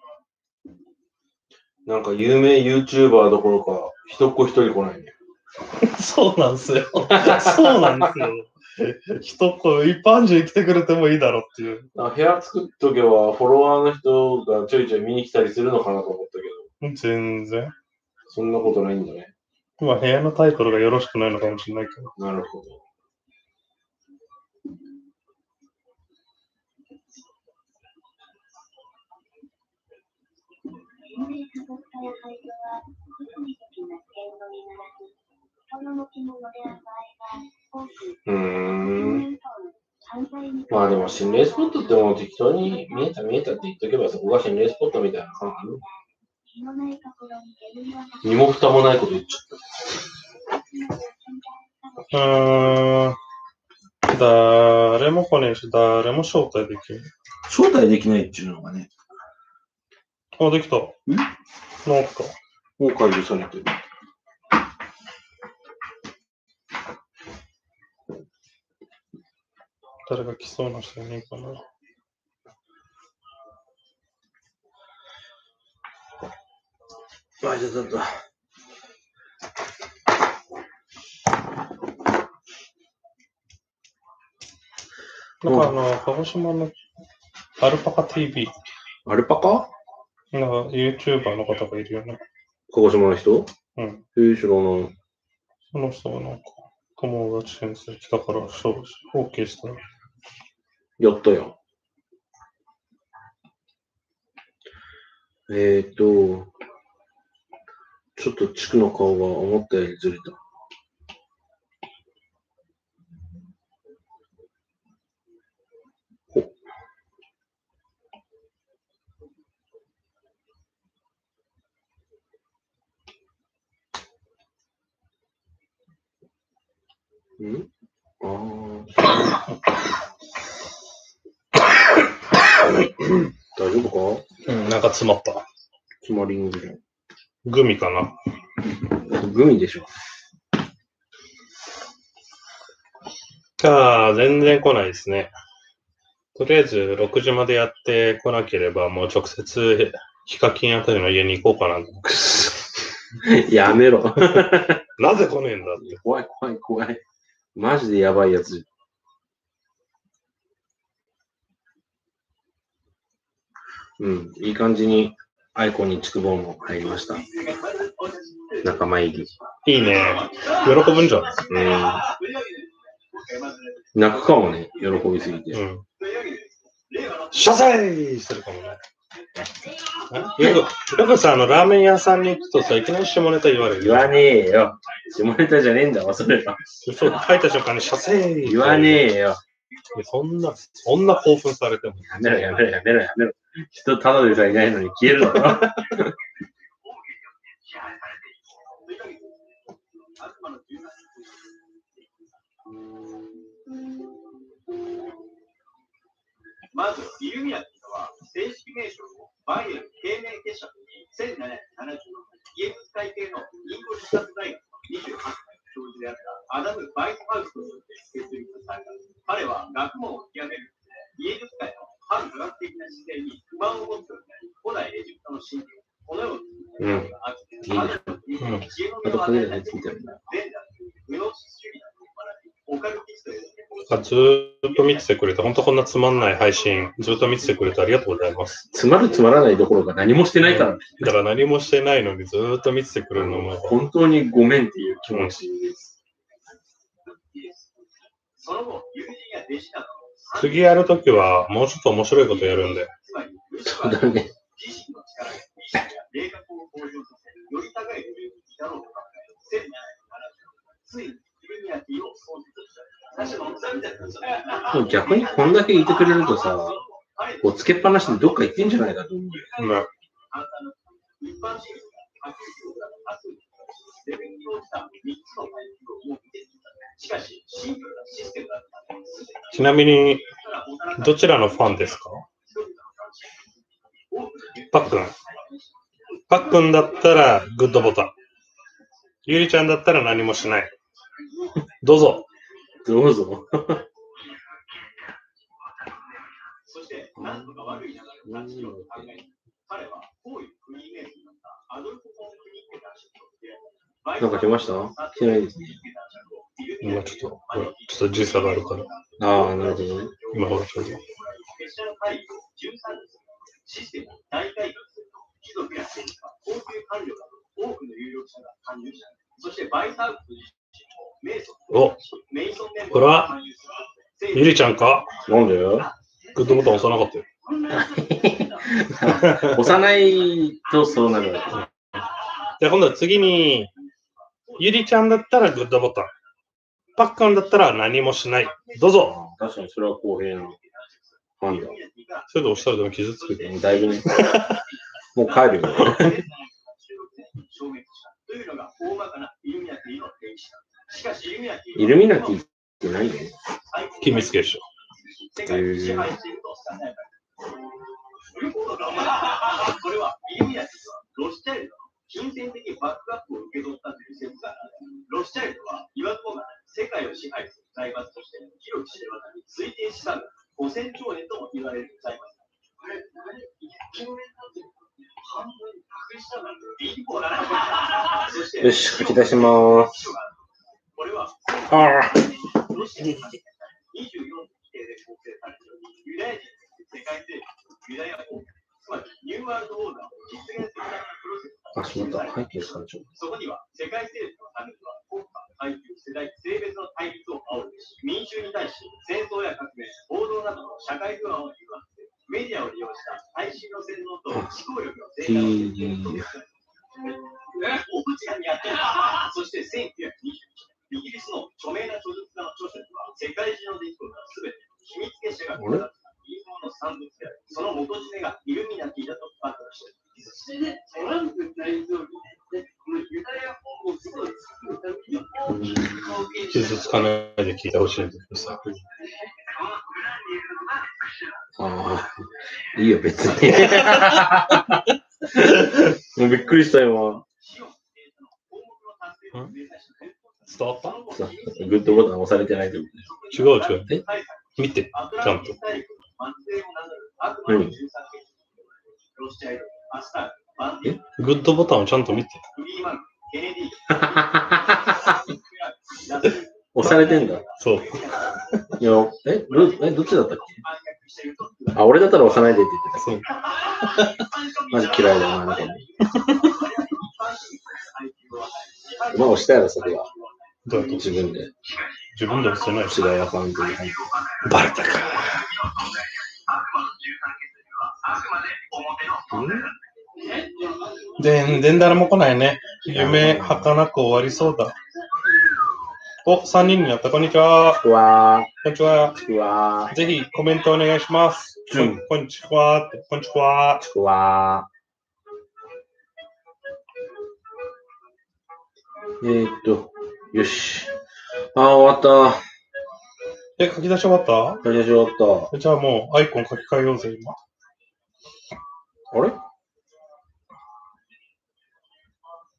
なんか有名 YouTuber どころか、一っ子一人来ないね。 そうなんですよ。そうなんですよ。一っ子、一般人来てくれてもいいだろうっていう。 部屋作っとけば、フォロワーの人がちょいちょい見に来たりするのかなと思ったけど。全然。 そんなことないんだね。 まあ、部屋のタイトルがよろしくないのかもしれないけど。 なるほど。うーん。まあでも心霊スポットってもう適当に見えた見えたって言っとけばそこが心霊スポットみたいな感ある。身も蓋もないこと言っちゃった。うーん。誰も来ねえし、誰も招待できない。 招待できないっていうのがね。 あ、できた。ん？なんか。 もう解除されてる。 誰が来そうな人いないかな。 あ、じゃあ、だった。 なんかあの、鹿児島のアルパカ ティーブイ。 アルパカ？ なんか YouTuber の方がいるよね。 鹿児島の人？ うん。 えー、知らない。 その人はなんか、友達先生来たから、OK した。 やったよ。えーと、ちょっと地区の顔が思ったよりずれた。ほんああ。大丈夫か？ うん、なんか詰まった。 詰まりんぐらい。 グミかな。 グミでしょ。 ああ、全然来ないですね。とりあえずろくじまでやって来なければ、もう直接ヒカキンあたりの家に行こうかな。 やめろ。 なぜ来ねえんだって。 怖い怖い怖い。マジでやばいやつ。うん、いい感じにアイコンに筑ボンも入りました。仲間入り。 いいね。喜ぶんじゃん。 うん。泣くかもね、喜びすぎて。うん。 謝罪するかもね。よく、よくさ、あの、ラーメン屋さんに行くとさ、いきなり下ネタ言われる。 言わねえよ。下ネタじゃねえんだわ、それは。 そう、書いた瞬間に謝罪。 言わねえよ。 そんな、そんな興奮されても。 やめろ、やめろ、やめろ、やめろ。人ただでさえいないのに消えるだろ。 まず、イルミナティは正式名称をバイエル慶明結社にせんななひゃくななじゅうろくねん家物会系のインド自殺大学のにじゅうはっさいの教授であったアダム・バイトハウスとよって設立された。彼は学問を極める家物界の反科学的な姿勢に不満を持つようになり、古代エジプトの神秘をこのようにあって、あの知恵の実を与えた人々が前代無能主義などを学び、オカルティストへのずーっと見ててくれて、本当こんなつまんない配信、ずっと見ててくれてありがとうございます。 つまるつまらないどころか何もしてないから、ねうん。だから何もしてないのにずーっと見ててくれるのも。 本当にごめんっていう気持ちです。 その後、友人や弟子など次やるときはもうちょっと面白いことやるんで。 そうだね。 自身の力で意識や霊覚を向上させ、より高いレベルに至ろうと考え、せんななひゃくななじゅうねん、ついにイルミナティを創設した。 もう逆にこんだけいてくれるとさ、こうつけっぱなしでどっか行ってんじゃないかと思う。 うん、 一般市民が発表が多数レベルに応じたみっつのタイプを設けていた。しかし、シンプルなシステムだった。 ちなみに、どちらのファンですか？パックン。パックンだったらグッドボタン。ゆりちゃんだったら何もしない。どうぞ。 どうぞ。 そして、何とか悪い流れを断ち切ろうと考え、彼は高位フリーメイソンだったアドルフ・フォン・クニッケ男爵として、 なんか来ました？来てないですね。 今ちょっと、ほら、ちょっと時差があるから。 ああ、なるほどね。 今ほら、ちょっと。 システムを大改革すると、貴族や政治家、高級官僚など多くの有力者が参入した。そしてバイサウス自身もメイソンお、これはゆりちゃんか？ なんで？ グッドボタン押さなかったよ。押さないとそうなる。 じゃあ今度は次に、ゆりちゃんだったらグッドボタン。パッカンだったら何もしない。どうぞ。 確かにそれは公平な判断。 それで押したらでも傷つくけど。 だいぶね。もう帰るよ。イルミナティって何？ 秘密結晶。 へー。 これはイルミナティはロスチャイルドの金銭的バックアップを受け取ったという説がある。ロスチャイルドは岩子が世界を支配する財閥として広く知れ渡り、推定資産がごせんちょうえんとも言われる財閥。これ、半分隠したなんてビーボーだな。 よし、書き出しまーす。 これは、 あロシアににじゅうよんの規定で構成されており、ユダヤ人世界征服、ユダヤ法、つまりニューワールドオーダーを実現するためのプロセスがあ、しまった。背景されちゃう。 そこには世界征服のためには国家、階級、世代、性別の対立を煽るべし、民衆に対し戦争や革命、暴動などの社会不安を誘発する、メディアを利用した最新の洗脳と思考力の低下を実現する。おぶちゃんにやってる。そしてせんきゅうひゃくにじゅういちねん、イギリスの著名な著述家の著書には、世界中の出来事がすべて秘密結社が行った陰謀の産物である。その元締めがイルミナティだと暴露している。そしてね、トランプ大統領で、このユダヤ法をすごい作るために、 傷つかないで聞いてほしいんだけどさ。 ああ、いいよ、別に。もうびっくりしたよ、 今。伝わった？ グッドボタン押されてないってこと違う違う。え？見て、ちゃんと。 何？ え？グッドボタンをちゃんと見て。 押されてんだ。 そう。 いや、え、ど、え、どっちだったっけ？あ、俺だったら押さないでって言ってた。そう。マジ嫌いだな、なんか。まあ押したやろ、それは。 どうやって自分で。 自分で押してない。 違うアカウントで。 バレたか。全然誰も来ないね。夢儚く終わりそうだ。お、さんにんになった。こんにちは。 うわこんにちは。 ー。うわー。 ぜひコメントお願いします。 うん、 こんにちはって。こんにちは。 うわー。えー、っと、よし。あー、終わった。 え、書き出し終わった書き出し終わった。 じゃあもうアイコン書き換えようぜ、今。 あれ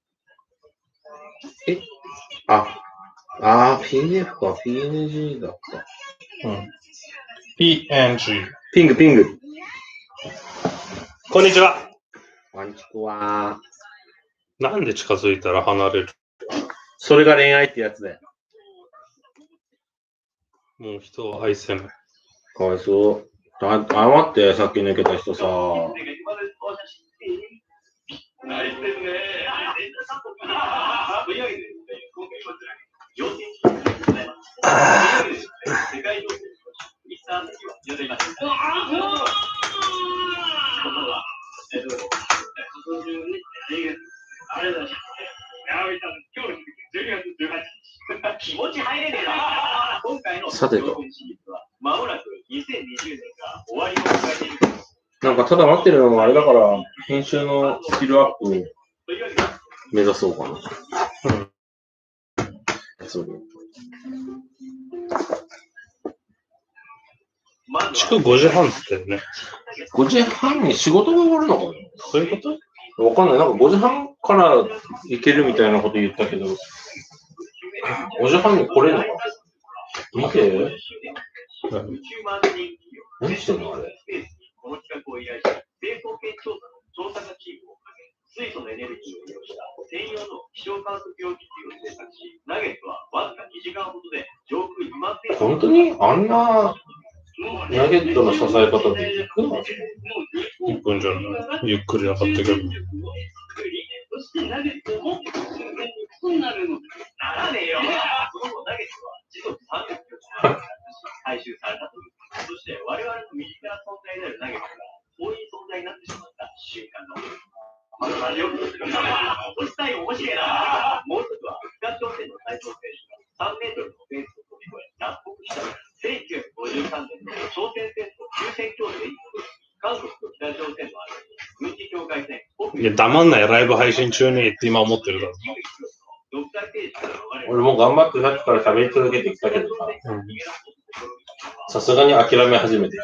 えあ、あー、ピーディーエフ か、ピーエヌジー だった。 うん。ピーエヌジー。 ピング、ピング。 こんにちは。 こんにちは。 なんで近づいたら離れる？ それが恋愛ってやつだよ。 もう人を愛せない。 かわいそう。謝って、さっき抜けた人さ。さてと。なんかただ待ってるのもあれだから、編集のスキルアップを目指そうかな。うん。そう。 築ごじはんってね。 ごじはんに仕事が終わるのかな？そういうことわかんない。なんかごじはんから行けるみたいなこと言ったけど、ごじはんに来れるのかな？見て。うん、何してんのあれ。この企画を依頼し、成層圏調査の調査チームをかけ、水素のエネルギーを利用した専用の気象観測用機器を製作し、ナゲットはわずかにじかんほどで上空にまんフェート。本当にあんなナゲットの支え方でいくの？ いっぷんじゃない。ゆっくりなかったけど。 そしてナゲットを持って瞬間にそうなるの。ならねえよ。その後ナゲットは時速さんびゃくキロ回収されたという。そして我々の身近な存在であるナゲットがこういう存在になってしまった瞬間の。まずラジオ局としたい面白いな。もう一つは北朝鮮の最高選手がさんメートルのフェンスを飛び越え脱北したせんきゅうひゃくごじゅうさんねんの朝鮮戦争休戦協定に韓国と北朝鮮の間に軍事境界線。 いや、黙んないライブ配信中にって今思ってるだろ。 俺も頑張ってさっきから喋り続けてきたけどさ、さすがに諦め始めてきた。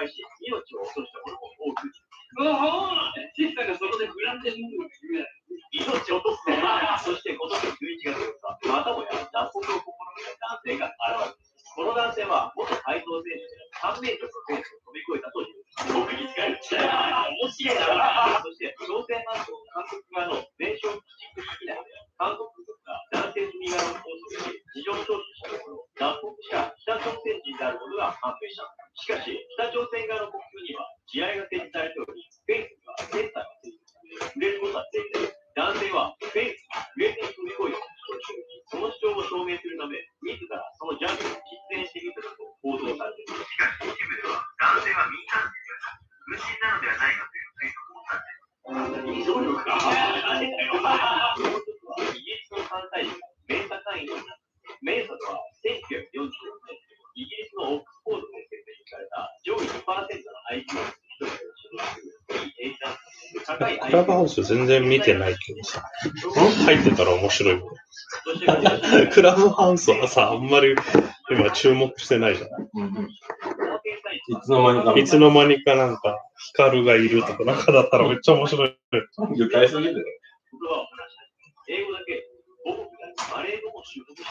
命を落とすね。そして今年じゅういちがつよっか、またもや脱北を試みた男性が現れる。この男性は元体操選手でさんメートルのフェンスを飛び越えたという。僕に使える。面白いな。そして朝鮮半島韓国側の全焼基地区域内で韓国軍が男性住民側を拘束し、事情聴取したところ、脱北した北朝鮮人であることが判明した。しかし、北朝鮮側の国境には地雷が設置されており、フェンスにはセンサーが設置され、触れることはできない。男性はフェンスに上に飛び越えたその主張を証明するため、自らそのジャンプを実践してみたと報道されています。しかし、一部では男性は民間人ではなく、軍人なのではないかという推測もされています。能力か。もう一つは、イギリスの艦隊員がメンサ会員になった。メンサとはせんきゅうひゃくよんじゅうろくねん、イギリスのオックスフォードで設定された上位 にパーセント の アイキュー を一人で所属するいい英単語。 クラブハウス全然見てないけどさ、入ってたら面白いもん。クラブハウスはさ、あんまり今注目してないじゃない。うん、 いつの間にか。 いつの間にかなんか、ヒカルがいるとかなんかだったらめっちゃ面白い。 愉快すぎる。 英語だけ、母国がマレー語も習得した。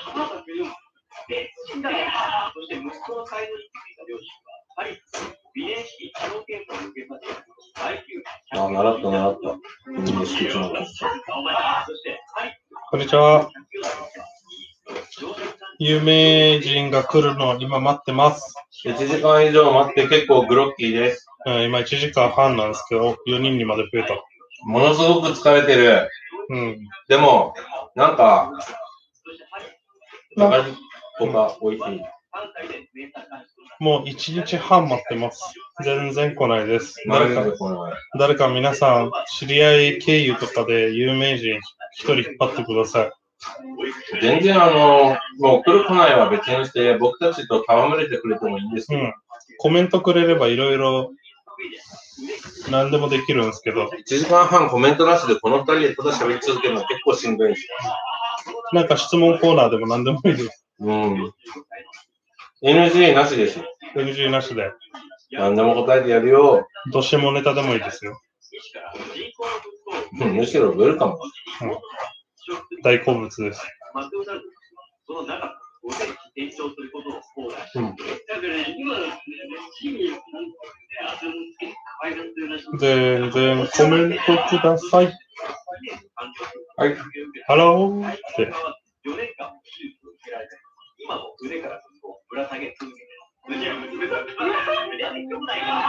ただだけでも、別人だよ。そして息子の才能に気づいた両親は、パリス、ビネン式知能検査を受けさせ、アイキュー、 あ、習った習った。ビネン式知能検査。 こんにちは。有名人が来るのを今待ってます。 いちじかん以上待って結構グロッキーです。 うん、今いちじかんはんなんですけど、よにんにまで増えた。 ものすごく疲れてる。 うん。 でも、なんか、中とか美味しい。 もういちにちはん待ってます。全然来ないです。誰か、誰か皆さん、知り合い経由とかで有名人一人引っ張ってください。 全然あの、もう来る来ないは別にして、僕たちと戯れてくれてもいいんですけど、うん、 コメントくれればいろいろ何でもできるんですけど。 いちじかんはんコメントなしでこのふたりでただ喋り続けるの結構しんどいし。 なんか質問コーナーでも何でもいいです。 うん。エヌジー なしです。 エヌジー なしで。 何でも答えてやるよ。 どうしてもネタでもいいですよ。 うん、むしろウェルカム。 うん、 大好物です。 マクドナルドその中お天気転調することをオーダーして、うん、だからね、今のチームになんか頭つけて可愛がってるらしい。 全然コメントください。はい。ハローって。 よねんかんも手術を受けられて、今も腕からずっとぶら下げ続けて、腕を娘さんがやってくんないか。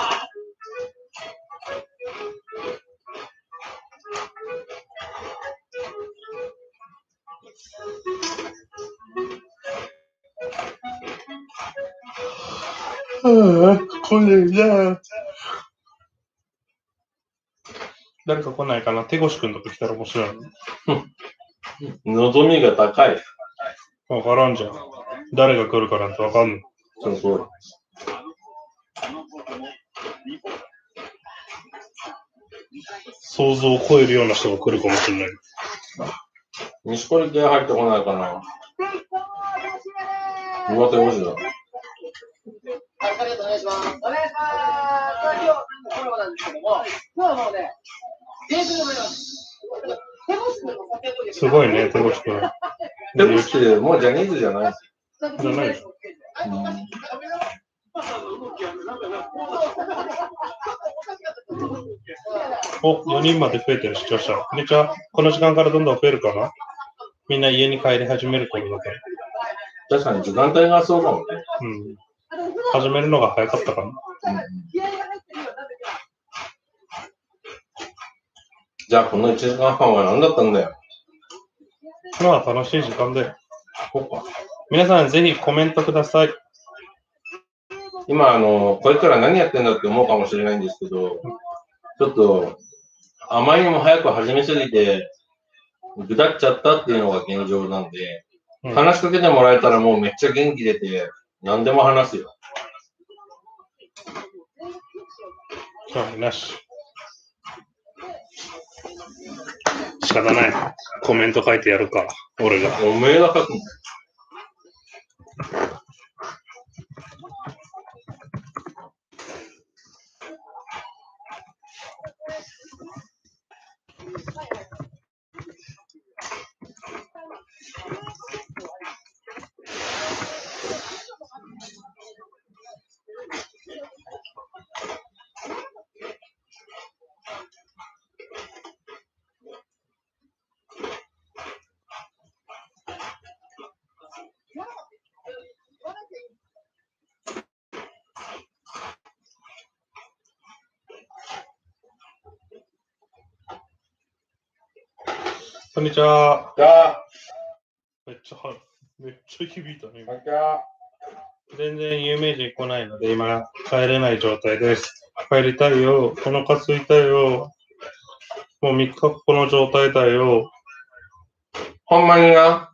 ああ、これじゃあ。誰か来ないかな。手越くんとか来たら面白いの。望みが高い。 わからんじゃん。誰が来るかなんてわかんない。 そうそう。 想像を超えるような人が来るかもしれない。 西堀系入ってこないかな。岩手文字だ。はい、ありがとうお願いします。お願いします。今日のコラボなんですけども、今日はもうね、テーブルでもいます。手越くんの先ほどすごいね、手越くん。 手越ってもうジャニーズじゃないじゃないでしょ。お、よにんまで増えてる視聴者。めっちゃ、この時間からどんどん増えるかな。みんな家に帰り始める頃だから。 確かに時間帯がそうかもね。 うん。始めるのが早かったかな。うん、 じゃあ、このいちじかんはんは何だったんだよ。 まあ、楽しい時間で。皆さん、ぜひコメントください。 今、あの、これから何やってんだって思うかもしれないんですけど、ちょっと、あまりにも早く始めすぎて、ぐだっちゃったっていうのが現状なんで、うん、話しかけてもらえたらもうめっちゃ元気出て、何でも話すよ。 興味なし。仕方ない。コメント書いてやるか、俺が。 おめえが書くんだよ。 こんにちは。 じゃあ、 めっちゃ、めっちゃ響いたね。 こんにちは。 全然有名人来ないので、今、帰れない状態です。帰りたいよ。お腹空いたよ。もうみっかこの状態だよ。 ほんまにな。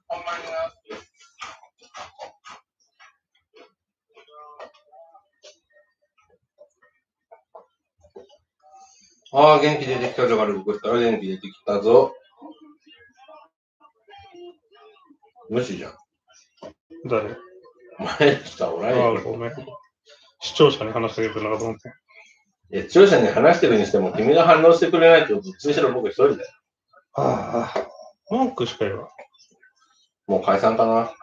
ああ、元気出てきたぞから僕ったら元気出てきたぞ。無視じゃん。 誰？ 前しかおらんよ。 ああ、ごめん。視聴者に話してくれなかったと思って。 いや、視聴者に話してるにしても、君が反応してくれないと、どっちにしろ僕一人だよ。 ああ、文句しか言わん。 もう解散かな。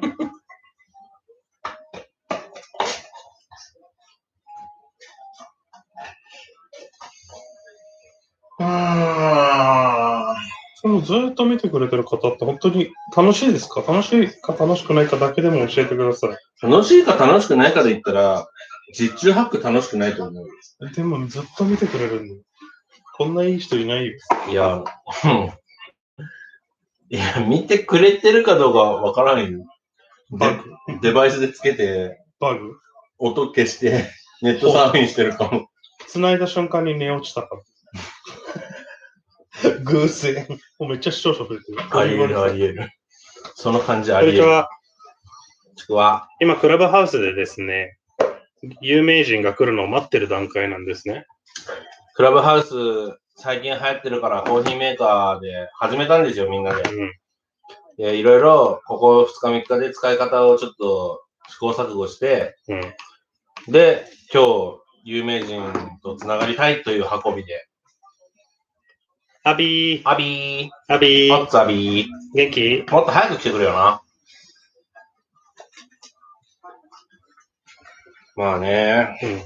そのずっと見てくれてる方って本当に楽しいですか？楽しいか楽しくないかだけでも教えてください。 楽しいか楽しくないかで言ったら、実中ハック楽しくないと思う。 でもずっと見てくれるの。こんないい人いないよ。 いや、うん。いや、見てくれてるかどうかわからんよ。 バグデバイスでつけて、 バグ音消して、ネットサーフィンしてるかも。 繋いだ瞬間に寝落ちたから。偶然。もうめっちゃ視聴者増えてる。 ありえる、ありえる。その感じありえる。 こんにちは。 ちくわ。 今、クラブハウスでですね、有名人が来るのを待ってる段階なんですね。 クラブハウス、最近流行ってるからコーヒーメーカーで始めたんですよ、みんなで。うん、でいろいろ、ここふつかみっかで使い方をちょっと試行錯誤して、うん、で、今日、有名人とつながりたいという運びで。 アビー。 アビー。 アビー。 おっつアビー。 元気？ もっと早く来てくれよな。まあね。うん、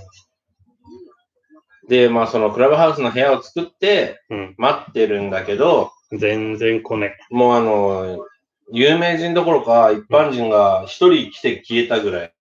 で、まあそのクラブハウスの部屋を作って待ってるんだけど、 うん、全然来ね。 もうあの、有名人どころか一般人が一人来て消えたぐらい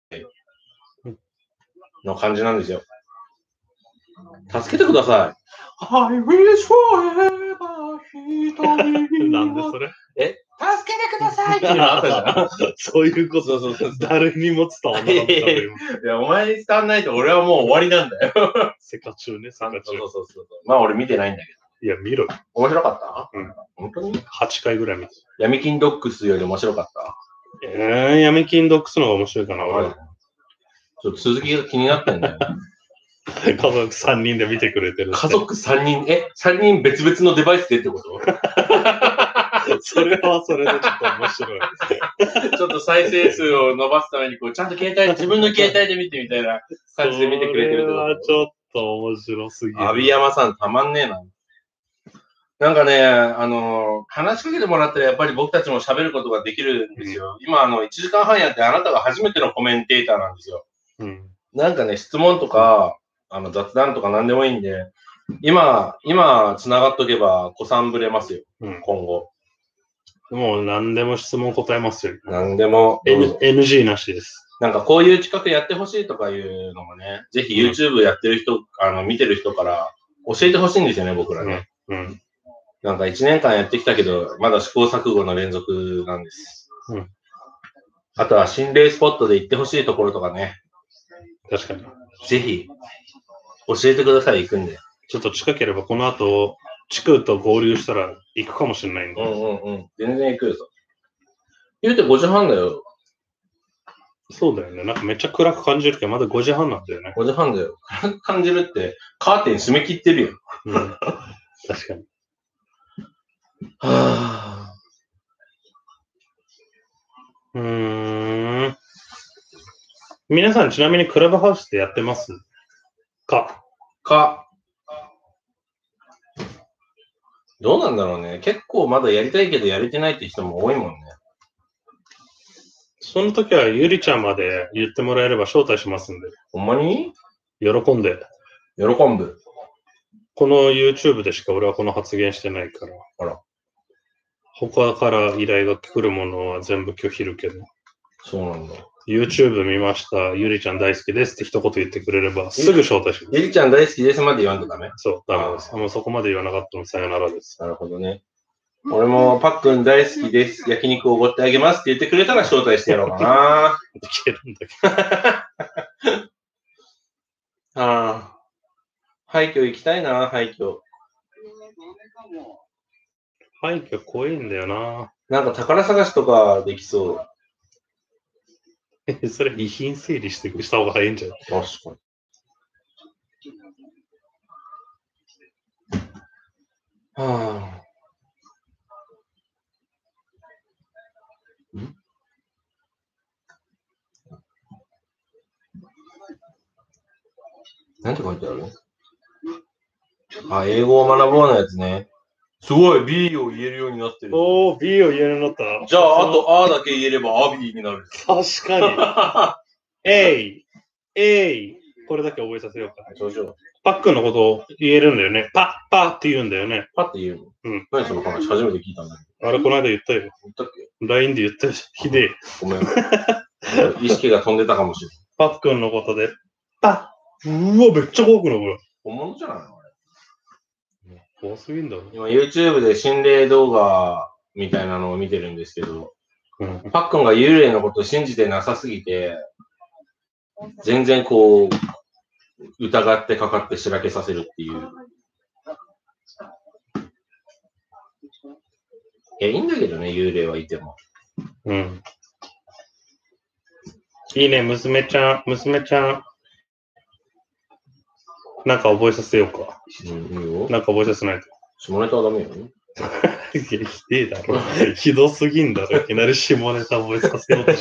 の感じなんですよ。助けてください。I wish forever なんでそれ？ え助けてくださいっていうのあったじゃん。 そういうこと。そうそうそう。誰にも伝わらなかったよ。 いや、お前に伝わんないと俺はもう終わりなんだよ。 セカチュウね、セカチュウ。 そうそうそう。まあ俺見てないんだけど。いや、見ろ。 面白かった？ うん。 本当に ? はち 回ぐらい見て。 ヤミキンドックスより面白かった？ えー、ヤミキンドックスの方が面白いかな、俺。 ちょっと続きが気になってんだよ。 家族さんにんで見てくれてる。 家族さんにん、え、さんにん別々のデバイスでってことそれはそれでちょっと面白い。 ちょっと再生数を伸ばすためにこう、ちゃんと携帯、自分の携帯で見てみたいな感じで見てくれてるってこと。 それはちょっと面白すぎる。 アビヤマさんたまんねえな。なんかね、あの、話しかけてもらったらやっぱり僕たちも喋ることができるんですよ。うん、今、あの、いちじかんはんやってあなたが初めてのコメンテーターなんですよ。うん、なんかね、質問とか、あの雑談とか何でもいいんで、今、今、繋がっとけば、子さんぶれますよ。うん、今後。 もう何でも質問答えますよ。 何でも、 N、エヌジー なしです。 なんかこういう企画やってほしいとかいうのもね、ぜひ YouTube やってる人、うん、あの、見てる人から教えてほしいんですよね、僕らね。うん。うん、なんかいちねんかんやってきたけど、まだ試行錯誤の連続なんです。うん。あとは心霊スポットで行ってほしいところとかね。 確かに。 ぜひ、教えてください、行くんで。 ちょっと近ければこの後、地区と合流したら行くかもしれないんで。 うんうんうん。全然行くよ。言うてごじはんだよ。 そうだよね。なんかめっちゃ暗く感じるけど、まだごじはんなんだよね。 ごじはんだよ。暗く感じるって、カーテン閉め切ってるよ。 うん。確かに。 はぁ。 うーん。皆さんちなみにクラブハウスってやってますかか。どうなんだろうね。結構まだやりたいけどやれてないって人も多いもんね。 その時はゆりちゃんまで言ってもらえれば招待しますんで。 ほんまに？ 喜んで。 喜んぶ。 この YouTube でしか俺はこの発言してないから。 あら。 他から依頼が来るものは全部拒否るけど。 そうなんだ。 YouTube 見ました。ゆりちゃん大好きですって一言言ってくれればすぐ招待します。 ゆりちゃん大好きですまで言わんとダメ？ そう、ダメです。もうそこまで言わなかったのさよならです。 なるほどね。俺もパックン大好きです。焼肉をおごってあげますって言ってくれたら招待してやろうかな。 できるんだけど。 ああ。廃墟行きたいな、廃墟。 廃墟怖いんだよな。 なんか宝探しとかできそう。 え、それ遺品整理してした方が早いんじゃない？ 確かに。はあ。ん？なんて書いてある？あ、英語を学ぼうのやつね。すごい B を言えるようになってる。 おー、B を言えるようになった。 じゃあ、あと A だけ言えればアビーになる。 確かに。A、A、これだけ覚えさせようか。 そうしよう。 パックンのことを言えるんだよね。パッ、パって言うんだよね。 パって言うの？ うん。 何その話初めて聞いたんだけど。あれ、この間言ったよ。 言ったっけ？ ライン で言ったよ。ひでえ。 ごめん。意識が飛んでたかもしれない。 パックンのことで、パッ。うわ、めっちゃ怖くなる。 本物じゃないの？ 怖すぎんだろ。 今 YouTube で心霊動画みたいなのを見てるんですけど、うん、パックンが幽霊のことを信じてなさすぎて、全然こう、疑ってかかってしらけさせるっていう。いや、いいんだけどね、幽霊はいても。 うん。いいね、娘ちゃん、娘ちゃん。なんか覚えさせようか。うん、いいよ。なんか覚えさせないと。 下ネタはダメよ。 いや、ひでえだろ。ひどすぎんだろ。いきなり下ネタ覚えさせようとした。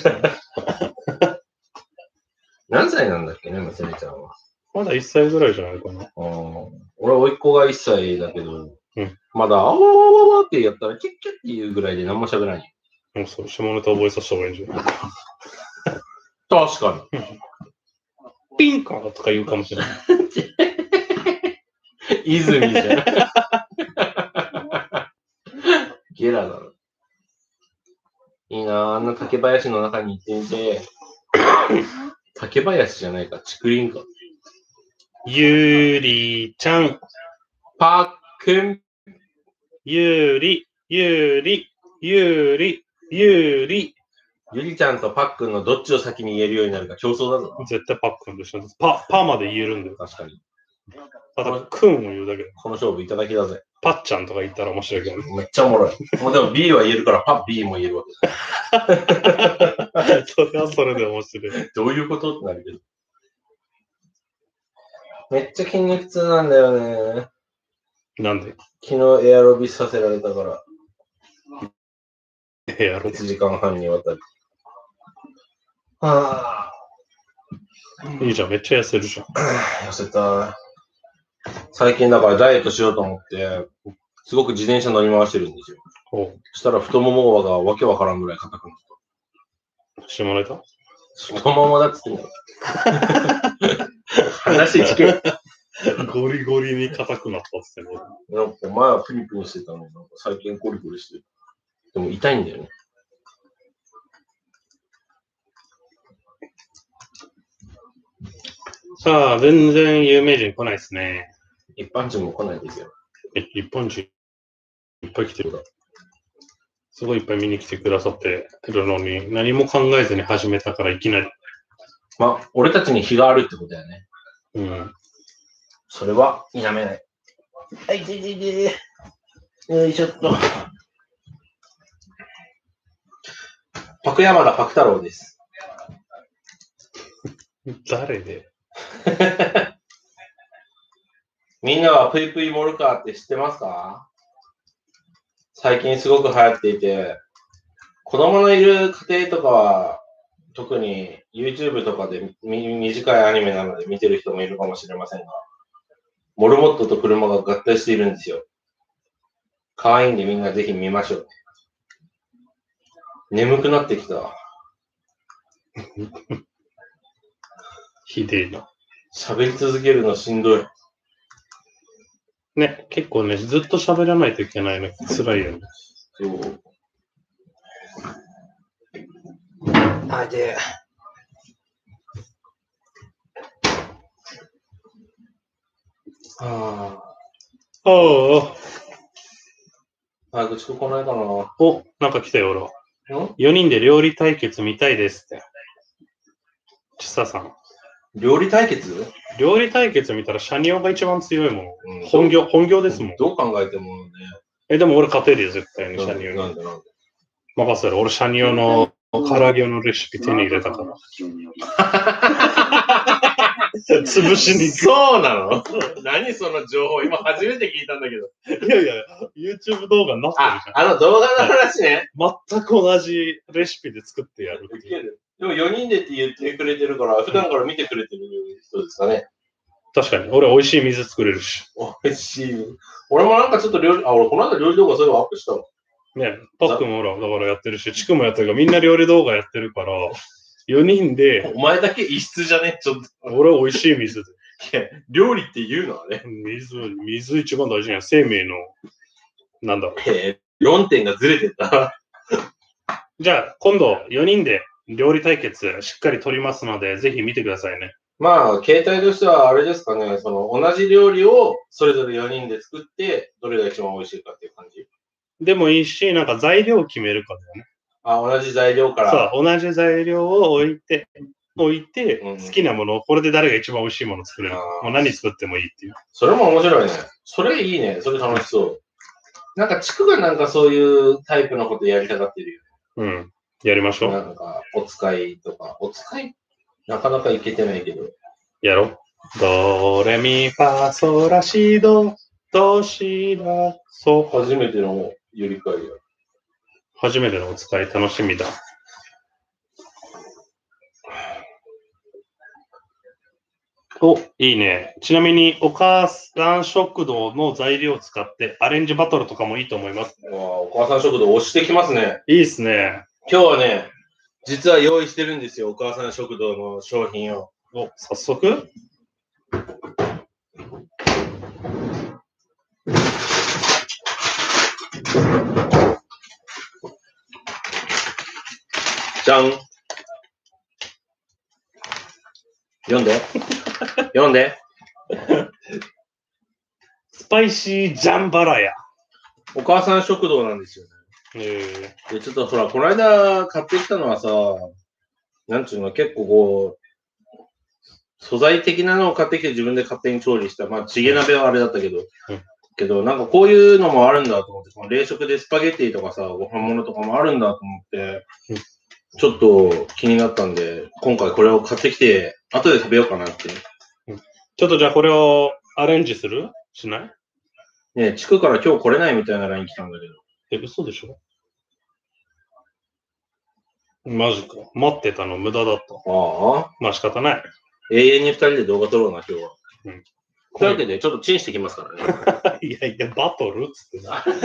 何歳なんだっけね、娘ちゃんは。 まだいっさいぐらいじゃないかな。ああ、俺は甥っ子がいっさいだけど、うん、 まだ、あわわわわってやったら、キャッキャッっていうぐらいで何も喋らない。 うん、そう、下ネタ覚えさせた方がいいんじゃない？ 確かに。 ピンカーとか言うかもしれない。 泉じゃん。ゲラだろ。いいなぁ、あんな竹林の中に行ってみて。竹林じゃないか、竹林か。 ゆりちゃん。 パックン。 ゆり、ゆり、ゆり、ゆり。 ゆりちゃんとパックンのどっちを先に言えるようになるか競争だぞ。 絶対パックンでしょ。パ、パまで言えるんだよ。 確かに。 ただ、クンを言うだけ。 この勝負いただきだぜ。 パッちゃんとか言ったら面白いけどね。 めっちゃおもろい。もうでも B は言えるからパッ B も言えるわけ。それはそれで面白い。 どういうことってなるけど。めっちゃ筋肉痛なんだよね。 なんで？ 昨日エアロビスさせられたから。 エアロビスいちじかんはんにわたり。はぁ。いいじゃん、めっちゃ痩せるじゃん。 痩せた。最近だからダイエットしようと思って、すごく自転車乗り回してるんですよ。そしたら太ももがわけわからんぐらい硬くなった。 下ネタ？ 太ももだっつってんだよ。話聞け。 ゴリゴリに硬くなったっつってね。 なんか前はプニプニしてたのに、なんか最近ゴリゴリしてる。でも痛いんだよね。 さあ、全然有名人来ないですね。 一般人も来ないですよ。 え、一般人いっぱい来てるだ。すごいいっぱい見に来てくださってるのに、何も考えずに始めたからいきなり。 まあ、俺たちに非があるってことだよね。 うん。 それは否めない。はい、でででよいしょっと。パク山田パク太郎です。 誰でみんなはぷいぷいモルカーって知ってますか？最近すごく流行っていて、子供のいる家庭とかは、特に YouTube とかで短いアニメなので見てる人もいるかもしれませんが、モルモットと車が合体しているんですよ。可愛いんでみんなぜひ見ましょう。眠くなってきた。 ひでえな。 喋り続けるのしんどい。 ね、結構ね、ずっと喋らないといけないの辛いよね。 そう。あ、で。ああ。 ああ。 早く遅刻来ないかな。 お、なんか来たよ、俺は。 ん ? よ 人で料理対決見たいですって。ちささん。 料理対決料理対決見たらシャニオが一番強いもの。うん、本業、本業ですもん。 どう考えてもね。 え、でも俺勝てるよ、絶対にシャニオに。 なんでなんで任せる。俺シャニオの唐揚げのレシピ手に入れたから。潰しに行く。 そうなの何その情報今初めて聞いたんだけど。いやいや、YouTube 動画になってるじゃん。あ、あの動画の話ね。 全く同じレシピで作ってやるっていう。 でもよにんでって言ってくれてるから、普段から見てくれてる人ですかね。 確かに。俺美味しい水作れるし。 美味しい。俺もなんかちょっと料理、あ、俺この間料理動画そういうのアップしたわ。 ね、パックもほら、だからやってるし、チクもやってるから、みんな料理動画やってるから、よにんで。 お前だけ異質じゃねちょっと。 俺は美味しい水で。いや、料理って言うのはね。 水、水一番大事な生命の、なんだろう。 えー、よんてんがずれてた。 じゃあ、今度よにんで料理対決しっかり撮りますので、ぜひ見てくださいね。 まあ、形態としてはあれですかね、その同じ料理をそれぞれよにんで作って、どれが一番美味しいかっていう感じ。 でもいいし、なんか材料を決めるかだよね。 あ、同じ材料から。 そう、同じ材料を置いて、置いて、うん、好きなものを、これで誰が一番美味しいものを作れるか。もう何作ってもいいっていう。 それも面白いね。それいいね。それ楽しそう。なんか、地区がなんかそういうタイプのことやりたがってるよね。 うん。やりましょう。 なんか、お使いとか、お使いなかなかいけてないけど。 やろう。ドレミファソラシド、ドシラ、ソ。 初めてのゆりかいや。 初めてのお使い楽しみだ。 お、いいね。ちなみに、お母さん食堂の材料を使ってアレンジバトルとかもいいと思います。 お母さん食堂押してきますね。 いいですね。 今日はね、実は用意してるんですよ。お母さん食堂の商品を。 お、早速じゃん。読んで。読んで。 スパイシージャンバラヤ。 お母さん食堂なんですよね。 えー、でちょっとほら、この間買ってきたのはさ、なんちゅうの、結構こう、素材的なのを買ってきて自分で勝手に調理した。まあ、チゲ鍋はあれだったけど、うん、けど、なんかこういうのもあるんだと思って、その冷食でスパゲッティとかさ、ご飯物とかもあるんだと思って、うん、ちょっと気になったんで、今回これを買ってきて、後で食べようかなって。 うん、ちょっとじゃあこれをアレンジする？しない？ ねえ、地区から今日来れないみたいなライン来たんだけど。 え、嘘でしょ？マジか。待ってたの無駄だった。 ああ。 まあ仕方ない。 永遠に二人で動画撮ろうな、今日は。 うん。 というわけで、ちょっとチンしてきますからね。 いやいや、バトルっつってな。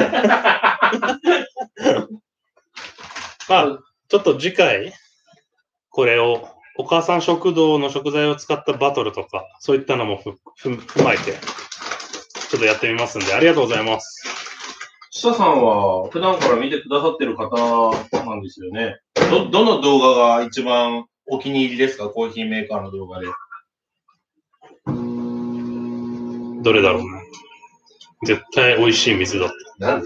まあ、ちょっと次回、これを、お母さん食堂の食材を使ったバトルとか、そういったのもふふ踏まえて、ちょっとやってみますんで、ありがとうございます。 下さんは、普段から見てくださってる方なんですよね。ど、どの動画が一番お気に入りですか？コーヒーメーカーの動画で。 どれだろうね。絶対美味しい水だった。 なんで？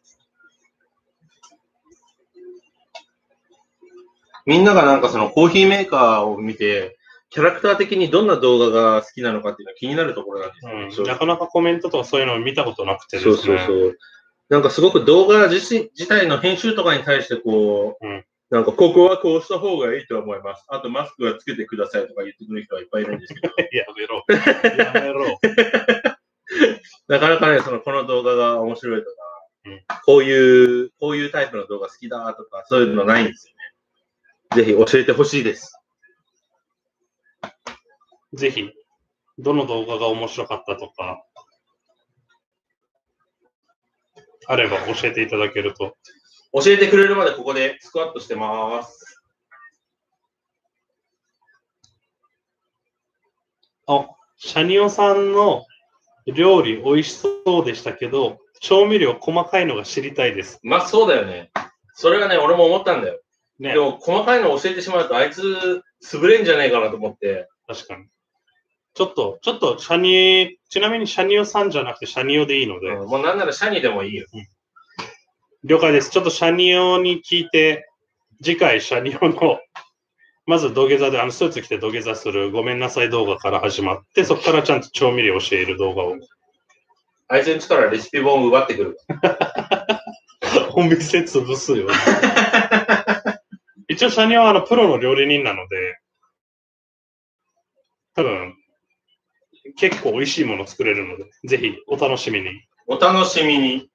みんながなんかそのコーヒーメーカーを見て、キャラクター的にどんな動画が好きなのかっていうのは気になるところなんですよ、 うん。なかなかコメントとかそういうのを見たことなくてですね。 そうそうそう。なんかすごく動画自自体の編集とかに対してこう、うん、なんかここはこうした方がいいと思います。あとマスクはつけてくださいとか言ってくる人はいっぱいいるんですけど。 やめろ。やめろ。 なかなかね、そのこの動画が面白いとか、うん、こういう、こういうタイプの動画好きだとか、そういうのないんですよね。ぜひ教えてほしいです。 ぜひ、どの動画が面白かったとか、あれば教えていただけると。 教えてくれるまでここでスクワットしてます。 あ、シャニオさんの料理美味しそうでしたけど、調味料細かいのが知りたいです。 まあそうだよね。それはね、俺も思ったんだよ。ね、でも細かいの教えてしまうとあいつ潰れんじゃないかなと思って。 確かに。ちょっと、ちょっとシャニ、ちなみにシャニオさんじゃなくてシャニオでいいので。 うん、もうなんならシャニでもいいよ。うん、 了解です。ちょっとシャニオに聞いて、次回シャニオの、まず土下座で、あのスーツ着て土下座するごめんなさい動画から始まって、そこからちゃんと調味料を教える動画を。 あいつんちからレシピ本を奪ってくる。 お店潰すよ。一応シャニオはあのプロの料理人なので、多分、結構美味しいものを作れるので、ぜひお楽しみに。 お楽しみに。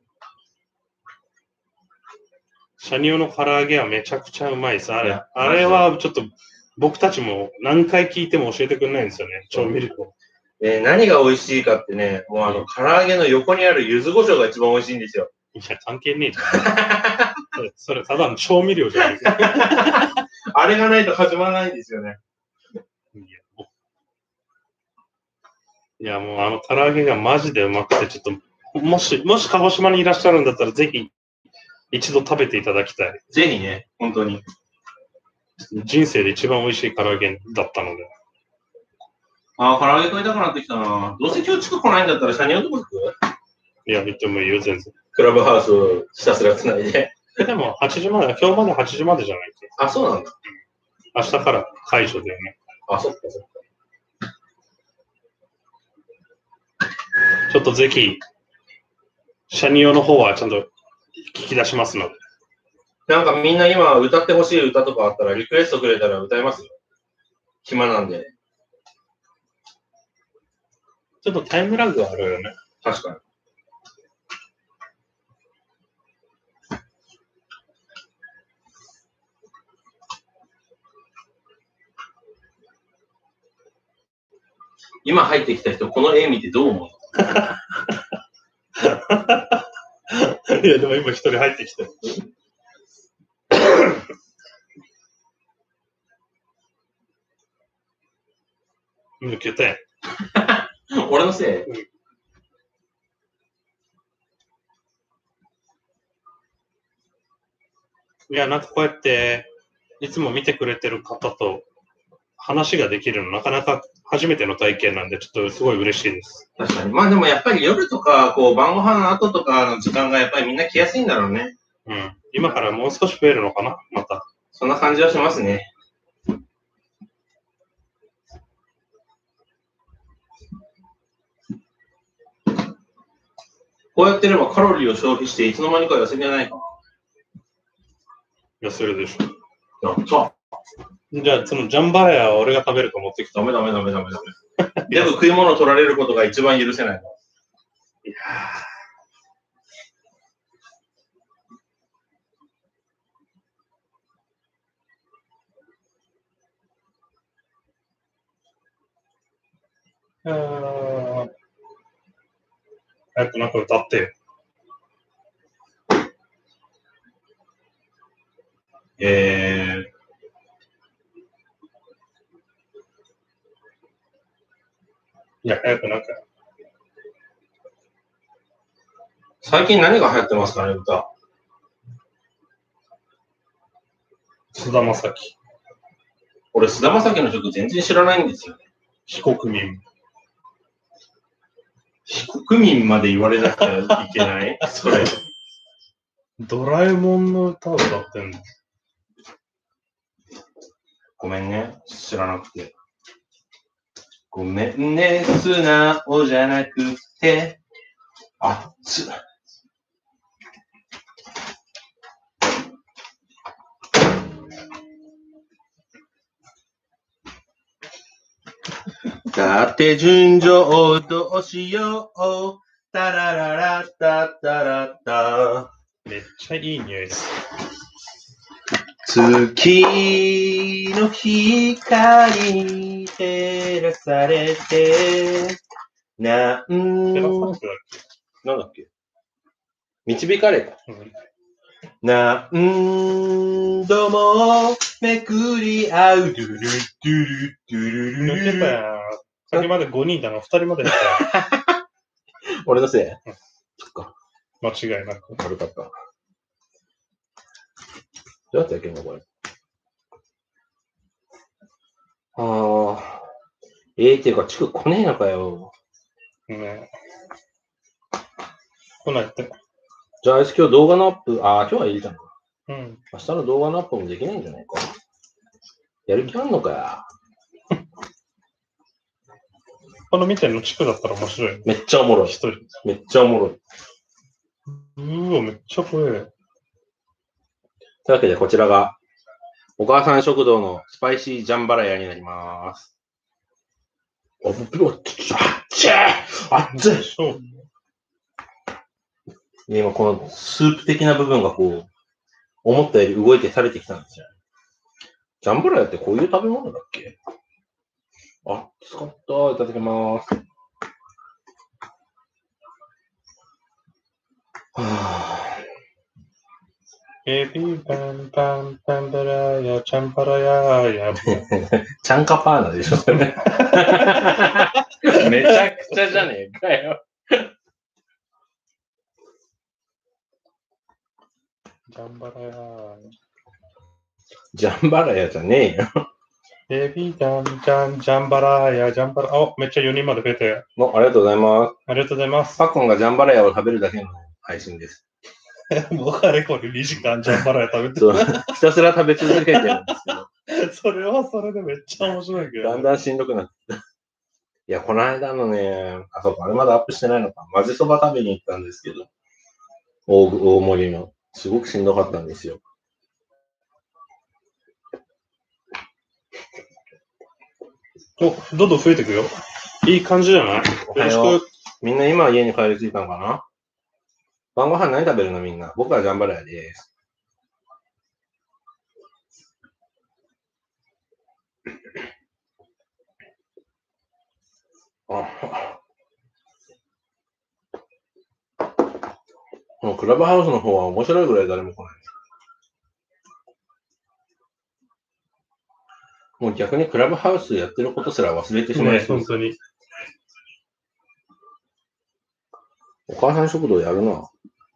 シャニオの唐揚げはめちゃくちゃうまいです。あれ、あれはちょっと僕たちも何回聞いても教えてくれないんですよね、調味料。 えー、何が美味しいかってね、もうあの、唐揚げの横にある柚子胡椒が一番美味しいんですよ。 いや、関係ねえじゃん。それ、それただの調味料じゃないか。 あれがないと始まらないんですよね。 いや、もうあの唐揚げがマジでうまくて、ちょっと、もし、もし鹿児島にいらっしゃるんだったら、ぜひ、一度食べていただきたい。 ぜひね、本当に。 人生で一番美味しい唐揚げだったので。 ああ、唐揚げ食いたくなってきたな。どうせ今日近く来ないんだったら、シャニオどこ行く？ いや、見てもいいよ、全然。 クラブハウスをひたすらつないで。 でも、はちじまで、今日まではちじまでじゃないか。あ、そうなんだ。 明日から解除だよね。 あ、そっかそっか。 ちょっとぜひ、シャニオの方はちゃんと聞き出しますので。 なんかみんな今歌ってほしい歌とかあったらリクエストくれたら歌いますよ。暇なんで。 ちょっとタイムラグがあるよね。 確かに。 今入ってきた人、この絵見てどう思ういや、でも今一人入ってきた。抜けたやん。 俺のせい、うん、 いや、なんかこうやって、いつも見てくれてる方と話ができるの、なかなか初めての体験なんで、ちょっとすごい嬉しいです。 確かに。まあでもやっぱり夜とか、こう、晩ご飯の後とかの時間がやっぱりみんな来やすいんだろうね。 うん。今からもう少し増えるのかなまた。 そんな感じはしますね。こうやってればカロリーを消費していつの間にか痩せじゃないかな。痩せるでしょ。やった。 じゃあ、そのジャンバラヤは俺が食べると思ってきた。 ダメダメダメダメダメ。でも食い物を取られることが一番許せない。いやー。早くなんか歌ってよ。 えー。 いや、早くなんか。 最近何が流行ってますかね、歌。 菅田将暉。 俺、菅田将暉の曲全然知らないんですよね。 非国民。 非国民まで言われなきゃいけないそれ。 ドラえもんの歌を歌ってんの。 ごめんね、知らなくて。ごめんね、素直じゃなくて、あっつ。だって順序をどうしよう。タラララタタラタ。 めっちゃいい匂いです。 月の光に照らされて、なん、なんだっけ導かれた。うん、何度もめくり合う。ドゥルドゥルドゥルルルルル。 先までごにんだな、ふたりまでだった。 俺のせい、うん、 そっか。間違いなく。 悪かった。どうやってやけんのこれ。ああ。ええー、っていうか、地区来ねえのかよ。 ねえ。来ないって。 じゃあ、あいつ今日動画のアップ、ああ、今日はいいじゃん。 うん。 明日の動画のアップもできないんじゃないか。やる気あんのかよ。 この見てるの地区だったら面白い。 めっちゃおもろい。 一人。 めっちゃおもろい。 うーわ、めっちゃ怖い。というわけで、こちらが、お母さん食堂のスパイシージャンバラヤになります。あ、ぶっちゃあっちゃあっつい。今、このスープ的な部分がこう、思ったより動いて垂れてきたんですよ。ジャンバラヤってこういう食べ物だっけ？あ、使った。いただきます。はぁ。 エビバンバンバンバラヤ、チャンバラヤヤ。 チャンカパーナでしょ、それ。めちゃくちゃじゃねえかよ。 ジャンバラヤー。 ジャンバラヤじゃねえよ。 エビダン、ジャン、ジャンバラヤ、ジャンバラ、お、めっちゃよにんまで増えて。 もう、ありがとうございます。 ありがとうございます。 パッコンがジャンバラヤを食べるだけの配信です。 僕あれこれにじかんジャンバラヤ食べてる。ひたすら食べ続けてるんですけど。それはそれでめっちゃ面白いけど。 だんだんしんどくなってきた。いや、この間のね、あ、そうか、あれまだアップしてないのか。混ぜそば食べに行ったんですけど、大、大盛りの。すごくしんどかったんですよ。 お、どんどん増えていくよ。いい感じじゃない？よろしく。 みんな今家に帰り着いたのかな？晩ご飯何食べるのみんな。僕はジャンバラヤです。 このクラブハウスの方は面白いぐらい誰も来ない。もう逆にクラブハウスやってることすら忘れてしまいそう。 本当に。 お母さん食堂やるな。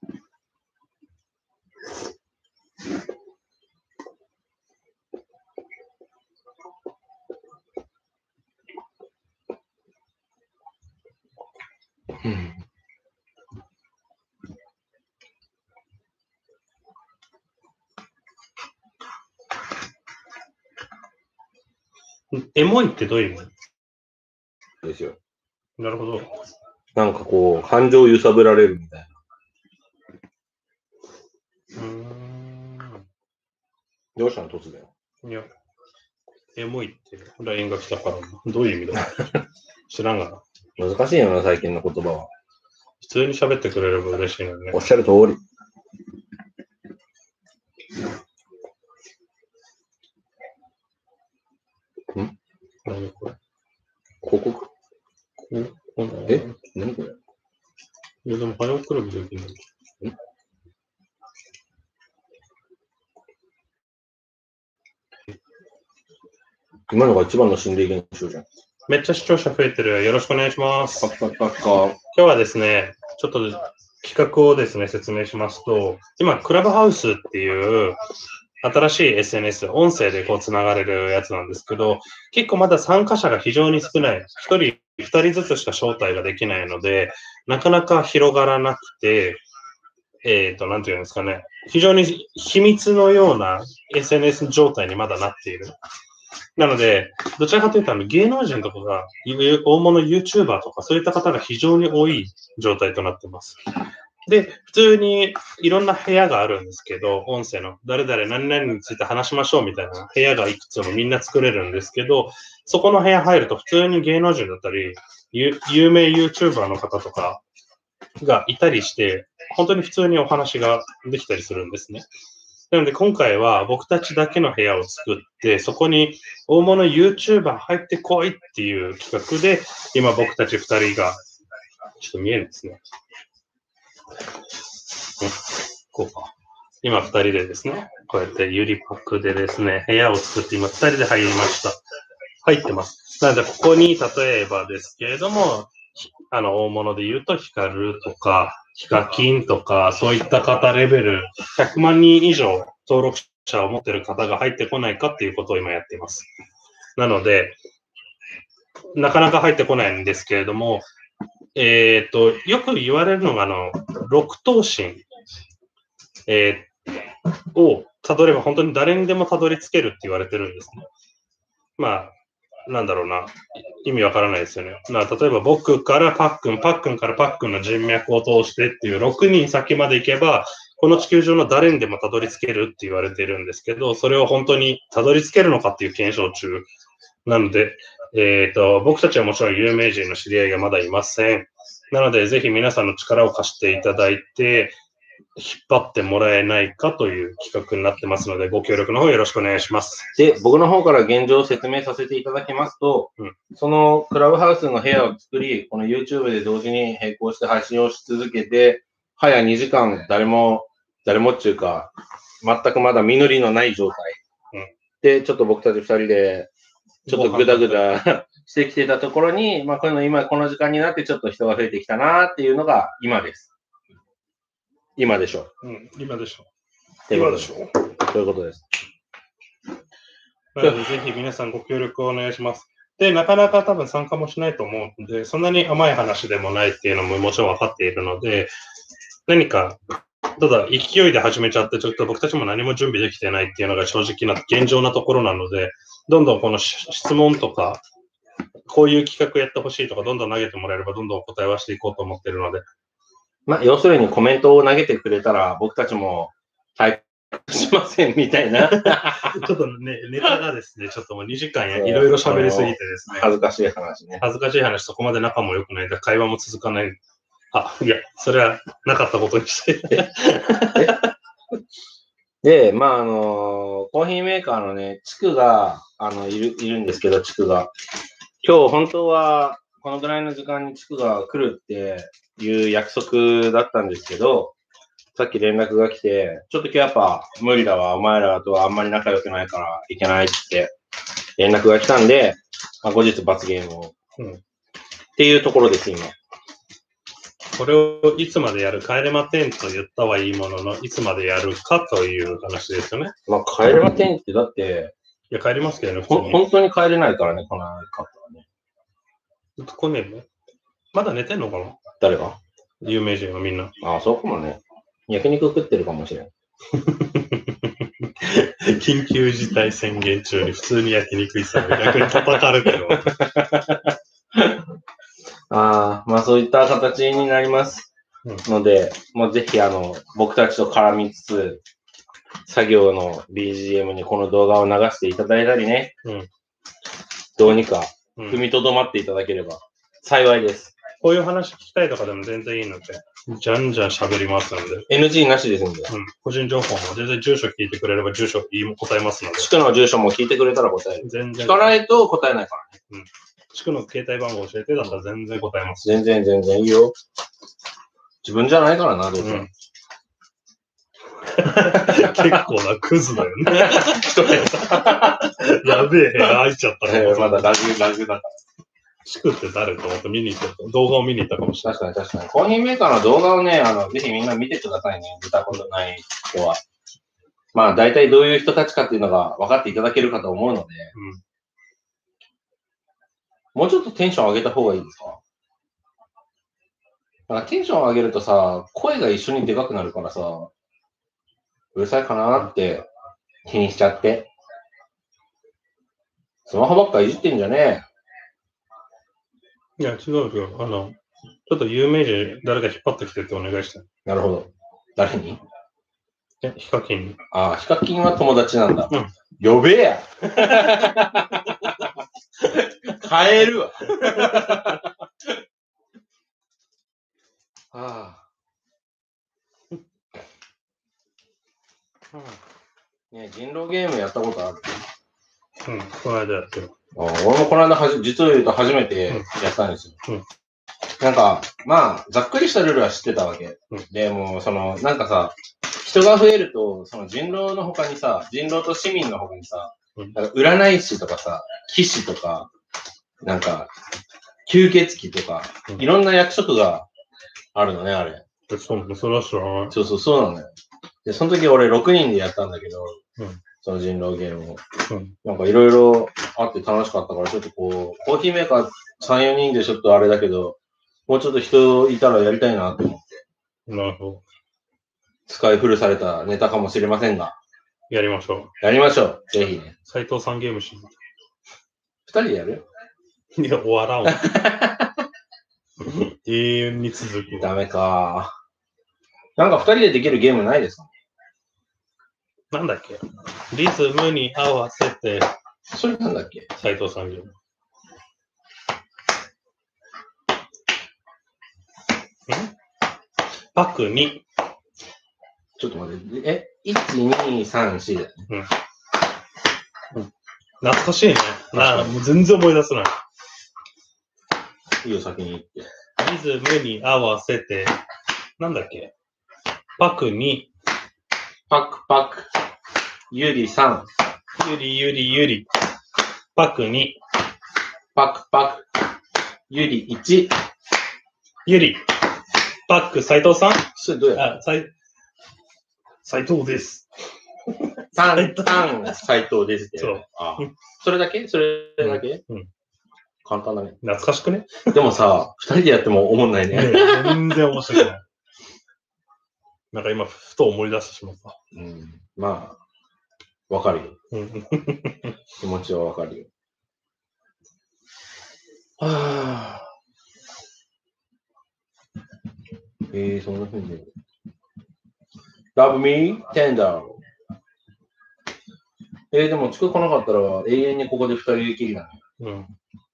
うん。 エモいってどういう意味ですよ。 なるほど。 なんかこう、感情を揺さぶられるみたいな。うーん。どうしたの突然。 いや、エモいって ライン が来たからな。どういう意味だ知らんがな。難しいよな、最近の言葉は。 普通に喋ってくれれば嬉しいのね。 おっしゃる通り。ん何これ広告え何これいや、でも早送りもできない。 今のが一番の心霊現象じゃん。 めっちゃ視聴者増えてる。よろしくお願いします。 パッパッパッパ今日はですね、ちょっと企画をですね、説明しますと、今、クラブハウスっていう新しい エスエヌエス、音声でこうつながれるやつなんですけど、結構まだ参加者が非常に少ない。ひとり、ふたりずつしか招待ができないので、なかなか広がらなくて、えっと、なんていうんですかね、非常に秘密のような エスエヌエス 状態にまだなっている。なので、どちらかというと、あの芸能人とかが、大物 YouTuber とか、そういった方が非常に多い状態となっています。で、普通にいろんな部屋があるんですけど、音声の誰々何々について話しましょうみたいな部屋がいくつもみんな作れるんですけど、そこの部屋入ると普通に芸能人だったり、有名 YouTuber の方とかがいたりして、本当に普通にお話ができたりするんですね。なので今回は僕たちだけの部屋を作って、そこに大物 YouTuber 入ってこいっていう企画で、今僕たちふたりが、ちょっと見えるんですね。こうか。今ふたりでですね、こうやってユリパックでですね、部屋を作って今ふたりで入りました。入ってます。なのでここに例えばですけれども、あの大物で言うとヒカルとか、ヒカキンとか、そういった方レベル、ひゃくまんにん以上登録者を持っている方が入ってこないかっていうことを今やっています。なので、なかなか入ってこないんですけれども、えっと、よく言われるのが、あの、六頭身、えー、をたどれば本当に誰にでもたどり着けるって言われてるんですね。まあ、なんだろうな、意味わからないですよね。例えば僕からパックン、パックンからパックンの人脈を通してっていうろくにん先まで行けば、この地球上の誰にでもたどり着けるって言われてるんですけど、それを本当にたどり着けるのかっていう検証中なので、えっと、僕たちはもちろん有名人の知り合いがまだいません。なので、ぜひ皆さんの力を貸していただいて、引っ張ってもらえないかという企画になってますので、ご協力の方よろしくお願いします。 で、僕の方から現状を説明させていただきますと、うん、そのクラブハウスの部屋を作り、この YouTube で同時に並行して配信をし続けて、早にじかん誰も、誰もっていうか、全くまだ実りのない状態。うん、で、ちょっと僕たち二人で、ちょっとぐだぐだしてきてたところに、まあ、この今この時間になってちょっと人が増えてきたなっていうのが今です。今でしょう。うん、今でしょう。今でしょう。そういうことです。 なので、ぜひ皆さんご協力をお願いします。で、なかなか多分参加もしないと思うので、そんなに甘い話でもないっていうのももちろん分かっているので、何か、ただ勢いで始めちゃって、ちょっと僕たちも何も準備できてないっていうのが正直な現状なところなので、どんどんこの質問とか、こういう企画やってほしいとか、どんどん投げてもらえれば、どんどんお答えはしていこうと思っているので。 まあ、要するにコメントを投げてくれたら、僕たちもタイプしませんみたいな。 ちょっとね、ネタがですね、ちょっともうにじかんやいろいろ喋りすぎてですね。 恥ずかしい話ね。 恥ずかしい話、そこまで仲も良くないで、会話も続かない。あ、いや、それはなかったことにして。 で、まあ、あの、コーヒーメーカーのね、地区が、あの、いる、いるんですけど、地区が。今日、本当は、 このぐらいの時間に地区が来るっていう約束だったんですけど、さっき連絡が来て、ちょっと今日やっぱ無理だわ、お前らとはあんまり仲良くないからいけないって連絡が来たんで、まあ、後日罰ゲームを、うん。っていうところです、今。 これをいつまでやる、帰れまてんと言ったはいいものの、いつまでやるかという話ですよね。 まあ帰れまてんってだって、 いや、帰りますけどね、 普通に。ほ本当に帰れないからね、この方はね。 ずっと来ねえのまだ寝てんのかな誰が有名人はみんな。 ああ、そうかもね。焼肉食ってるかもしれん。 緊急事態宣言中に普通に焼肉行ったら逆に叩かれてるわ。 ああ、まあそういった形になりますので、うん、もうぜひあの、僕たちと絡みつつ、作業の ビージーエム にこの動画を流していただいたりね、うん、どうにか踏みとどまっていただければ幸いです。 こういう話聞きたいとかでも全然いいので、じゃんじゃん喋りますので。 エヌジー なしですんで。 うん。個人情報も全然住所聞いてくれれば住所言い答えますので。 地区の住所も聞いてくれたら答える。全然。聞かないと答えないからね。うん。 地区の携帯番号教えてだったら全然答えます。 全然全然いいよ。自分じゃないからな、どうせ。うん、 結構なクズだよね。やべえ部屋開いちゃったね。 まだラグ、ラグだから。 地区って誰と思って見に行った、動画を見に行ったかもしれない。 確かに確かに。コーヒーメーカーの動画をね、あの、ぜひみんな見てくださいね。見たことない人は。まあ、大体どういう人たちかっていうのが分かっていただけるかと思うので、うん、もうちょっとテンション上げた方がいいですか？なんかテンション上げるとさ、声が一緒にでかくなるからさ、うるさいかなって気にしちゃって。スマホばっかいじってんじゃねえ。いや、違う違う。あの、ちょっと有名人誰か引っ張ってきてってお願いした。 なるほど。誰に？ え、ヒカキンに。 ああ、ヒカキンは友達なんだ。うん。呼べや変えるわ。ああ。ねえ、人狼ゲームやったことある？ うん、この間やってる。 ああ、俺もこの間はじ、実を言うと初めてやったんですよ。うんうん、なんか、まあ、ざっくりしたルールは知ってたわけ。うん、で、もう、その、なんかさ、人が増えると、その人狼の他にさ、人狼と市民の他にさ、なんか占い師とかさ、騎士とか、なんか、吸血鬼とか、うん、いろんな役職があるのね、あれ。 そう、それは知らない。 そうそう、そうなのよ。で、その時俺ろくにんでやったんだけど、うん、その人狼ゲームを。うん、なんかいろいろあって楽しかったから、ちょっとこう、コーヒーメーカーさん、よにんでちょっとあれだけど、もうちょっと人いたらやりたいなって思って。 なるほど。 使い古されたネタかもしれませんが。 やりましょう。 やりましょう。ぜひね。 斉藤さんゲームしよう。 二人でやる？ いや、終わらんわ。永遠に続く。 ダメか。なんか二人でできるゲームないですか？ なんだっけ？リズムに合わせて。 それなんだっけ？ 斉藤さんゲーム。んパクに。 ちょっと待って、え ?いち、に、さん、よんだよね。うん。 うん、懐かしいね。なあ、もう全然思い出せない。 いいよ、先に言って。 リズムに合わせて、なんだっけ？パクに。 パクパク。ゆりさん。 ゆりゆりゆり。パクに。 パクパク。ゆりいち。 ゆり。パク斉藤さん？ それどうやあ、斉斉藤です。 さん、さん、斉藤ですって。 そう。 ああそれだけそれだけ、うん、うん。簡単だね。 懐かしくね？ でもさ、二人でやっても思んないね。 全然面白くない。なんか今、ふと思い出してしまった。 うん。まあ、わかるよ。気持ちはわかるよ。はぁ。えー、そんな風に。Love me tender。えー、でも、近く来なかったら永遠にここで二人きりなの。うん。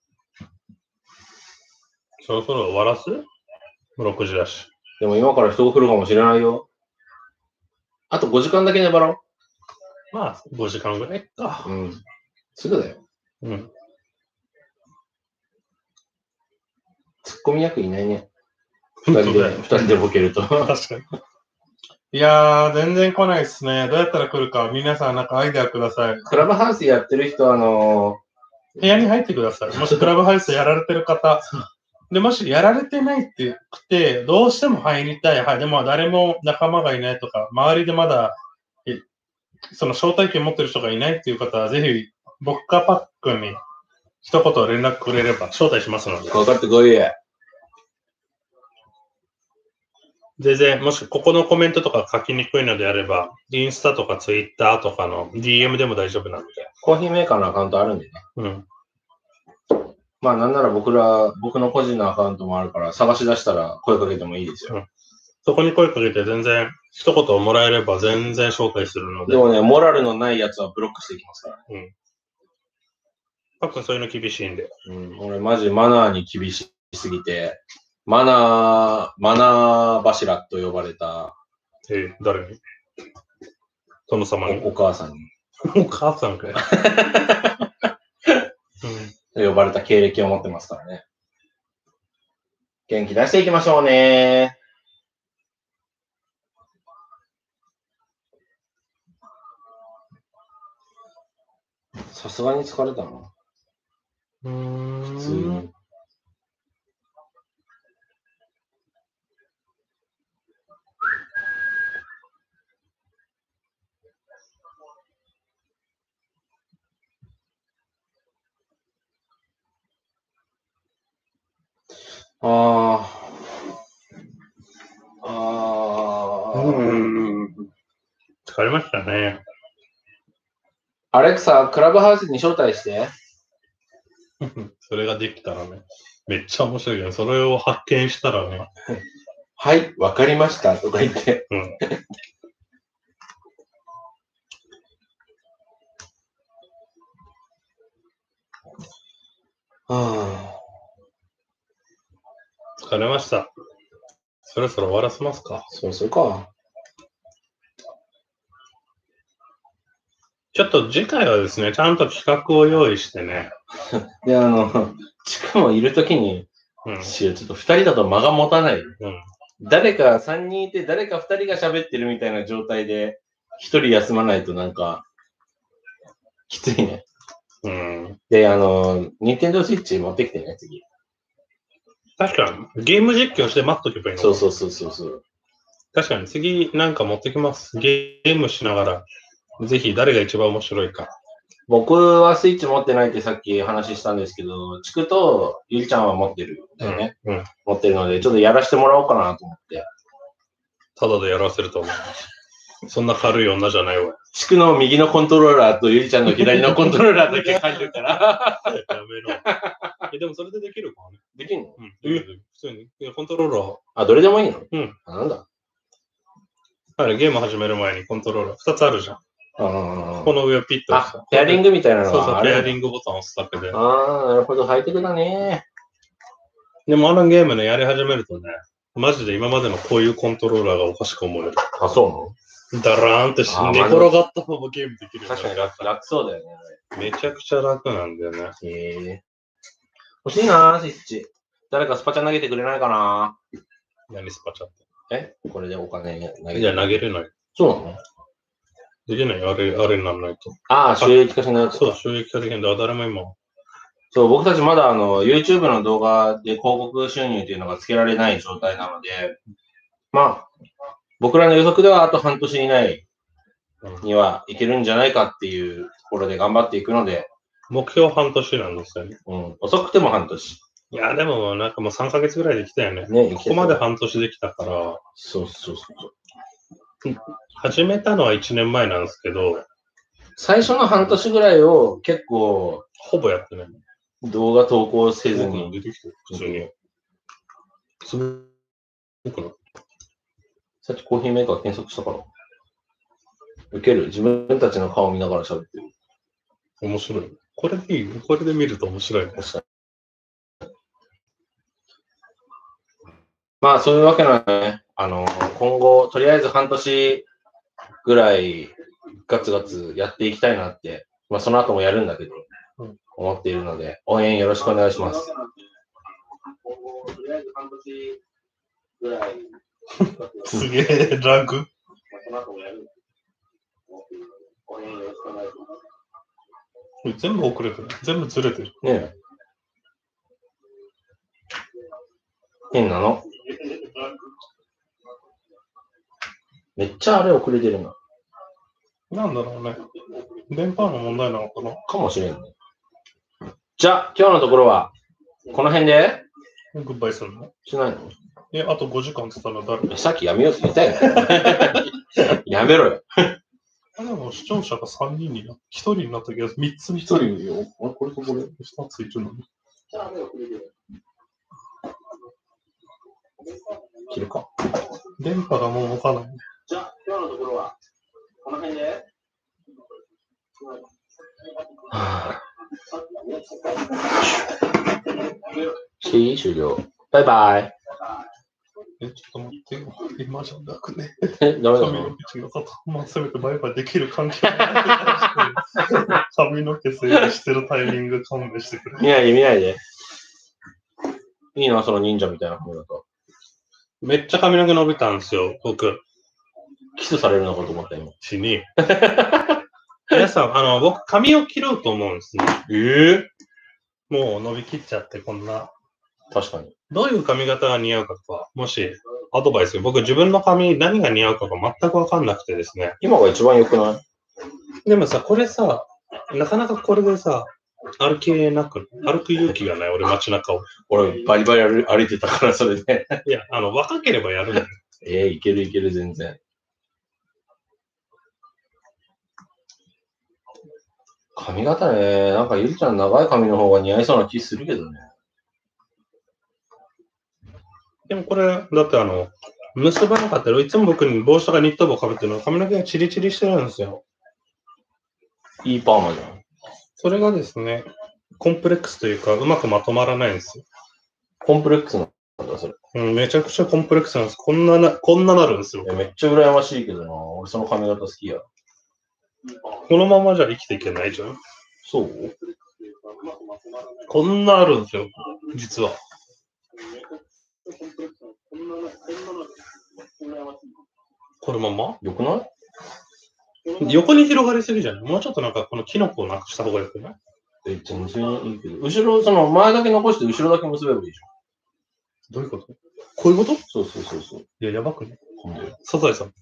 そろそろ終わらす ?ろく 時だし。 でも今から人が来るかもしれないよ。あとごじかんだけ粘ろう。まあ、ごじかんぐらいか。 うん。すぐだよ。うん。 コミ役いないね。二人で、二人でボケると。 確かに。いやー、全然来ないですね。どうやったら来るか、皆さんなんかアイデアください。 クラブハウスやってる人は、あのー、部屋に入ってください。もしクラブハウスやられてる方。で、もしやられてないって言って、どうしても入りたい。はい、でも誰も仲間がいないとか、周りでまだ、その招待券持ってる人がいないっていう方は、ぜひ、僕かパックンに一言連絡くれれば招待しますので。 かかってこいや。 全然、もしここのコメントとか書きにくいのであれば、インスタとかツイッターとかの ディーエム でも大丈夫なので。 コーヒーメーカーのアカウントあるんでね。 うん。 まあなんなら僕ら、僕の個人のアカウントもあるから、探し出したら声かけてもいいですよ。うん、 そこに声かけて全然、一言もらえれば全然紹介するので。 でもね、モラルのないやつはブロックしていきますから。 うん。パックンそういうの厳しいんで。 うん。俺マジマナーに厳しすぎて、マナー、マナー柱と呼ばれた。 えー、誰に殿様にお, お母さんに。 お母さんかい。 うん、呼ばれた経歴を持ってますからね。元気出していきましょうね。さすがに疲れたな。 うーん。 普通に。ああ。ああ。 うん。疲れましたね。 アレクサ、クラブハウスに招待して。 それができたらね。めっちゃ面白いけど、それを発見したらね。 はい、わかりましたとか言って。うん。はあ。 疲れました。そろそろ終わらせますか。 そうするか。 ちょっと次回はですね、ちゃんと企画を用意してね。 で、あの、しかもいるときに、うん、ちょっと二人だと間が持たない。うん、誰か三人いて、誰か二人が喋ってるみたいな状態で、一人休まないとなんか、きついね。うん。で、あの、ニンテンドースイッチ持ってきてね、次。 確かに、ゲーム実況して待っとけばいいのか。 そうそうそうそうそう。 確かに、次なんか持ってきます。ゲームしながら。ぜひ誰が一番面白いか。 僕はスイッチ持ってないってさっき話したんですけど、チクとゆりちゃんは持ってるんだよね、うんうん。持ってるので、ちょっとやらせてもらおうかなと思って。 ただでやらせると思います。そんな軽い女じゃないわ。 チクの右のコントローラーとゆりちゃんの左のコントローラーだけ書いてるから。 やめろ。え、でもそれでできるかね。 できんの？ うん。普通に。いや、コントローラー。 あ、どれでもいいの？ うん。 あ、なんだ。 あれ、ゲーム始める前にコントローラーふたつあるじゃん。 あこの上をピッと。 あ、ペアリングみたいなのがそうそう、ペアリングボタンを押すだけで。 ああ、なるほど、ハイテクだね。 でもあのゲームね、やり始めるとね、マジで今までのこういうコントローラーがおかしく思える。 あ、そうなの？ダラーンって寝転がったままゲームできる。 確かに楽、楽そうだよね。 めちゃくちゃ楽なんだよね。 へえ。欲しいな、スイッチ。誰かスパチャ投げてくれないかな？ 何スパチャって。 えこれでお金投げて。 いや、投げれない。 そうなの？ できない。あれ、あれにならないと。 ああ、収益化しないと。 そう、収益化できないんだ。誰も今。 そう、僕たちまだあの、YouTube の動画で広告収入っていうのがつけられない状態なので、まあ、僕らの予測ではあと半年以内にはいけるんじゃないかっていうところで頑張っていくので。 目標半年なんですよね。 うん。遅くても半年。 いや、でもなんかもうさんかげつぐらいできたよね。ね、ここまで半年できたから。 そうそうそう。 始めたのはいちねんまえなんですけど、 最初の半年ぐらいを結構、 ほぼやってない。 動画投稿せずに。 出てきて、普通に。すごくない？ さっきコーヒーメーカー検索したから。受ける？自分たちの顔見ながら喋ってる。 面白い。これでいい？これで見ると面白い。確かに。 まあ、そういうわけなのでね、あの、今後、とりあえず半年ぐらい、ガツガツやっていきたいなって、まあ、その後もやるんだけど、思っているので、応援よろしくお願いします。 りあえず半年ぐらい。 すげえ、ラグ。 その後もやる。これよろしくお願いします。 全部遅れてる。全部ずれてる。 ねえ。変なの。めっちゃあれ遅れてるな。 なんだろうね。電波の問題なのかなかもしれんね。じゃあ、今日のところは、この辺でグッバイするのしないのえ、あとごじかんって言ったら誰さっきやめようって言ったよね。やめろよ。 あ、でも視聴者がさんにんになって、ひとりになったけど、みっつにひ一とり。 人よ。あれこれとこれ。 ふたついてるのに。 切るか。 電波がもう持たないね。 じゃあ、今日のところは、この辺で。はぁ。し、終了。バイバイ。 え、ちょっと待ってよ。今じゃなくね。 え、ダメだ髪の毛違うかった。まあ、せめてバイバイできる環境に髪の毛整理してるタイミング勘弁してくれ。 見ないで見ないで。いいな、その忍者みたいな髪型。 めっちゃ髪の毛伸びたんですよ、僕。 キスされるのかと思った今。 死に。皆さん、あの、僕、髪を切ろうと思うんですね。 ええー、もう伸び切っちゃって、こんな。 確かに。 どういう髪型が似合うかとか、もし、アドバイス、僕、自分の髪、何が似合うかが全くわかんなくてですね。 今が一番良くない？ でもさ、これさ、なかなかこれでさ、歩けなく、歩く勇気がない、俺、街中を。 俺、バリバリ歩歩いてたから、それで。 いや、あの、若ければやるんだよ。 ええー、いけるいける、全然。髪型ね、なんかゆりちゃん長い髪の方が似合いそうな気するけどね。 でもこれ、だってあの、結ばなかったらいつも僕に帽子とかニット帽かぶってるの髪の毛がチリチリしてるんですよ。 いいパーマじゃん。 それがですね、コンプレックスというか、うまくまとまらないんですよ。 コンプレックスなんだ、それ。 うん、めちゃくちゃコンプレックスなんです。こんなな、こんななるんですよ。 めっちゃ羨ましいけどな。俺その髪型好きや。 このままじゃ生きていけないじゃん。 そうこんなあるんですよ、実は。このままよくない？ 横に広がりすぎじゃない？もうちょっとなんかこのキノコをなくした方がよくない？ え、全然いいけど。後ろ、その前だけ残して後ろだけ結べばいいじどういうこと？こういうこと？ そうそうそうそう。 いや、やばくね。 なんでサザエさん。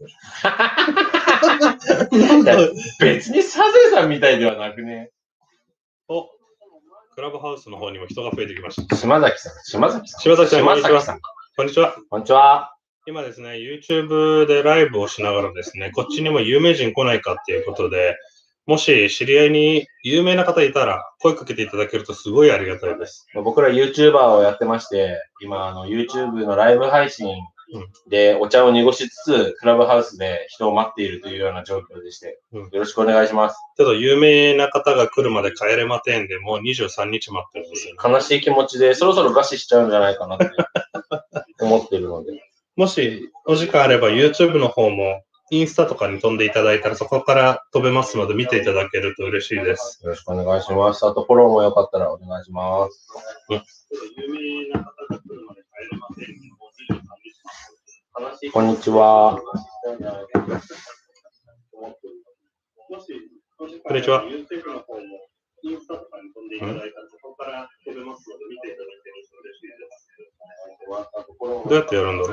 別にサザエさんみたいではなくね。 お、クラブハウスの方にも人が増えてきました。 島崎さん。島崎さん。 島崎さん、こんにちは。 さん。 こんにちは。 こんにちは。 今ですね、YouTube でライブをしながらですね、こっちにも有名人来ないかっていうことで、もし知り合いに有名な方いたら声かけていただけるとすごいありがたいです。 僕ら YouTuber をやってまして、今あの YouTube のライブ配信でお茶を濁しつつ、クラブハウスで人を待っているというような状況でして、よろしくお願いします。 ちょっと有名な方が来るまで帰れませんで、もうにじゅうさんにち待ってるんですよ、 ね。悲しい気持ちで、そろそろ餓死しちゃうんじゃないかなって思ってるので。 もしお時間あれば YouTube の方もインスタとかに飛んでいただいたらそこから飛べますので見ていただけると嬉しいです。 よろしくお願いします。あとフォローもよかったらお願いします。うん、こんにちは。 こんにちは。どうやってやるんだろう。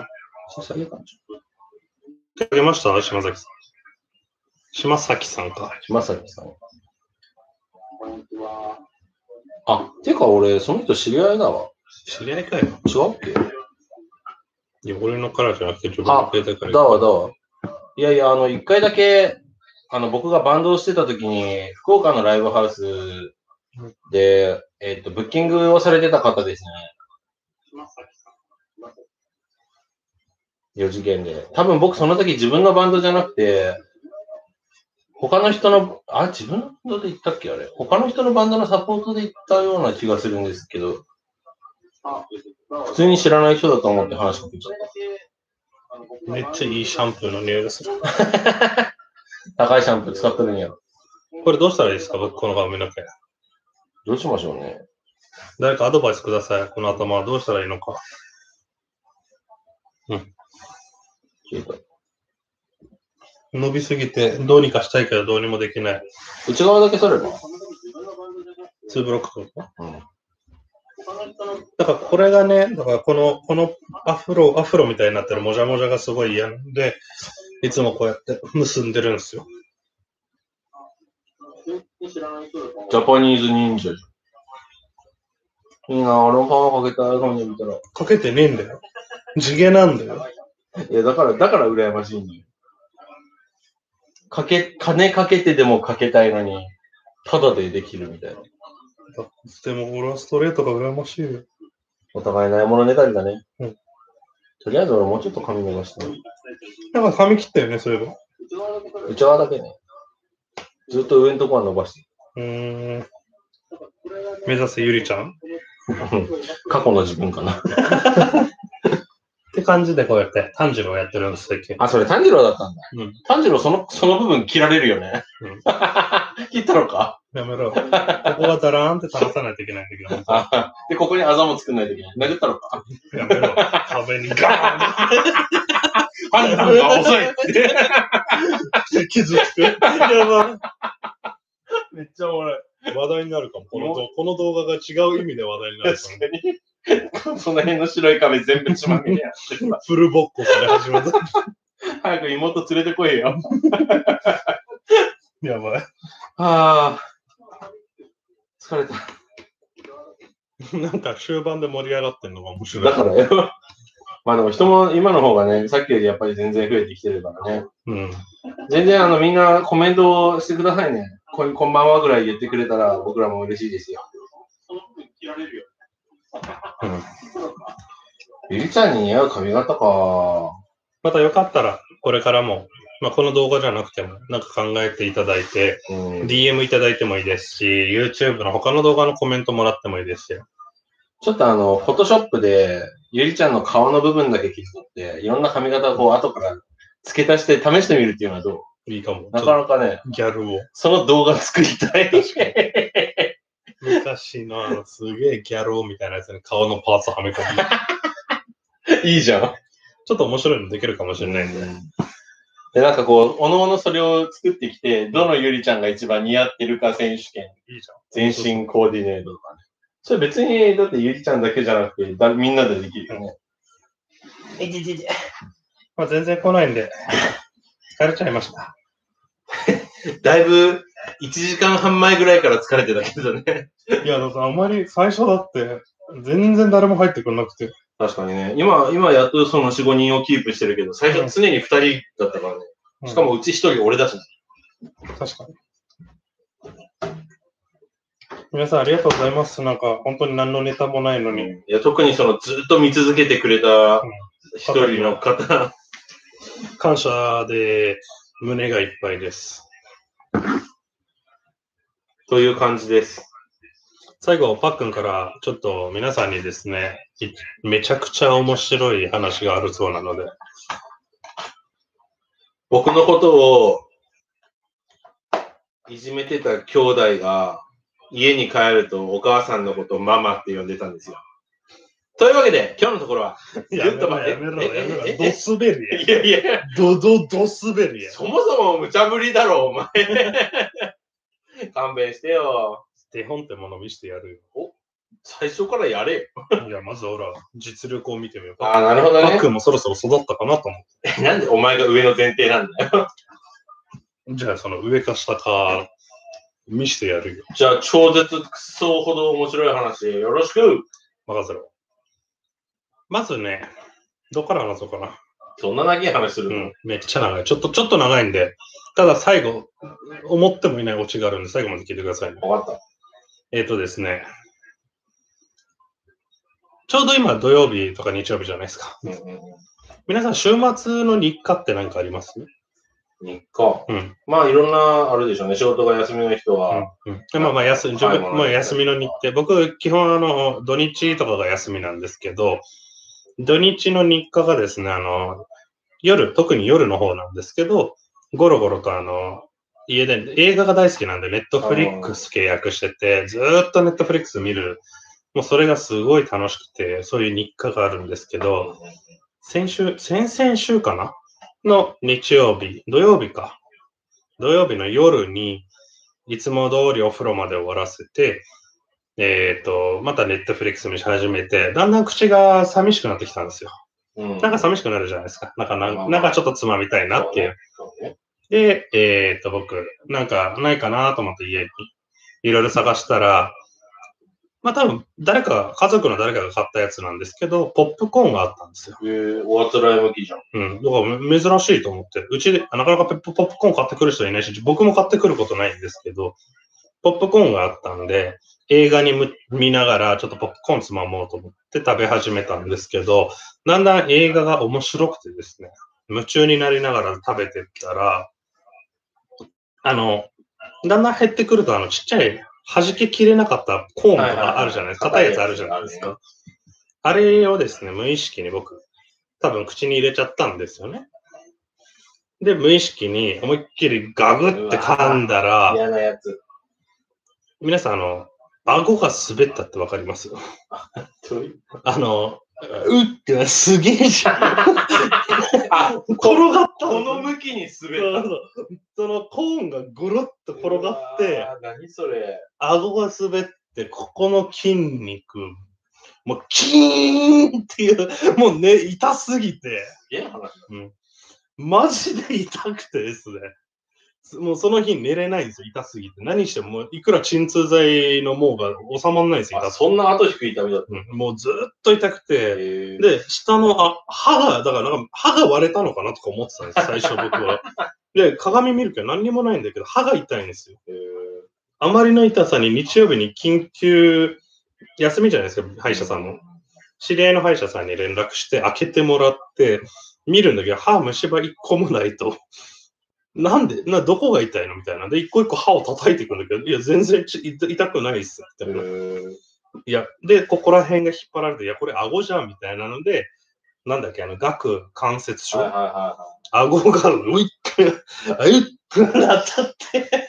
手あげました島崎さん。島崎さんか。 島崎さん。こんにちは。あ、てか俺、その人知り合いだわ。 知り合いかよ。 違うっけ？ いや、俺のからじゃなくて自分の携帯から。 だわだわ。いやいや、あの、一回だけ、あの、僕がバンドをしてた時に、福岡のライブハウスで、えっと、ブッキングをされてた方ですね。島崎さん。よ次元で。多分僕その時自分のバンドじゃなくて、他の人の、あ、自分のバンドで行ったっけあれ。他の人のバンドのサポートで行ったような気がするんですけど、普通に知らない人だと思って話しかけちゃった。 めっちゃいいシャンプーの匂いがする。 高いシャンプー使ってるんや。 これどうしたらいいですか僕この髪の毛。 どうしましょうね。 誰かアドバイスください。この頭はどうしたらいいのか。 うん。消えた。伸びすぎて、どうにかしたいけどどうにもできない。 内側だけそればツーブロックか、うん。だからこれがね、だからこの、このアフロ、アフロみたいになってるもじゃもじゃがすごい嫌なんで、いつもこうやって結んでるんですよ。 ジャパニーズ忍者。いいな、俺もパーマかけたいかも見たら。 かけてねえんだよ。地毛なんだよ。 いや、だから、だから羨ましいんだよ。かけ、金かけてでもかけたいのに、ただでできるみたいな。 でも俺はストレートが羨ましいよ。 お互いないものねだりだね。 うん。 とりあえず俺もうちょっと髪伸ばして。 なんか髪切ったよね、そういえば。 内側だけね。ずっと上のとこは伸ばして。 うーん。目指せゆりちゃん過去の自分かな。 って感じでこうやって炭治郎やってるんです、最近。 あ、それ炭治郎だったんだ。 うん。 炭治郎その、その部分切られるよね。うん、切ったのかやめろ。ここはダラーンって垂らさないといけないんだけど。 あで、ここにあざも作んないといけない。殴ったのかやめろ。壁にガーン判断が遅いって傷つく。やばい。 めっちゃおもろい。 話題になるかも。このこの動画が違う意味で話題になるかも。 確かに。その辺の白い壁全部血まみれやってる。 フルボッコから始まった。 早く妹連れてこいよ。 やばい。 ああ。疲れた。 なんか終盤で盛り上がってんのが面白い。 だからよ。まあでも人も今の方がね、さっきよりやっぱり全然増えてきてるからね。 うん。全然あのみんなコメントをしてくださいね。こ, こんばんはぐらい言ってくれたら僕らも嬉しいですよ。その分切られるよ。うん。ゆりちゃんに似合う髪型か。 またよかったらこれからも、まあ、この動画じゃなくてもなんか考えていただいて、うん、ディーエム いただいてもいいですし、YouTube の他の動画のコメントもらってもいいですよ。 ちょっとあの、フォトショップで、ゆりちゃんの顔の部分だけ切り取って、いろんな髪型をこう後から付け足して試してみるっていうのはどう？いいかも。 なかなかね、 ギャルを。 その動画作りたい。 昔のあの、すげえギャルをみたいなやつに顔のパーツはめ込む。いいじゃん。 ちょっと面白いのできるかもしれないんで。 で、なんかこう、おのおのそれを作ってきて、どのゆりちゃんが一番似合ってるか選手権。 いいじゃん。 全身コーディネートとかね。それ別に、だってゆりちゃんだけじゃなくて、だみんなでできるよね。 えじじじ。まあ全然来ないんで、疲れちゃいました。 だいぶ、いちじかんはん前ぐらいから疲れてたけどね。 いや、だからあんまり最初だって、全然誰も入ってくれなくて。 確かにね。今、今やっとそのよん、ごにんをキープしてるけど、最初常にふたりだったからね。しかもうちひとり俺だし、ね。 確かに。皆さんありがとうございます。なんか、本当に何のネタもないのに。 いや、特にそのずっと見続けてくれた一人の方、うん、 感謝で胸がいっぱいです。 という感じです。 最後、パックンからちょっと皆さんにですね、めちゃくちゃ面白い話があるそうなので。 僕のことをいじめてた兄弟が家に帰るとお母さんのことをママって呼んでたんですよ。というわけで、今日のところは、 やめろやめろやめろ。ドスベリや。 いやいや、 ドドドスベリや。 そもそも無茶ぶりだろ、お前。勘弁してよ。 手本ってもの見せてやるよ。 お最初からやれよ。 いや、まずほら、実力を見てみよう。 ああ、なるほどね。 パックンもそろそろ育ったかなと思って。 なんでお前が上の前提なんだよ。 じゃあ、その上か下か、見せてやるよ。 じゃあ、超絶クソほど面白い話、よろしく。 任せろ。まずね、どっから話そうかな。 そんな長い話するの、うん、 めっちゃ長い。ちょっと、ちょっと長いんで、ただ最後、思ってもいないオチがあるんで、最後まで聞いてくださいね。 わかった。 えっとですね、ちょうど今土曜日とか日曜日じゃないですか。うんうん、皆さん、週末の日課って何かあります？ 日課、 うん、 まあいろんなあるでしょうね。仕事が休みの人は。 うんうん、まあまあ休み、まあ、休みの日程。僕、基本あの、土日とかが休みなんですけど、土日の日課がですね、あの、夜、特に夜の方なんですけど、ゴロゴロとあの、家で映画が大好きなんで、ネットフリックス契約してて、ずーっとネットフリックス見る。もうそれがすごい楽しくて、そういう日課があるんですけど、 先週、先々週かなの日曜日、土曜日か。土曜日の夜に、いつも通りお風呂まで終わらせて、えっと、またネットフリックス見始めて、だんだん口が寂しくなってきたんですよ。うん、なんか寂しくなるじゃないですか。なんか、なんかちょっとつまみたいなっていう。そうね、で、えっと、僕、なんかないかなと思って家にいろいろ探したら、まあ多分、誰か、家族の誰かが買ったやつなんですけど、ポップコーンがあったんですよ。 へえ、おあつらい向きじゃん。 うん。だから珍しいと思って。うちで、なかなかポップコーン買ってくる人いないし、僕も買ってくることないんですけど、ポップコーンがあったんで、映画に見ながらちょっとポップコーンつまもうと思って食べ始めたんですけど、だんだん映画が面白くてですね、夢中になりながら食べてったら、あの、だんだん減ってくると、あの、ちっちゃい、弾けきれなかったコーンとかあるじゃないですか。硬いやつあるじゃないですか。あれをですね、無意識に僕、多分口に入れちゃったんですよね。で、無意識に思いっきりガグって噛んだら、 嫌なやつ。 皆さん、あの、顎が滑ったってわかりますあの、うってすげえじゃん。 あ、転がった。この向きに滑った。 そのコーンがぐるっと転がって、 何それ。 顎が滑って、ここの筋肉、もうキーンっていう、もうね、痛すぎて。 え話、 うん、マジで痛くてですね。もうその日寝れないんですよ、痛すぎて。何しても、いくら鎮痛剤の毛が収まらないんですよ、 痛そんな後引く痛みだった、 うん、もうずっと痛くて、で、下のあ歯が、だからなんか歯が割れたのかなとか思ってたんです、最初僕は。で、鏡見るけど何にもないんだけど、歯が痛いんですよ。あまりの痛さに日曜日に緊急、休みじゃないですか、歯医者さんの。知り合いの歯医者さんに連絡して開けてもらって、見るんだけど、歯虫歯いっこもないと。なんでな、どこが痛いのみたいな。で、一個一個歯を叩いていくんだけど、いや、全然ち痛くないっす。みたいな。いや、で、ここら辺が引っ張られて、いや、これ顎じゃんみたいなので、なんだっけ、あの、顎関節症。はいはいはいはい、顎が、ういっく、ういっくなっちゃって。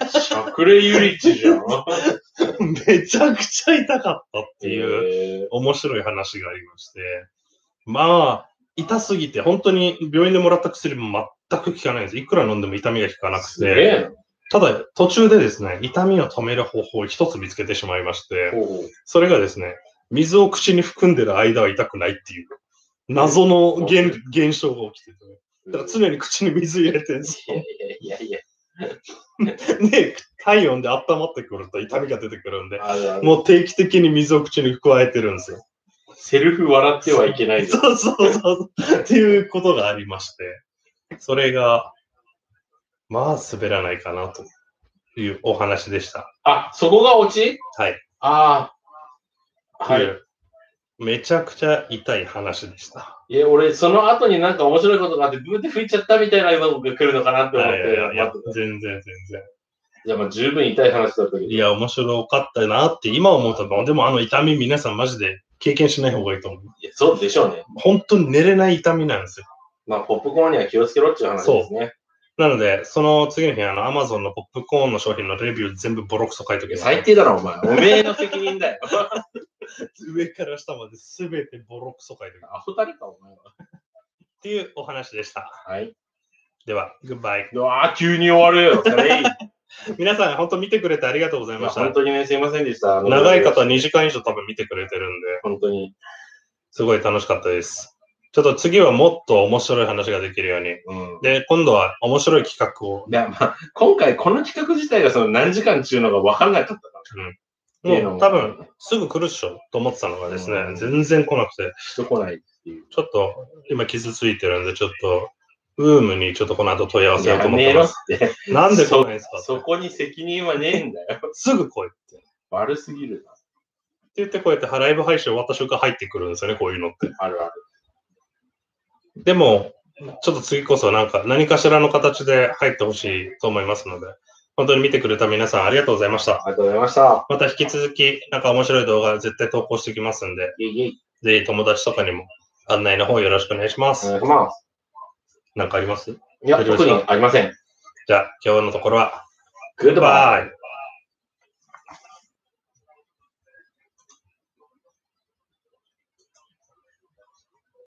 しゃくれゆりちじゃん。 めちゃくちゃ痛かったっていう面白い話がありまして。まあ、痛すぎて、本当に病院でもらった薬も全く効かないんです。いくら飲んでも痛みが効かなくて。ただ、途中でですね、痛みを止める方法を一つ見つけてしまいまして、それがですね、水を口に含んでる間は痛くないっていう、謎の 現, 現象が起きてて、だから常に口に水入れてるんですよ。 いやいやいや。 で、体温で温まってくると痛みが出てくるんで、もう定期的に水を口に加えてるんですよ。 セルフ笑ってはいけない。 そうそうそう。っていうことがありまして、それが、まあ滑らないかなというお話でした。 あ、そこがオチ？ はい。 ああ。 はい。めちゃくちゃ痛い話でした。 いや、俺、その後になんか面白いことがあって、ブーって吹いちゃったみたいなのが来るのかなって思って。いやいやいや、 全然全然。 いや、まあ十分痛い話だったけど。 いや、面白かったなって今思うと、でもあの痛み皆さんマジで経験しない方がいいと思う。 いや、そうでしょうね。 本当に寝れない痛みなんですよ。 まあ、ポップコーンには気をつけろっていう話ですね。 なので、その次の日、あの、アマゾンのポップコーンの商品のレビュー全部ボロクソ書いとけば。 最低だろ、お前。おめえの責任だよ。 上から下まで全てボロクソ書いとけば。 アホたりか、お前は。 っていうお話でした。 はい。 では、グッバイ。 うわー、急に終わるよ。それいい。 皆さん、本当見てくれてありがとうございました。 本当にね、すいませんでした。 長い方にじかん以上多分見てくれてるんで。 本当に。 すごい楽しかったです。ちょっと次はもっと面白い話ができるように。うん、で、今度は面白い企画を。 いや、まあ、今回この企画自体がその何時間中のが分かんなかったから。 うん。もう多分、すぐ来るっしょと思ってたのがですね、うん、全然来なくて。 人来ないっていう。 ちょっと、今傷ついてるんで、ちょっと、ウームにちょっとこの後問い合わせようと思ってます。 やめろって。 なんで来ないんですかそ、そこに責任はねえんだよ。 すぐ来いって。 悪すぎるな。って言ってこうやってライブ配信終わった瞬間入ってくるんですよね、こういうのって。 あるある。 でも、ちょっと次こそなんか何かしらの形で入ってほしいと思いますので、本当に見てくれた皆さんありがとうございました。 ありがとうございました。 また引き続き、なんか面白い動画絶対投稿してきますんで、 いいいぜひ友達とかにも案内の方よろしくお願いします。 お願いします。 なんかあります？ いや、特にありません。 じゃあ、今日のところは、 グッドバイ。